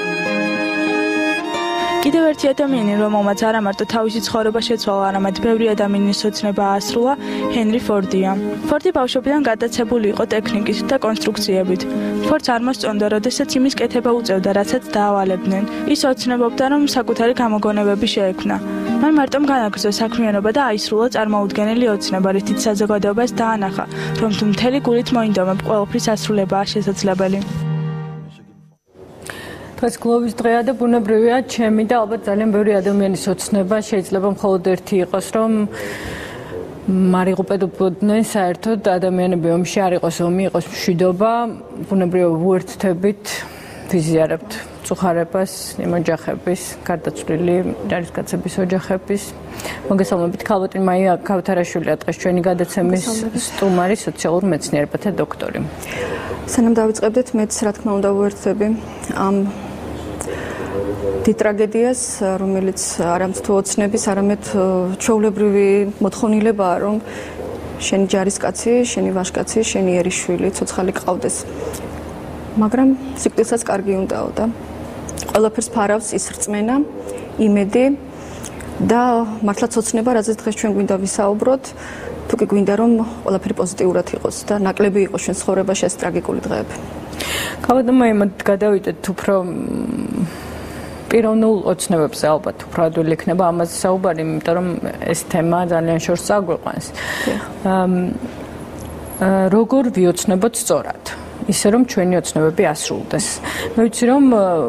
Speaker 4: კიდევ ერთი ადამიანი, რომელმაც არა მარტო თავისი ცხოვრება შეცვალა, არამედ ბევრი ადამიანის ოცნება აასრულა, ჰენრი ფორდია. ფორდი ბავშვობიდან გადაცებული იყო ტექნიკით და კონსტრუქციებით. ფორდს არ მოსწონდა, როდესაც იმის კეთება უწევდა, რაცაც დაავალებდნენ. ის ოცნებობდა, რომ საკუთარი გამოგონებები შეექმნა. მან მარტომ განაგრძო საქმიანობა და აისრულა წარმოუდგენელი ოცნება, რითიც საზოგადოებას დაანახა, რომ თუ მთელი გულით მოინდომებ, ყველაფრის ასრულებაა შესაძლებელი.
Speaker 8: დღეს გლოვის დღეა და ბუნებრივია ჩემი და ალბათ ძალიან ბევრი ადამიანის ოცნება შეიძლება მხოლოდ ერთი იყოს, რომ მარიღუპებოდნენ საერთოდ ადამიანები ომში არ იყოს ომი, იყოს მშვიდობა, ბუნებრივია ვუერთდებით, ვიზიარებთ წუხარებას, იმ ოჯახების, გარდაცვლილი ჯარისკაცების ოჯახების. მოგესალმებით, ქალბატონი მაია ქავთარაშვილია დღეს ჩვენი გადაცემის სტუმარი, სოციალურ მეცნიერებათა დოქტორი.
Speaker 5: სანამ დავიწყებდეთ, მეც რა თქმა უნდა ვუერთდები ამ დიდ ტრაგედიას, რომელიც არამც თუ ოცნების, არამედ ჩვეულებრივი მოთხოვნილებაა, რომ შენი ჯარისკაცი, შენი ვაჟკაცი, შენიერიშვილი, ცოცხალი ყავდეს. მაგრამ სიკვდილსაც კარგი უნდაო და ყველაფერს ფარავს ის რწმენა, იმედი და მართლაც ოცნება, რაზეც დღეს ჩვენ გვინდა ვისაუბროთ, თუ კი გვინდა რომ ყველაფერი პოზიტიურად იყოს და ნაკლები იყოს ჩვენ ცხოვრებაში ეს ტრაგიკული დღეები.
Speaker 8: ქალბატონი მაია, გადავიდეთ უფრო პიროვნულ ოცნებებზე, ალბათ უფრო ადვილი იქნება ამაზე საუბარი, იმიტომ რომ ეს თემა ძალიან შორს წაგვიყვანს. როგორ ვიოცნებოთ სწორად, ისე რომ ჩვენი ოცნებები ასრულდეს. მე ვიცი რომ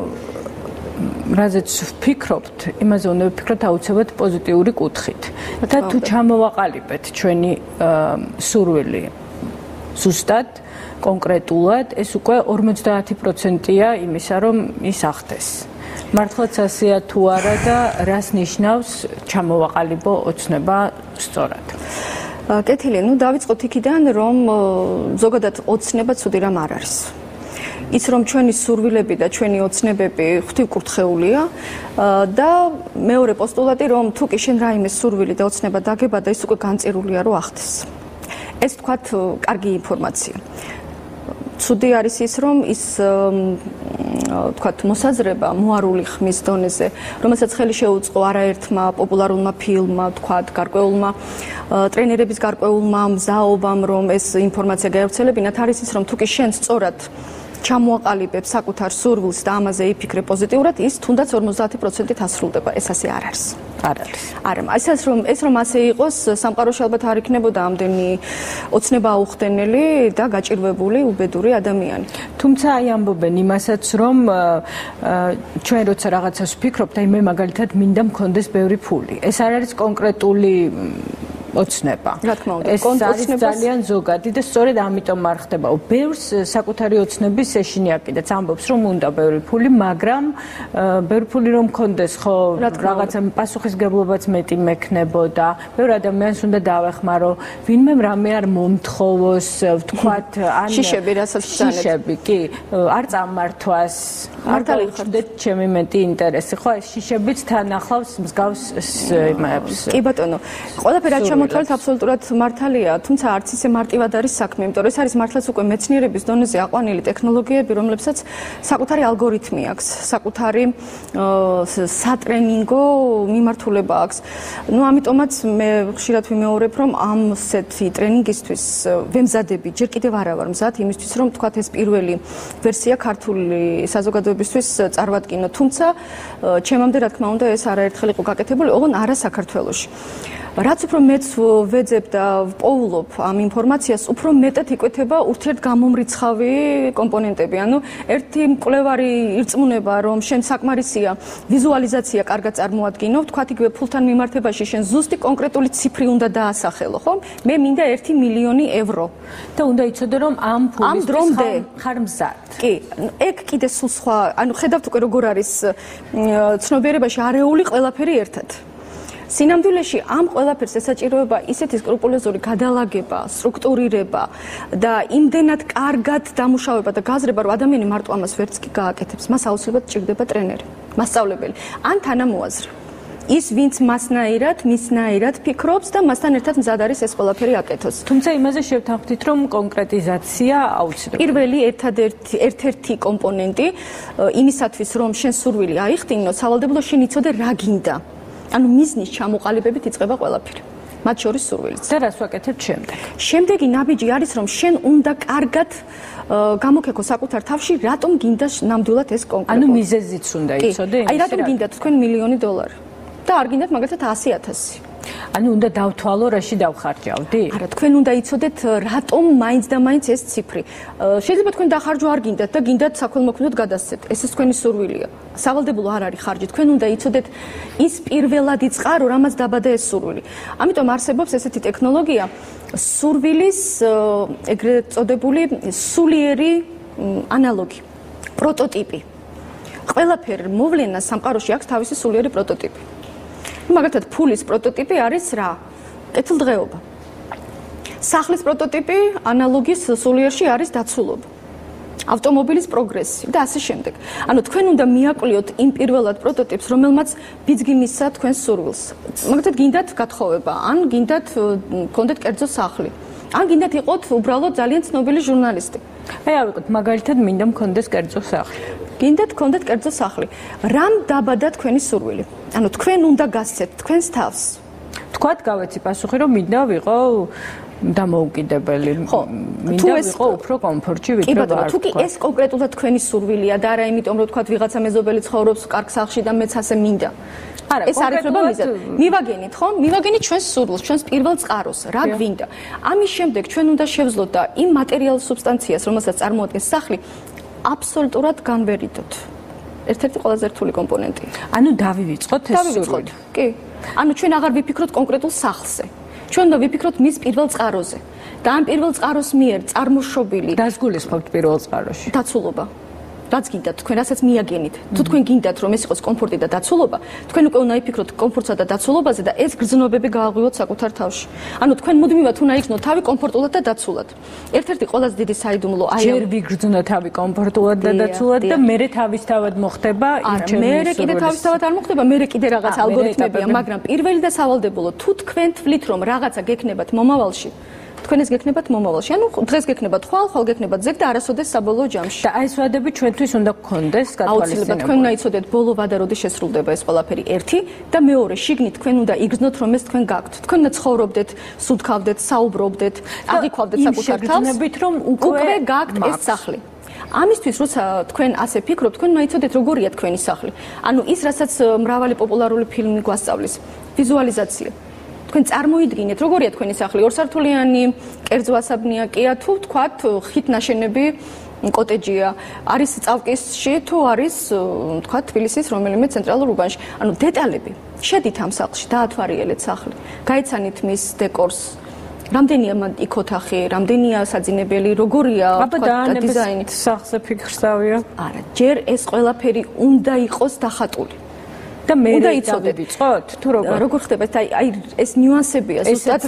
Speaker 8: რაზეც ვფიქრობთ, იმაზე უნდა ვფიქროთ აუცილებლად პოზიტიური კუთხით. და თუ ჩამოვაყალიბეთ ჩვენი სურვილი ზუსტად, კონკრეტულად, ეს უკვე 50%-ია იმისა, რომ ის ახდეს. მართლაც ასეა თუ არა და რას ნიშნავს ჩამოვაყალიბო ოცნება სწორად?
Speaker 5: კეთილი, დავიწყოთ იქიდან, რომ ზოგადად ოცნება ცუდი რამ არ არის. ის რომ ჩვენი სურვილები და ჩვენი ოცნებები ღვთივკურთხეულია და მეორე პოსტულატი, რომ თუ კი შენ რაიმე სურვილი და ოცნება დაგებადა, ის უკვე განწირულია, რომ ახდეს. ეს თქვათ კარგი ინფორმაცია. ცუდი არის ის, რომ ის თქვათ მოსაზრება მოარული ხმის დონეზე, რომელსაც ხელი შეუწყო არაერთმა პოპულარულმა ფილმმა, თქვათ გარკვეულმა ტრენერების გარკვეულმა მზაობამ, რომ ეს ინფორმაცია გაევრცელებინათ, არის ის, რომ თუ კი შენ სწორად ჩამოაყალიბებ საკუთარ სურვილს და ამაზე იფიქრე პოზიტიურად, ის თუნდაც 50%-ით ასრულდება. ეს ასე არ არის.
Speaker 8: არ არის.
Speaker 5: არა, ეს რომ ასე იყოს, სამყაროში ალბათ არ იქნებოდა ამდენი ოცნება აუხდენელი და გაჭირვებული უბედური ადამიანი.
Speaker 8: თუმცა აი ამბობენ იმასაც, რომ ჩვენ როცა რაღაცას ვფიქრობთ, აი მე მაგალითად მინდა მქონდეს ბევრი ფული. ეს არ არის კონკრეტული ოცნება.
Speaker 5: რა თქმა უნდა,
Speaker 8: ეს არის ძალიან ზოგადი და სწორედ ამიტომ არ ხდება. ბევრს საკუთარი ოცნების ეშინია კიდეც ამბობს, რომ უნდა ბევრი ფული, მაგრამ ბევრი ფული რომ მქონდეს, ხო, რაღაცა პასუხისგებლობაც მეტი მექნებოდა. ბევრ ადამიანს უნდა დავეხმარო, ვინმე რამე არ მომთხოვოს, ვთქვათ, ან
Speaker 5: შიშები რასაც ვცანებთ.
Speaker 8: შიშები, კი, არ წამართვას, არ დავუჩნდეთ ჩემი მეტი ინტერესი, ხო, ეს შიშებიც თან ახლავს მსგავს იმებს.
Speaker 5: კი ბატონო, ყველაფერი ჩამოთვალეთ აბსოლუტურად მართალია, თუმცა არც ისე მარტივად არის საქმე, იმიტომ რომ ეს არის მართლაც უკვე მეცნიერების დონეზე აყვანილი ტექნოლოგიები, რომლებსაც საკუთარი ალგორითმი აქვს, საკუთარი სატრენინგო მიმართულება აქვს. ნუ ამიტომაც მე ხშირად ვიმეორებ, რომ ამ ასეთი ტრენინგისთვის ვემზადები, ჯერ კიდევ არა ვარ მზად იმისთვის, რომ თქვათ ეს პირველი ვერსია ქართული საზოგადოებისთვის წარვადგინო, თუმცა ჩემამდე რა თქმა უნდა ეს არაერთხელ იყო გაკეთებული, ოღონდ არა საქართველოში. რაც უფრო მეც ვეძებ და ვპოულობ ამ ინფორმაციას, უფრო მეტად იკვეთება ურთიერთგამომრიცხავი კომპონენტები. ანუ ერთი მკვლევარი ირწმუნება, რომ შენ საკმარისია ვიზუალიზაცია კარგად წარმოადგინო, თქვათ იგივე ფულთან მიმართებაში შენ ზუსტი კონკრეტული ციფრი უნდა დაასახელო, ხო? მე მინდა 1 მილიონი ევრო
Speaker 8: და უნდა იცოდე, რომ ამ ფულის
Speaker 5: დრომდე
Speaker 8: ხარ მზად.
Speaker 5: კი, ეგ კიდე სულ სხვა, ანუ ხედავთ უკვე როგორ არის ცნობიერებაში არეული ყველაფერი ერთად. სინამდვილეში ამ ყველაფერს ესაჭიროება ისეთი სკრუპულოზური გადალაგება, სტრუქტურირება და იმდენად კარგად დამუშავება და გაზრება, რომ ადამიანი მარტო ამას ვერც კი გააკეთებს. მას აუცილებლად ჭირდება ტრენერი, მასწავლებელი, ან თანამოაზრე. ის ვინც მისნაირად ფიქრობს და მასთან ერთად მზად არის ეს ყველაფერი აკეთოს.
Speaker 8: თუმცა იმაზე შევთანხმდით, რომ კონკრეტიზაცია აუცილებელია.
Speaker 5: პირველი ერთ-ერთი კომპონენტი იმისათვის, რომ შენ სურვილი აიხდინო, სავალდებულო შენ იცოდე რა გინდა. ანუ მიზნის ჩამოყალიბებით იწყება ყველაფერი. მათ შორის სურვილიც.
Speaker 8: და რას ვაკეთებთ შემდეგ?
Speaker 5: შემდეგი ნაბიჯი არის, რომ შენ უნდა კარგად გამოგეკო საკუთარ თავში, რატომ გინდა ნამდვილად ეს კონკრეტული.
Speaker 8: ანუ მიზეზიც უნდა იცოდე?
Speaker 5: აი რატომ გინდათ თქვენ $1,000,000 და არ გინდათ მაგალითად 100,000.
Speaker 8: ანუ უნდა დავთვალო, რაში დავხარჯავდი?
Speaker 5: არა, თქვენ უნდა იცოდეთ, რატომ მაინც და მაინც ეს ციფრი. შეიძლება თქვენ დახარჯვა არ გინდათ და გინდათ საქველმოქმედოდ გადასცეთ. ეს თქვენი სურვილია. სავალდებულო არ არის ხარჯი. თქვენ უნდა იცოდეთ ის პირველადი წყარო, რამაც დაბადა ეს სურვილი. ამიტომ არსებობს ესეთი ტექნოლოგია, სურვილის ეგრეთ წოდებული სულიერი ანალოგი, პროტოტიპი. ყველაფერ მოვლენას სამყაროში აქვს თავისი სულიერი პროტოტიპი. მაგალითად, ფულის პროტოტიპი არის რა? კეთილდღეობა. სახლის პროტოტიპი ანალოგის სულიერში არის დაცულობა. ავტომობილის პროგრესი და ასე შემდეგ. ანუ თქვენ უნდა მიაკვლიოთ იმ პირველად პროტოტიპს, რომელმაც ბიძგი მისცა თქვენს სურვილს. მაგალითად, გინდათ გათხოვება, ან გინდათ გქონდეთ კერძო სახლი. ან გინდათ იყოთ უბრალოდ ძალიან ცნობილი ჟურნალისტი.
Speaker 8: აი ავიღოთ, მაგალითად, მინდა მქონდეს კერძო სახლი.
Speaker 5: გინდათ გქონდეთ კერძო სახლი. რამ დაბადა თქვენი სურვილი? ანუ თქვენ უნდა გასცეთ თქვენს თავს.
Speaker 8: თქვათ გავეცი პასუხი, რომ მინდა ვიყო დამოუკიდებელი. მინდა ვიყო უფრო კომფორტში ვიდრე ვარ.
Speaker 5: თუ კი ეს კონკრეტულად თქვენი სურვილია და არა იმიტომ, რომ თქვათ ვიღაცა მეზობელი ცხოვრობს კარგ სახლში და მეც ასე მინდა.
Speaker 8: არა,
Speaker 5: ეს არის ხება მიზეზი. მივაგენით, ხო? მივაგენით ჩვენს სურვილს, ჩვენს პირველ წყაროს, რა გვინდა. ამის შემდეგ ჩვენ უნდა შევძლოთ და იმ მატერიალურ სუბსტანციას, რომელსაც წარმოადგენს სახლი, აბსოლუტურად განვერიდოთ. ერთ-ერთი ყველაზე რთული კომპონენტია.
Speaker 8: ანუ დავივიწყოთ ეს სურვილი.
Speaker 5: კი. ანუ ჩვენ აღარ ვიფიქროთ კონკრეტულ სახლზე. ჩვენ უნდა ვიფიქროთ მის პირველ წყაროზე. და ამ პირველ წყაროს მიერ წარმოშობილი
Speaker 8: დასგულისხმობთ პირველ წყაროში.
Speaker 5: დაცულობა. რაც გინდათ თქვენ რასაც მიაგენით. თუ თქვენ გინდათ რომ ეს იყოს კომფორტი და დაცულობა, თქვენ უკვე უნდა იფიქროთ კომფორტსა და დაცულობაზე და ეს გრძნობები გააღვივოთ საკუთარ თავში. ანუ თქვენ მუდმივად უნდა იქნოთ თავი კომფორტულად და დაცულად. ერთ-ერთი ყველაზე დიდი საიდუმლო აი
Speaker 8: ჯერ ვიგრძნო თავი კომფორტულად და დაცულად და მერე თავისთავად მოხდება იმ ჩემი სურვილის.
Speaker 5: მერე კიდე თავისთავად არ მოხდება, მერე კიდე რაღაც ალგორითმებია, მაგრამ პირველი და სავალდებულო თუ თქვენ თვლით რომ რაღაცა გექნებათ მომავალში, თქვენ ეს გექნებათ მომავალში. ანუ დღეს გექნებათ ხვალ გექნებათ ზეგ და არასოდეს საბოლოო ჯამში.
Speaker 8: და აი ეს ვადები ჩვენთვის უნდა გქონდეს
Speaker 5: გათვალისწინებული. თქვენ უნდა იცოდეთ ბოლო ვადა როდის შესრულდება ეს ყველაფერი ერთი და მეორე შიგნით თქვენ უნდა იგრძნოთ რომ ეს თქვენ გაქვთ. თქვენ უნდა ცხოვრობდეთ, სუდქავდეთ, საუბრობდეთ, აღიქვავდეთ საკუთარ თავს,
Speaker 8: რომ
Speaker 5: უკვე გაქვთ ეს სახლი. ამისთვის როცა თქვენ ასე ფიქრობთ, თქვენ უნდა იცოდეთ როგორია თქვენი სახლი. ანუ ის რასაც მრავალი პოპულარული ფილმი გვასწავლის, ვიზუალიზაცია. თქვენ წარმოიდგინეთ როგორია თქვენი სახლი, ორსართულიანი, კერძო ასაბნია კია თუ თქვათ ხით ნაშენები კოტეჯია, არის წავკისში თუ არის თქვათ თბილისის რომელიმე ცენტრალურ უბანში. ანუ დეტალები. შედით ამ სახლში, დაათვალიერეთ სახლი. გაიცანით მის დეკორს. რამდენია იქ ოთახი, რამდენია საძინებელი, როგორია თქვათ დიზაინი.
Speaker 8: სახლზე ფიქრსავია.
Speaker 5: არა, ჯერ ეს ყველაფერი უნდა იყოს დახატული. და მე
Speaker 8: დავივიწყოთ თუ
Speaker 5: როგორ ხდება აი ეს ნიუანსებია ზუსტად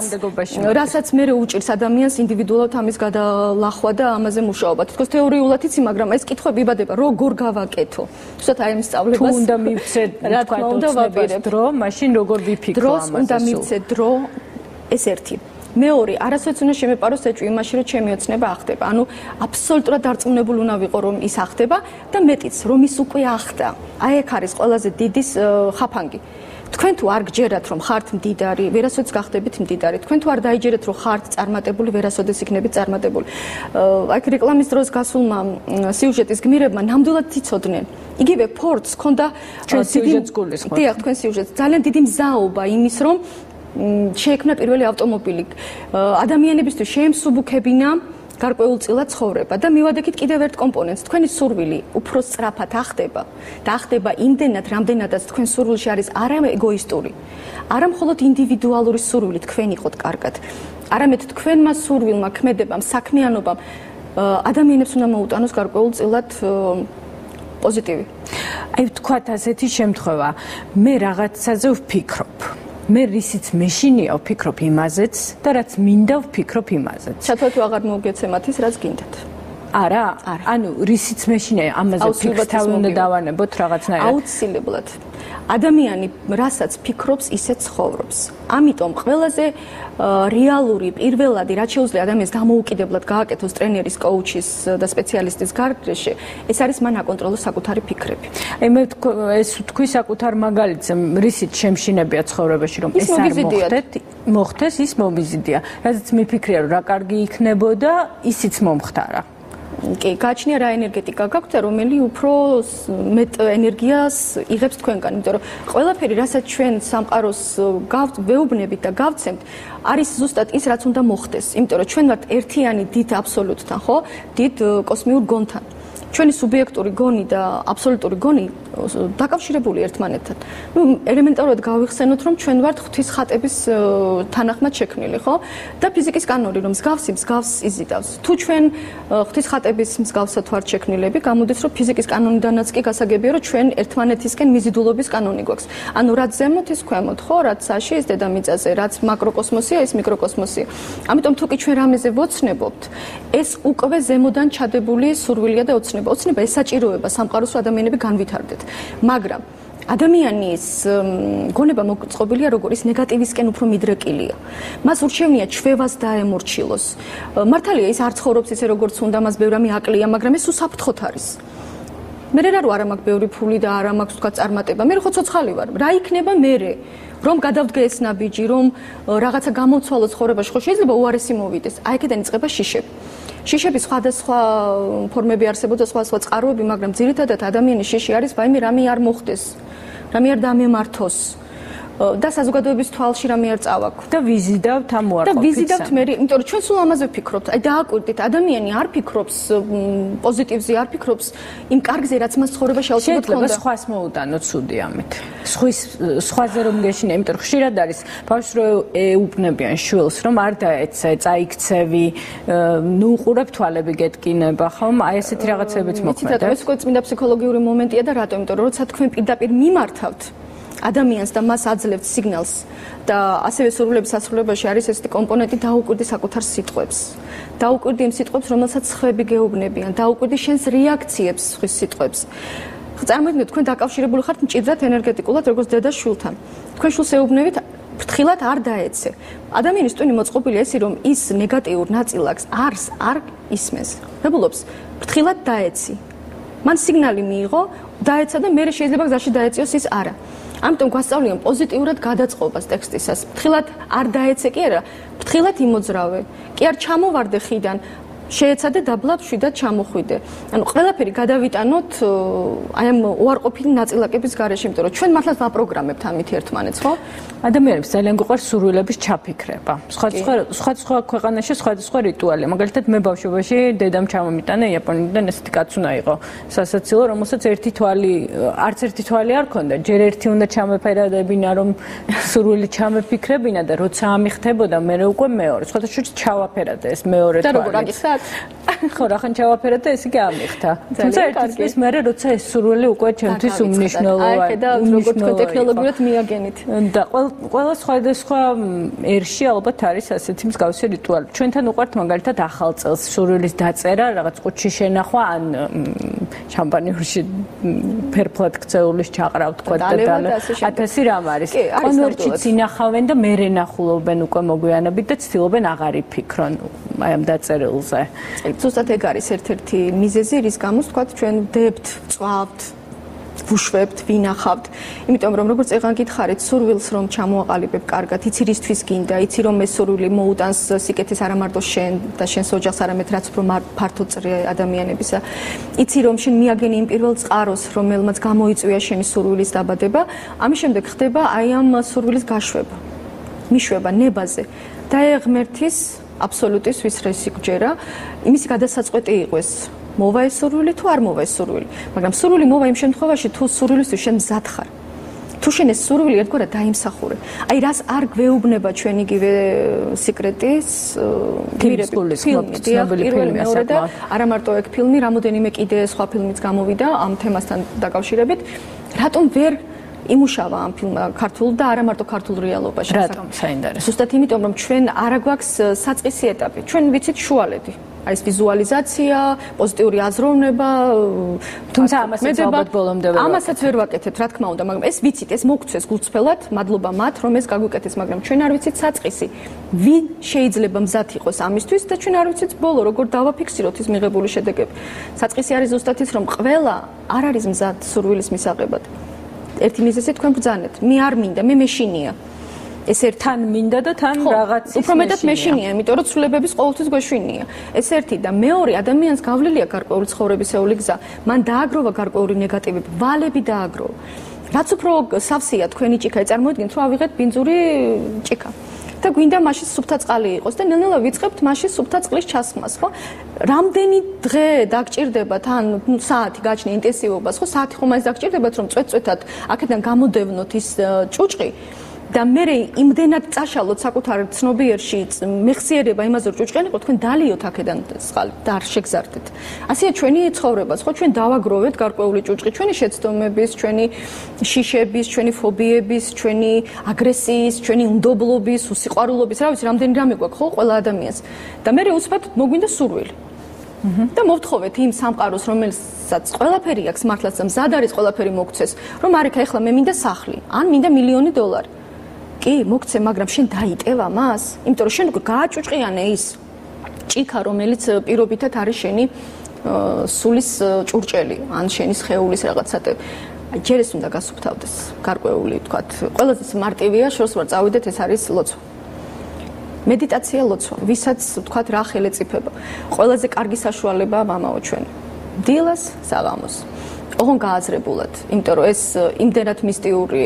Speaker 5: რასაც მე უჭირს ადამიანს ინდივიდუალურად ამის გადალახვა და ამაზე მუშაობა. თქოს თეორიულად იცი, მაგრამ ეს კითხვები იბადება, როგორ გავაკეთო. ზუსტად აი ამ სწავლებას
Speaker 8: თუ უნდა მივცეთ რა თქმა უნდა დრო, მაშინ როგორ ვიფიქრო
Speaker 5: ამაზე. დროს უნდა მივცეთ დრო, ეს ერთი. მეორე, არასოდეს უნდა შემეპაროს ეჭვი იმაში, რომ ჩემი ოცნება ახდება. ანუ აბსოლუტურად დარწმუნებული უნდა ვიყო, რომ ის ახდება და მეტიც, რომ ის უკვე ახდა. აი ეგ არის ყველაზე დიდი ხაფანგი. თქვენ თუ არ გჯერათ, რომ ხართ მდიდარი, ვერასოდეს გახდებით მდიდარი. თქვენ თუ არ დაიჯერეთ, რომ ხართ წარმატებული, ვერასოდეს იქნებით წარმატებული. აი რეკლამის დროს გასულმა სიუჟეტის გმირებმა ნამდვილად იცოდნენ. იგივე ფორდს ჰქონდა
Speaker 8: ჩვენ სიუჟეტს გულისხმობთ.
Speaker 5: დიახ, თქვენ სიუჟეტს. ძალიან დიდი მზაობა იმის, რომ შეექმნა პირველი ავტომობილი. ადამიანებისთვის შეემსუბუქებინა გარკვეულწილად ცხოვრება და მივადექით კიდევ ერთ კომპონენტს. თქვენი სურვილი უფრო სწრაფად ახდება და ახდება იმდენად, რამდენადაც თქვენ სურვილში არის არა ეგოისტური, არა მხოლოდ ინდივიდუალური სურვილი თქვენ იყოთ კარგად, არამედ თქვენმა სურვილმა, ქმედებამ, საქმიანობამ ადამიანებს უნდა მოუტანოს გარკვეულწილად პოზიტივი.
Speaker 8: აი ვთქვათ ასეთი შემთხვევა, მე რაღაცაზე ვფიქრობ. მე რისიც მეშინია ვფიქრობ იმაზეც და რაც მინდა ვფიქრობ იმაზეც.
Speaker 5: ჩათვალეთ აღარ მოგეცემათ ის რაც გინდათ.
Speaker 8: არა, ანუ რისიც მეშინია ამაზე ფიქრს თავი უნდა დავანებოთ რაღაცნაირად.
Speaker 5: აუცილებლად. ადამიანი რასაც ფიქრობს, ისე ცხოვრობს. ამიტომ ყველაზე რეალური პირველადი რაც შეუძლია ადამიანს დამოუკიდებლად გააკეთოს ტრენერის, კოუჩის და სპეციალისტის გარშე, ეს არის მან აკონტროლოს საკუთარი ფიქრები.
Speaker 8: აი მე ეს თქვი საკუთარ მაგალითზე, რისიც შემშინებია ცხოვრებაში, რომ ეს არ მოხდეს, ის მომიზიდია. რადგან მიფიქრია, რომ რა კარგი იქნებოდა, ისიც მომხდარა.
Speaker 5: კი, გააჩნია რა ენერგეტიკა გაქვთ და რომელი უფრო მეტ ენერგიას იღებს თქვენგან, იმიტომ რომ ყველაფერი, რასაც ჩვენ სამყაროს ვეუბნებით და გავცემთ, არის ზუსტად ის, რაც უნდა მოხდეს. იმიტომ რომ ჩვენ ვართ ერთიანი დიდ აბსოლუტთან, ხო? დიდ კოსმიურ გონთან. ჩვენი სუბიექტური გონი და აბსოლუტური გონი დაკავშირებული ერთმანეთთან. ნუ ელემენტარულად გავიხსენოთ, რომ ჩვენ ვართ ღვთის ხატების თანახმად შექმნილი, ხო? და ფიზიკის კანონი, რომ მსგავს იზიდავს. თუ ჩვენ ღვთის ხატების მსგავსად ვართ შექმნილები, გამოდის, რომ ფიზიკის კანონიდანაც კი გასაგებია, რომ ჩვენ ერთმანეთისკენ მიზიდულობის კანონი გვაქვს. ანუ რაც ზემოთ ის ქვემოთ, ხო? რაც საში ის დედამიწაზე, რაც მაკროკოსმოსია, ის მიკროკოსმოსია. ამიტომ თუ კი ჩვენ რამეზე ვოცნებობთ, ეს უკვე ზემოდან ჩადებული სურვილია და ოცნება. ოცნება ეს საჭიროება სამყაროს ადამიანები განვითარდეთ. მაგრამ ადამიანის გონება მოწყობილია როგორც ნეგატივისკენ უფრო მიდრეკილია. მას ურჩევნია ჩვევას დაემორჩილოს. მართალია ის არ ცხოვრობს ისე როგორც უნდა, მას ბევრი რამე აკლია, მაგრამ ეს უსაფრთხოდ არის. მე რა არ მაქვს ბევრი ფული და არ მაქვს თქვა წარმატება. მე ხო ცოცხალი ვარ. რა იქნება მე? რომ გადავდგე ეს ნაბიჯი, რომ რაღაცა გამოცვალოს ცხოვრებაში, ხო შეიძლება უარესი მოვიდეს. აი აქედან იწყება შიშები. შიშების სხვადასხვა ფორმები არსებობს, სხვადასხვა წყაროები, მაგრამ ძირითადად ადამიანის შიში არის ვაიმე რამე არ მოხდეს, რამე არ დამემართოს და საზოგადოების თვალში რამე არ წავაქვს
Speaker 8: და ვიზიდავთ ამ უარყოფითს.
Speaker 5: და ვიზიდავთ მე, იმიტომ რომ ჩვენ სულ ამაზე ვფიქრობთ. აი დააკვირდით, ადამიანი არ ფიქრობს პოზიტივზე, არ ფიქრობს იმ კარგზე, რაც მას ცხოვრებაში აუცილებლად
Speaker 8: ხონდა. შეიძლება სხვას მოუტანო ცუდი ამით. სხვაზე რომ გეშინე, იმიტომ რომ ხშირად არის ბავშვს რო ეუბნებიან შვილს, რომ არ დაეცე, წაიქცევი, ნუ უყურებ თვალები გეტკინება, ხომ? აი ესეთი რაღაცებიც მოხდება.
Speaker 5: ეს უკვე წმინდა ფსიქოლოგიური მომენტია და რატომ? იმიტომ რომ როცა თქვენ პირდაპირ მიმართავთ ადამიანს და მას აძლევთ სიგნალს და ასევე სურვილების ასრულებაში არის ესეთი კომპონენტი დაუკვირდი საკუთარ სიტყვებს. დაუკვირდი იმ სიტყვებს, რომელსაც სხვები გეუბნებიან, დაუკვირდი შენს რეაქციებს სხვის სიტყვებს. წარმოიდგინეთ, თქვენ დაკავშირებული ხართ მჭიდრად ენერგეტიკულად როგორც დედა შვილთან. თქვენ შვილს ეუბნებით, ფრთხილად არ დაეცე. ადამიანის ტვინი მოწყობილია ისე, რომ ის ნეგატიურ ნაწილაკს არ ისმენს. rebulობს, ფრთხილად დაეცი. მან სიგნალი მიიღო, დაეცა და მე შეიძლება გზაში დაეციოს ის არა. ამიტომ გვასწავლიან პოზიტიურად გადაწყობას ტექსტისას. ფრთხილად არ დაეცე კი არა, ფრთხილად იმოძრავე. კი არ ჩამოვარდე ხიდან, შეეცადე დაბლა მშვიდად ჩამოხვიდე. ანუ ყველაფერი გადავიტანოთ აი ამ უარყოფილი ნაწილაკების გარეშე, იმიტომ რომ ჩვენ მართლაც ვაპროგრამებთ ამით ერთმანეთს, ხო?
Speaker 8: ადამიანებს ძალიან გვიყვარს სურვილების ჩაფიქრება. სხვა ქვეყანაში სხვადასხვა რიტუალია. მაგალითად მე ბავშვობაში დედამ ჩამომიტანა იაპონიიდან ესეთი კაც უნდა იყო. სასაცილო, რომელსაც არც ერთი თვალი არ ქონდა. ჯერ ერთი უნდა ჩამეფერადებინა, რომ სურვილი ჩამეფიქრებინა და როცა ამიხდებოდა, მე უკვე მეორე. სხვადასხვა ჩავაფერადე ეს მეორე თვალი.
Speaker 5: და როგორ აგიხსნათ?
Speaker 8: ხო, რახან ჩავაფერადე, ეს იგი ამიხთა. თუმცა ერთი წლის მერე როცა ეს სურვილი უკვე ჩემთვის უმნიშვნელოვანია.
Speaker 5: აი, და როგორ თქვენ ტექნოლოგიურად მიაგენით.
Speaker 8: და ყველა სხვადასხვა ერში ალბათ არის ასეთი მსგავსი რიტუალი. ჩვენთან უყვართ მაგალითად ახალ წელს სურვილის დაწერა, რაღაც ყუთში შენახვა, ან შამპანიურში ფერფლად ქცეულის ჩაყრავ თქვა და 1000 რამ არის. კონვერტშიც ინახავენ და მერე ნახულობენ უკვე მოგვიანებით და ცდილობენ აღარ იფიქრონ აი ამ დაწერილზე.
Speaker 5: ზუსტად ეგ არის ერთ-ერთი მიზეზი, რის გამოც თქვა ჩვენ დებთ, წვავთ, ვუშვებთ, ვინახავთ. იმიტომ რომ როგორც ეგან გითხარით, სურვილს რომ ჩამოაყალიბებ კარგად, იცი რისთვის გინდა, იცი რომ ეს სურვილი მოუტანს სიკეთის არა მარტო შენ და შენს ოჯახს, არამედ რაც უფრო ფართო წრე ადამიანებისა. იცი რომ შენ მიაგენი იმ პირველ წყაროს, რომელმაც გამოიწვია შენი სურვილის დაბადება, ამის შემდეგ ხდება აი ამ სურვილის გაშვება, მიშვება ნებაზე და ღმერთის აბსოლუტის ვისრესი გჯერა, იმისი გადასაწყვეტი იყოს. მოვა ეს სურვილი თუ არ მოვა ეს სურვილი, მაგრამ სურვილი მოვა იმ შემთხვევაში, თუ სურვილისთვის შენ მზად ხარ. თუ შენ ეს სურვილი ერთგვარად დაიმსახურე. აი რას არ გვეუბნება ჩვენ იგივე სიკრეტის ფილმი, არა მარტო ეგ ფილმი, რამოდენიმე კიდე სხვა ფილმიც გამოვიდა ამ თემასთან დაკავშირებით. რატომ ვერ იმუშავა ამ ფილმმა ქართულ და არა მარტო ქართულ რეალობაში.
Speaker 8: რატომ საინტერესო?
Speaker 5: ზუსტად იმიტომ, რომ ჩვენ არა გვაქვს საწყისი ეტაპი. ჩვენ ვიცით შუალედი. აი ეს ვიზუალიზაცია, პოზიტიური აზროვნება,
Speaker 8: თუმცა ამასაც ალბათ ბოლომდე ვერ
Speaker 5: ამასაც ვერ ვაკეთებთ, რა თქმა უნდა, მაგრამ ეს ვიცით, ეს მოგცეს გულწრფელად, მადლობა მათ, რომ ეს გაგვიკეთეს, მაგრამ ჩვენ არ ვიცით საწყისი. ვინ შეიძლება მზად იყოს ამისთვის და ჩვენ არ ვიცით ბოლო როგორ დავაფიქსიროთ ის მიღებული შედეგები. საწყისი არის ზუსტად ის, რომ ყველა არ არის მზად სურვილის მისაღებად. ერთი მიზეზი თქვენ ბრძანეთ, მე არ მინდა, მე მეშინია. ეს ერთთან მინდა და თან რაღაცის უფრო მეტად მეშინია, იმიტომ რომ ცვლილებების ყოველთვის გვეშვინია. ეს ერთი და მეორე ადამიანს გავლილია გარკვეული ცხოვრებისეული გზა. მან დააგროვა გარკვეული ნეგატივები, ვალები დააგროვა. რაც უფრო სავსეა თქვენი ჭიქა, წარმოიდგინეთ, რომ ავიღეთ ბინძური ჭიქა. და გვინდა მაშინ სუფთა წყალი იყოს და ნელ-ნელა ვიწყებთ მაშინ სუფთა წყლის ჩასხმას, ხო? რამდენი დღე დაგჭირდება თან საათი გაჩნია ინტენსივობას, ხო? საათი ხომ ის დაგჭირდებათ, რომ წვეთ-წვეთად აქედან გამოდევნოთ ის ჭუჭყი და მე იმდენად წაშალოთ საკუთარ ცნობიერში მეხსიერება იმაზე რომ ჭუჭყიანი იყო თქვენ დალიოთ აქედან წყალი და არ შეგზარდეთ. ასეა ჩვენი ცხოვრებას, ხო? ჩვენ დავაგროვეთ გარკვეული ჭუჭყი, ჩვენი შეცდომების, ჩვენი შიშების, ჩვენი ფობიების, ჩვენი აგრესიის, ჩვენი უნდობლობის, უსიყვარულობის, რა ვიცი, რამდენი რამე გვაქვს, ხო, ყველა ადამიანს. და მე უცბად მოგვინდა სურვილი. და მოვთხოვეთ იმ სამყაროს, რომელსაც ყველაფერი აქვს მართლაც და მზად არის ყველაფერი მოგცეს, რომ არიქა ეხლა მე მინდა სახლი, ან მინდა $1,000,000. კი, მოგცე, მაგრამ შენ დაიტევა მას, იმიტომ რომ შენ გააჭუჭყიანე ის ჭიქა, რომელიც პირობითად არის შენი სულის ჭურჭელი, ან შენი სხეულის რაღაცა. ჯერ ეს უნდა გასუფთავდეს, გარკვეული, თქვათ, ყველაზე მარტივია, შორს ვარ წავიდეთ, ეს არის ლოცვა. მედიტაცია ლოცვა, ვისაც თქვათ რა ხელეწიფება. ყველაზე კარგი საშუალებაა მამაო ჩვენ. დილას, საღამოს. ოღონ გააზრებულად, იმიტომ რომ ეს იმდენად მისტიური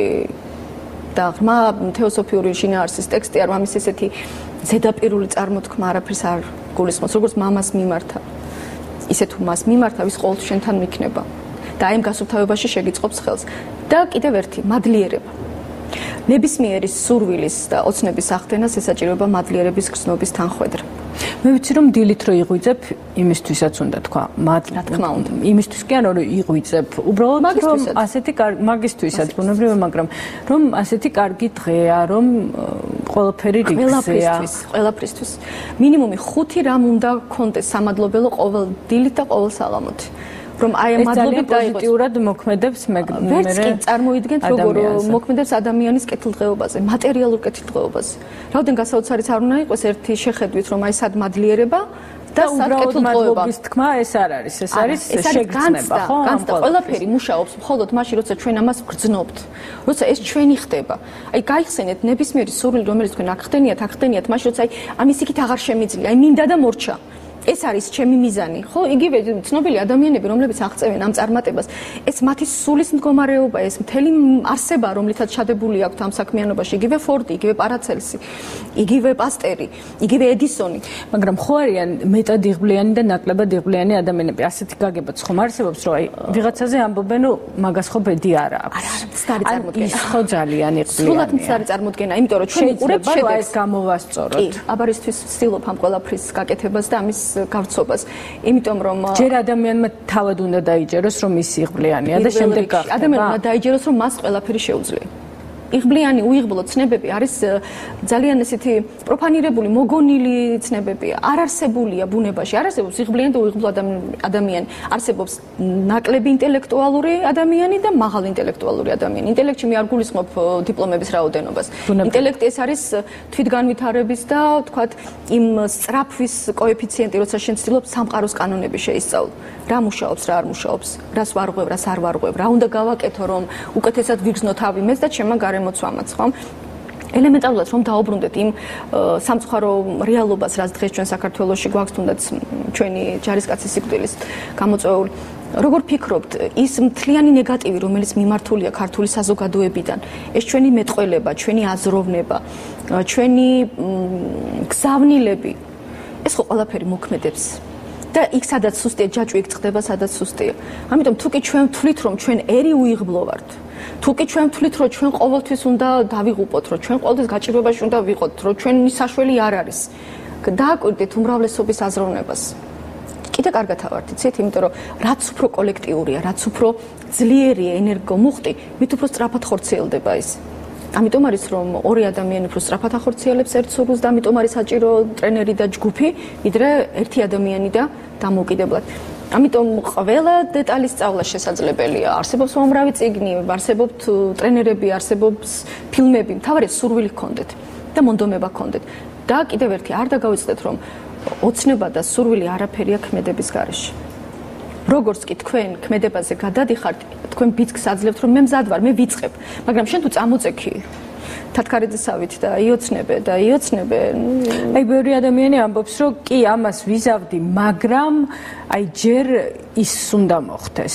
Speaker 5: და ღრმა თეოსოფიური შინაარსის ტექსტი არ მამის ესეთი ზედაპირული წარმოთქმა არაფერს არ გულისხმობს, როგორც მამას მიმართა. ისე თუ მას მიმართა, ვის ყოველთვის შენთან მიქნება. და აი ამ გასუფთავებაში შეგიწყობს ხელს. და კიდევ ერთი, მადლიერება. ნებისმიერი სურვილის და ოცნების ახდენას ესაჭიროება მადლიერების გრძნობის თანხვედრა.
Speaker 8: მე ვიცი რომ დილით რო იღვიძებ, იმისთვისაც უნდა თქვა,
Speaker 5: რა თქმა უნდა.
Speaker 8: იმისთვის კი არა რომ იღვიძებ, უბრალოდ რომ ასეთი მაგისთვისაც ბუნებრივია, მაგრამ რომ ასეთი კარგი დღეა, რომ ყველაფერი რიგზეა.
Speaker 5: ყველაფრისთვის. მინიმუმი 5 რამ უნდა გქონდეს სამადლობელო ყოველ დილით და ყოველ საღამოთი. რომ აი ამ მადლობით
Speaker 8: პოზიტიურად მოქმედებს მე
Speaker 5: ვერც კი წარმოიდგენთ როგორ მოქმედებს ადამიანის კეთილდღეობაზე, მატერიალურ კეთილდღეობაზე. რაოდენ გასაოცარიც არ უნდა იყოს ერთი შეხედვით რომ აი სად მადლიერება და სად კეთილდღეობა.
Speaker 8: თქმა ეს არ არის, ეს არის შეგრძნება, ხო?
Speaker 5: განცდა ყველაფერი მუშაობს მხოლოდ მაშინ როცა ჩვენ ამას გრძნობთ. როცა ეს ჩვენი ხდება. აი გაიხსენეთ ნებისმიერი სურვილი რომელიც თქვენ აქ ხდენიათ, მაშინ როცა აი ამის იქით აღარ შემიძლია, აი მინდა და მორჩა. ეს არის ჩემი მიზანი, ხო? იგივე ცნობილი ადამიანები, რომლებიც აღწევენ ამ წარმატებას, ეს მათი სულის მდგომარეობა, ეს მთელი არსება, რომლითაც ჩადებული აქვთ ამ საქმიანობაში, იგივე ფორდი, იგივე პარაცელსი, იგივე პასტერი, იგივე ედისონი,
Speaker 8: მაგრამ ხო არიან მეტად იღბლიანი და ნაკლებად იღბლიანი ადამიანები, ასეთი გაგებაც ხომ არსებობს, რომ აი ვიღაცაზე ამბობენ, რომ მაგას ხო ბედი არა აქვს.
Speaker 5: არა, მცდარი წარმოდგენა.
Speaker 8: ის ხო ძალიან იღბლიანია.
Speaker 5: სრულად მცდარი წარმოდგენა, იმიტომ რომ ჩვენ უყურებთ შედეგს.
Speaker 8: ეს გამოვასწოროთ.
Speaker 5: კი, აბარისთვის ვცდილობ ამ ყველაფრის გაკეთებას და ამის გავრცობას. იმიტომ რომ
Speaker 8: ჯერ ადამიანმა თავად უნდა დაიჯეროს რომ ის იღბლიანია და შემდეგ გახდება.
Speaker 5: ადამიანმა დაიჯეროს რომ მას ყველაფერი შეუძლია. იღბლიანი უიღბლო ცნებები არის ძალიან ესეთი პროფანირებული, მოგონილი ცნებებია. არ არსებულია ბუნებაში, არ არსებობს იღბლიანი და უიღბლო ადამიანი. არსებობს ნაკლები ინტელექტუალური ადამიანი და მაღალი ინტელექტუალური ადამიანი. ინტელექტში მე არ გულისხმობ დიპლომების რაოდენობას. ინტელექტი ეს არის თვითგანვითარების და თქვათ იმ სწრაფვის კოეფიციენტი, როცა შენ ცდილობ სამყაროს კანონები შეისწავლო. რა მუშაობს, რა არ მუშაობს, რას ვარღვევ, რას არ ვარღვევ, რა უნდა გავაკეთო, რომ უკეთესად ვიგრძნო თავი მეც და ჩემმა გარემოცვამაც, ხო? ელემენტარულად რომ დაუბრუნდეთ იმ სამწუხარო რეალობას, რაც დღეს ჩვენ საქართველოში გვაქვს, თუნდაც ჩვენი ჯარისკაცის სიკვდილის გამოწვეული. როგორ ფიქრობთ, ის მთლიანი ნეგატივი, რომელიც მიმართულია ქართული საზოგადოებიდან, ეს ჩვენი მეტყველება, ჩვენი აზროვნება, ჩვენი გზავნილები, ეს ხო ყველაფერი მოქმედებს. და იქ სადაც სუსტია ჯაჭვი, იქ წდება სადაც სუსტია. ამიტომ თუ კი ჩვენ ვთვლით, რომ ჩვენ ერი უიღბლო ვართ, თუ კი ჩვენ ვთვლით, რომ ჩვენ ყოველთვის უნდა დავიღუპოთ, რომ ჩვენ ყოველთვის გაჭირვებაში უნდა ვიყოთ, რომ ჩვენი საშველი არ არის, დააკვირდით უმრავლესობის აზროვნებას. კიდე კარგად ავართ, იცით, იმიტომ რომ რაც უფრო კოლექტიურია, რაც უფრო ძლიერია ენერგომუხტი, მით უფრო სწრაფად ხორციელდება ის. ამიტომ არის რომ ორი ადამიანი უფრო სწრაფად ახორციელებს ერთ სურვილს და ამიტომ არის საჭირო ტრენერი და ჯგუფი, ვიდრე ერთი ადამიანი და დამოუკიდებლად. ამიტომ ყველა დეტალის სწავლა შესაძლებელია. არსებობს უამრავი წიგნი, არსებობთ ტრენერები, არსებობს ფილმები, თავარია სურვილი გქონდეთ და მონდომება გქონდეთ. და კიდევ ერთი არ დაგავიწყდეთ რომ ოცნება და სურვილი არაფერია ქმედების გარეშე. როგორც კი თქვენ ქმედებაზე გადადიხართ, თქვენ ბიძგს აძლევთ რომ მე მზად ვარ, მე ვიწყებ, მაგრამ შენ თუ წამოწექი თათქარეძისავით და იოცნებე.
Speaker 8: აი ბევრი ადამიანი ამბობს რომ კი ამას ვიზავდი, მაგრამ აი ჯერ ის უნდა მოხდეს.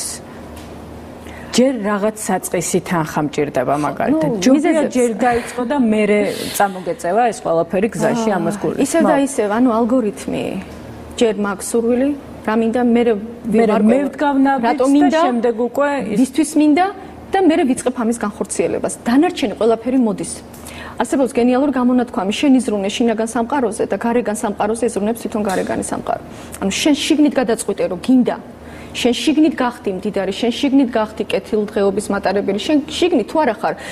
Speaker 8: ჯერ რაღაც საწყისი თანხა მჭირდება მაგალითად. ჯობია ჯერ დაიწყო და მერე წამოგეწევა ეს ყველაფერი გზაში ამას გულისხმობ.
Speaker 5: ისევ და ისევ, ანუ ალგორითმი ჯერ მაქვს სურვილი, რა მინდა, მე
Speaker 8: ვდგავნავთ და შემდეგ უკვე
Speaker 5: ვისთვის მინდა და მე ვიწყებ ამის განხორციელებას. დანარჩენი ყველაფერი მოდის. არსებობს გენიალური გამონათქვამი, შენ იზრუნე შინაგან სამყაროზე და გარეგან სამყაროზე იზრუნებს თვითონ გარეგანი სამყარო. ანუ შენ შიგნით გადაწყვიტე რომ გინდა შენ შიგნით გახდი მდიდარი, შენ შიგნით გახდი კეთილდღეობის მატარებელი, შენ შიგნით თუ არა ხარ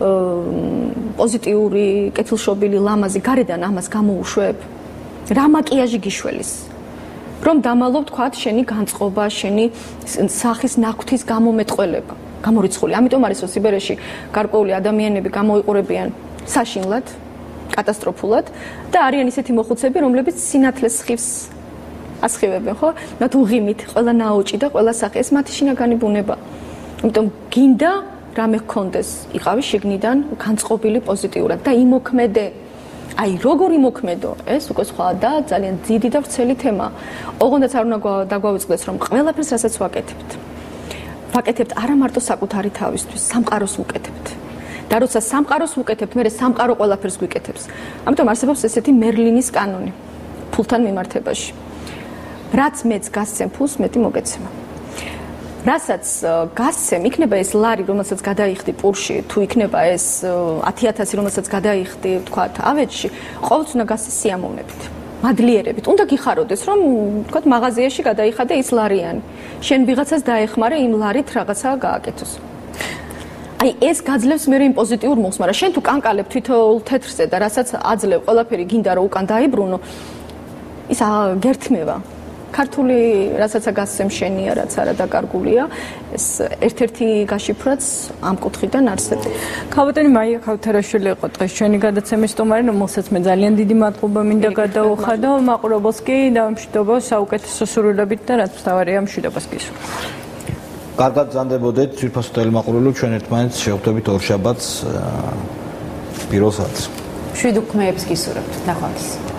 Speaker 5: პოზიტიური, კეთილშობილი, ლამაზი, გარედან ამას გამოუშვებ. რა მაკიაჟი გიშველის? რომ დამალობ თქვათ შენი განწყობა, შენი სახის ნაკვთის გამომეტყველება, გამორიცხული. ამიტომ არის რომ სიბერეში გარკვეული ადამიანები გამოიყურებიან საშინლად, კატასტროფულად და არიან ისეთი მოხუცები, რომლებიც სინათლეს ხივს ასხივებენ, ხო? მათ უღიმით, ყველა ნაოჭი და ყველა სახე, ეს მათი შინაგანი ბუნება. ამიტომ გინდა რამე გქონდეს, იყავი შიგნიდან განწყობილი პოზიტიურად და იმოქმედე. აი, როგორ იმოქმედო, ეს უკვე სხვა და ძალიან დიდი და ვრცელი თემა. ოღონდაც არ უნდა დაგვავიწყდეს, რომ ყველაფერს რასაც ვაკეთებთ. ვაკეთებთ არა მარტო საკუთარი თავისთვის, სამყაროს ვუკეთებთ. და როცა სამყაროს ვუკეთებთ, მე სამყარო ყველაფერს გვიკეთებს. ამიტომ არსებობს ესეთი მერლინის კანონი ფულთან მიმართებაში. რაც მეც გასცემ ფულს, მეტი მოგეცემა. რასაც გასცემ, იქნება ეს ლარი, რომელსაც გადაიხდი პურში, თუ იქნება ეს 10,000, რომელსაც გადაიხდი, თქვათ, ავეჯში, ყოველთვის უნდა გასცეს სიამოვნებით, მადლიერებით. უნდა გიხაროდეს, რომ თქვათ, მაღაზიაში გადაიხადე ის ლარიანი. შენ ვიღაცას დაეხმარე იმ ლარით რაღაცა გააკეთოს. აი ეს გაძლევს მე იმ პოზიტიურ მოხს, მაგრამ შენ თუ კანკალებ თითოეულ თეთრზე და რასაც აძლევ, ყველაფერი გინდა რომ უკან დაიბრუნო, ის გერთმევა. ქართული რასაც გასცემ შენია, რაც არა დაკარგულია, ეს ერთ-ერთი გაშიფრვაც ამ კუთხიდან არსებობს.
Speaker 8: ქავატონი მაია ქავთარაშვილი იყო დღეს ჩვენი გადაცემის სტუმარი, რომელსაც მე ძალიან დიდი მადლობა მინდა გადაუხადო. მაყურებელს კი დამშვიდობა საუკეთესო სურვილებით და რაც მთავარია მშვიდობას გისურვ.
Speaker 1: კარგად გზანდებოდეთ, ძვირფასო ტელემაყურებლო, ჩვენ ერთმანეთს შევხვდებით ორ შაბათს პირველ საათს.
Speaker 7: მშვიდ უქმეებს გისურვებთ. ნახვამდის.